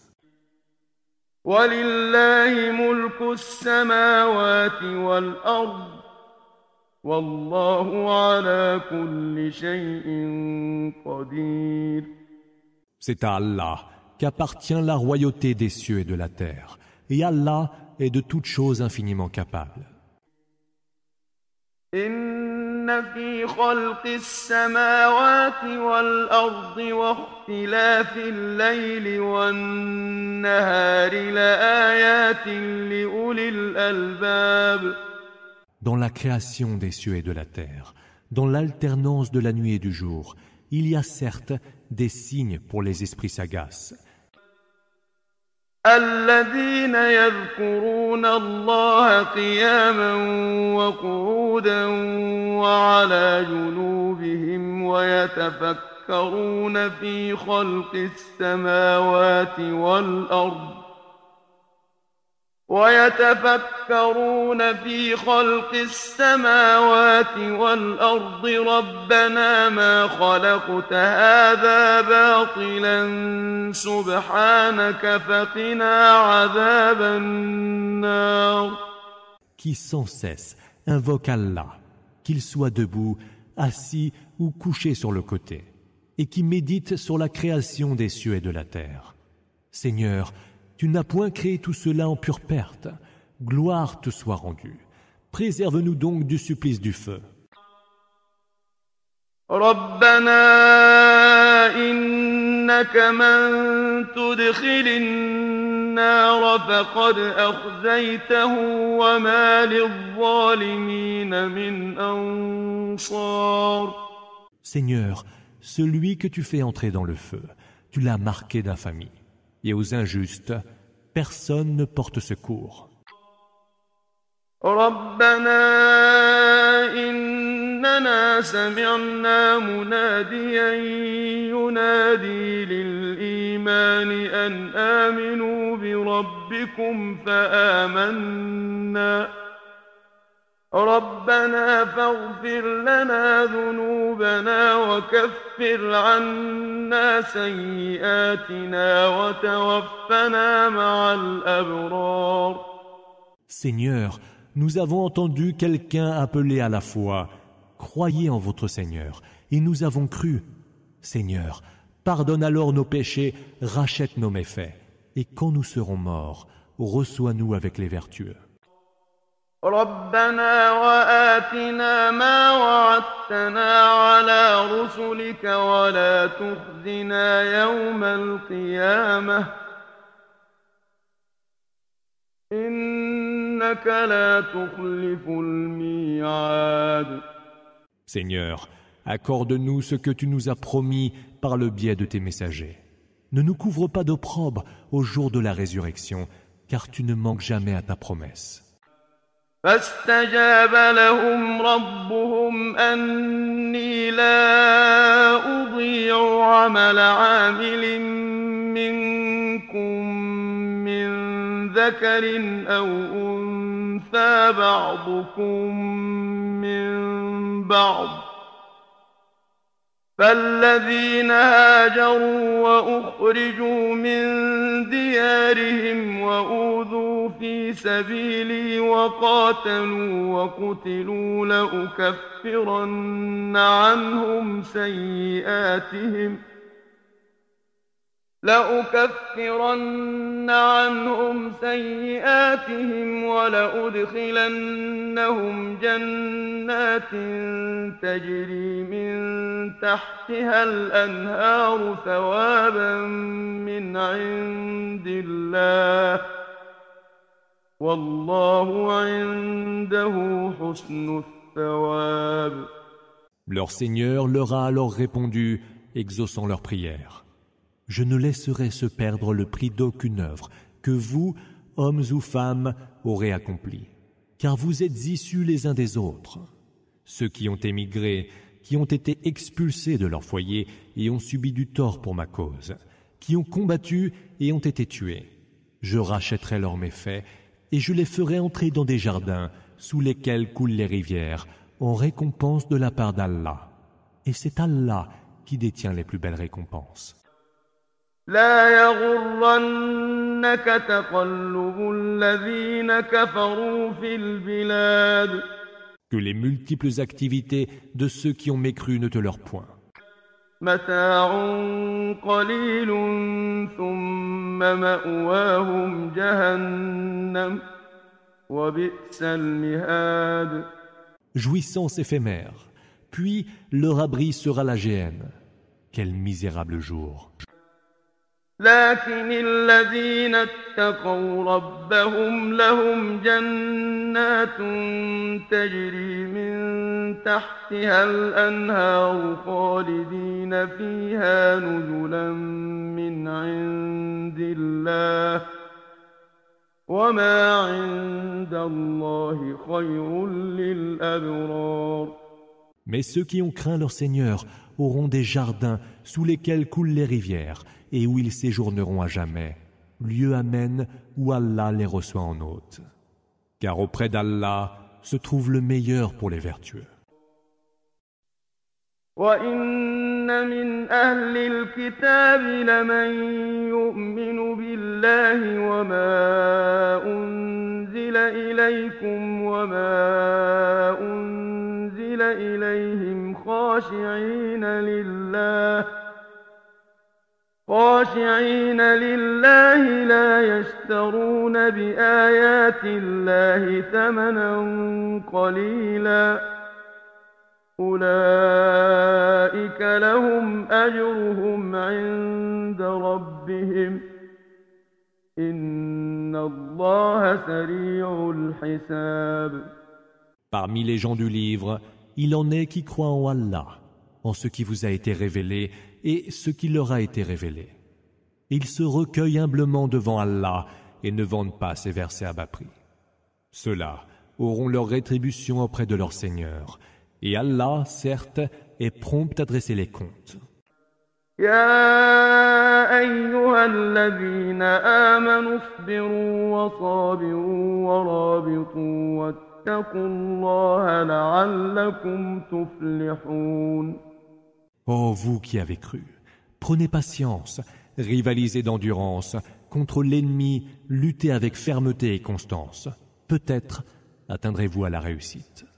وَلِلَّهِ مُلْكُ السَّمَاوَاتِ وَالْأَرْضِ وَاللَّهُ عَلَى كُلِّ شَيْءٍ قَدِيرٌ. C'est à Allah qu'appartient la royauté des cieux et de la terre, et Allah est de toutes choses infiniment capable. إن في خلق السماوات والأرض واختلاف الليل والنهار لآيات لأولي الألباب. Dans la création des cieux et de la terre, dans l'alternance de la nuit et du jour, il y a certes des signes pour les esprits sagaces. الذين يذكرون الله قياما وقعودا وعلى جنوبهم ويتفكرون في خلق السماوات والأرض ويتفكرون في خلق السماوات والأرض ربنا ما خلقت هذا باطلا سبحانك فقنا عذاب النار. Qui sans cesse invoque Allah, qu'il soit debout, assis ou couché sur le côté, et qui médite sur la création des cieux et de la terre. Seigneur, tu n'as point créé tout cela en pure perte. Gloire te soit rendue. Préserve-nous donc du supplice du feu. ربنا إنك من تدخل النار فقد أخزيته وما للظالمين من أنصار. Seigneur, celui que tu fais entrer dans le feu, tu l'as marqué d'infamie. Et aux injustes, personne ne porte secours. ربنا إننا سمعنا مناديا ينادي للإيمان أن آمنوا بربكم فآمنا ربنا فاغفر لنا ذنوبنا وكفر عنا سيئاتنا وتوفنا مع الأبرار. Seigneur, nous avons entendu quelqu'un appeler à la foi. Croyez en votre Seigneur, et nous avons cru. Seigneur, pardonne alors nos péchés, rachète nos méfaits, et quand nous serons morts, reçois-nous avec les vertueux. ربنا وآتنا ما وعدتنا على رسلك ولا تخزنا يوم القيامة إنك لا تخلف الميعاد. Seigneur, accorde-nous ce que tu nous as promis par le biais de tes messagers. Ne nous couvre pas d'opprobre au jour de la résurrection, car tu ne manques jamais à ta promesse. فاستجاب لهم ربهم أني لا أضيع عمل عامل منكم من ذكر أو أنثى بعضكم من بعض فالذين هاجروا وأخرجوا من ديارهم وأوذوا في سبيلي وقاتلوا وقتلوا لأكفرن عنهم سيئاتهم لأكفرن عنهم سيئاتهم ولأدخلنهم جنات تجري من تحتها الأنهار ثوابا من عند الله والله عنده حسن الثواب. Leur Seigneur leur a alors répondu, exaucant leur prière. Je ne laisserai se perdre le prix d'aucune œuvre que vous, hommes ou femmes, aurez accomplie, car vous êtes issus les uns des autres. Ceux qui ont émigré, qui ont été expulsés de leur foyer et ont subi du tort pour ma cause, qui ont combattu et ont été tués. Je rachèterai leurs méfaits et je les ferai entrer dans des jardins sous lesquels coulent les rivières, en récompense de la part d'Allah. Et c'est Allah qui détient les plus belles récompenses. لا يغرنك تقلب الذين كفروا في البلاد. Que les multiples activités de ceux qui ont mécru ne te leur point. متاع قليل ثم مأواهم جهنم وبئس المهاد. Jouissance éphémère, puis leur abri sera la géhenne. Quel misérable jour! لكن الذين اتقوا ربهم لهم جنات تجري من تحتها الأنهار خالدين فيها نزلا من عند الله وما عند الله خير للأبرار. Mais ceux qui ont craint leur Seigneur auront des jardins sous lesquels coulent les rivières et où ils séjourneront à jamais, lieu amène où Allah les reçoit en hôte. Car auprès d'Allah se trouve le meilleur pour les vertueux. وَإِنَّ مِنْ أَهْلِ الْكِتَابِ لَمَنْ يُؤْمِنُ بِاللَّهِ وَمَا أُنْزِلَ إِلَيْكُمْ وَمَا أُنْزِلَ إِلَيْهِمْ خَاشِعِينَ لِلَّهِ خاشعين لله لا يشترون بآيات الله ثمنا قليلا أولئك لهم أجرهم عند ربهم إن الله سريع الحساب. Parmi les gens du livre, il en est qui croient en Allah, en ce qui vous a été révélé et ce qui leur a été révélé. Ils se recueillent humblement devant Allah et ne vendent pas ces versets à bas prix. Ceux-là auront leur rétribution auprès de leur Seigneur. Et Allah, certes, est prompt à dresser les comptes. يا أيها الذين آمنوا اصبروا وصابروا ورابطوا واتقوا الله لعلكم تفلحون. Ô vous qui avez cru, prenez patience, rivalisez d'endurance, contre l'ennemi, luttez avec fermeté et constance. Peut-être atteindrez-vous à la réussite.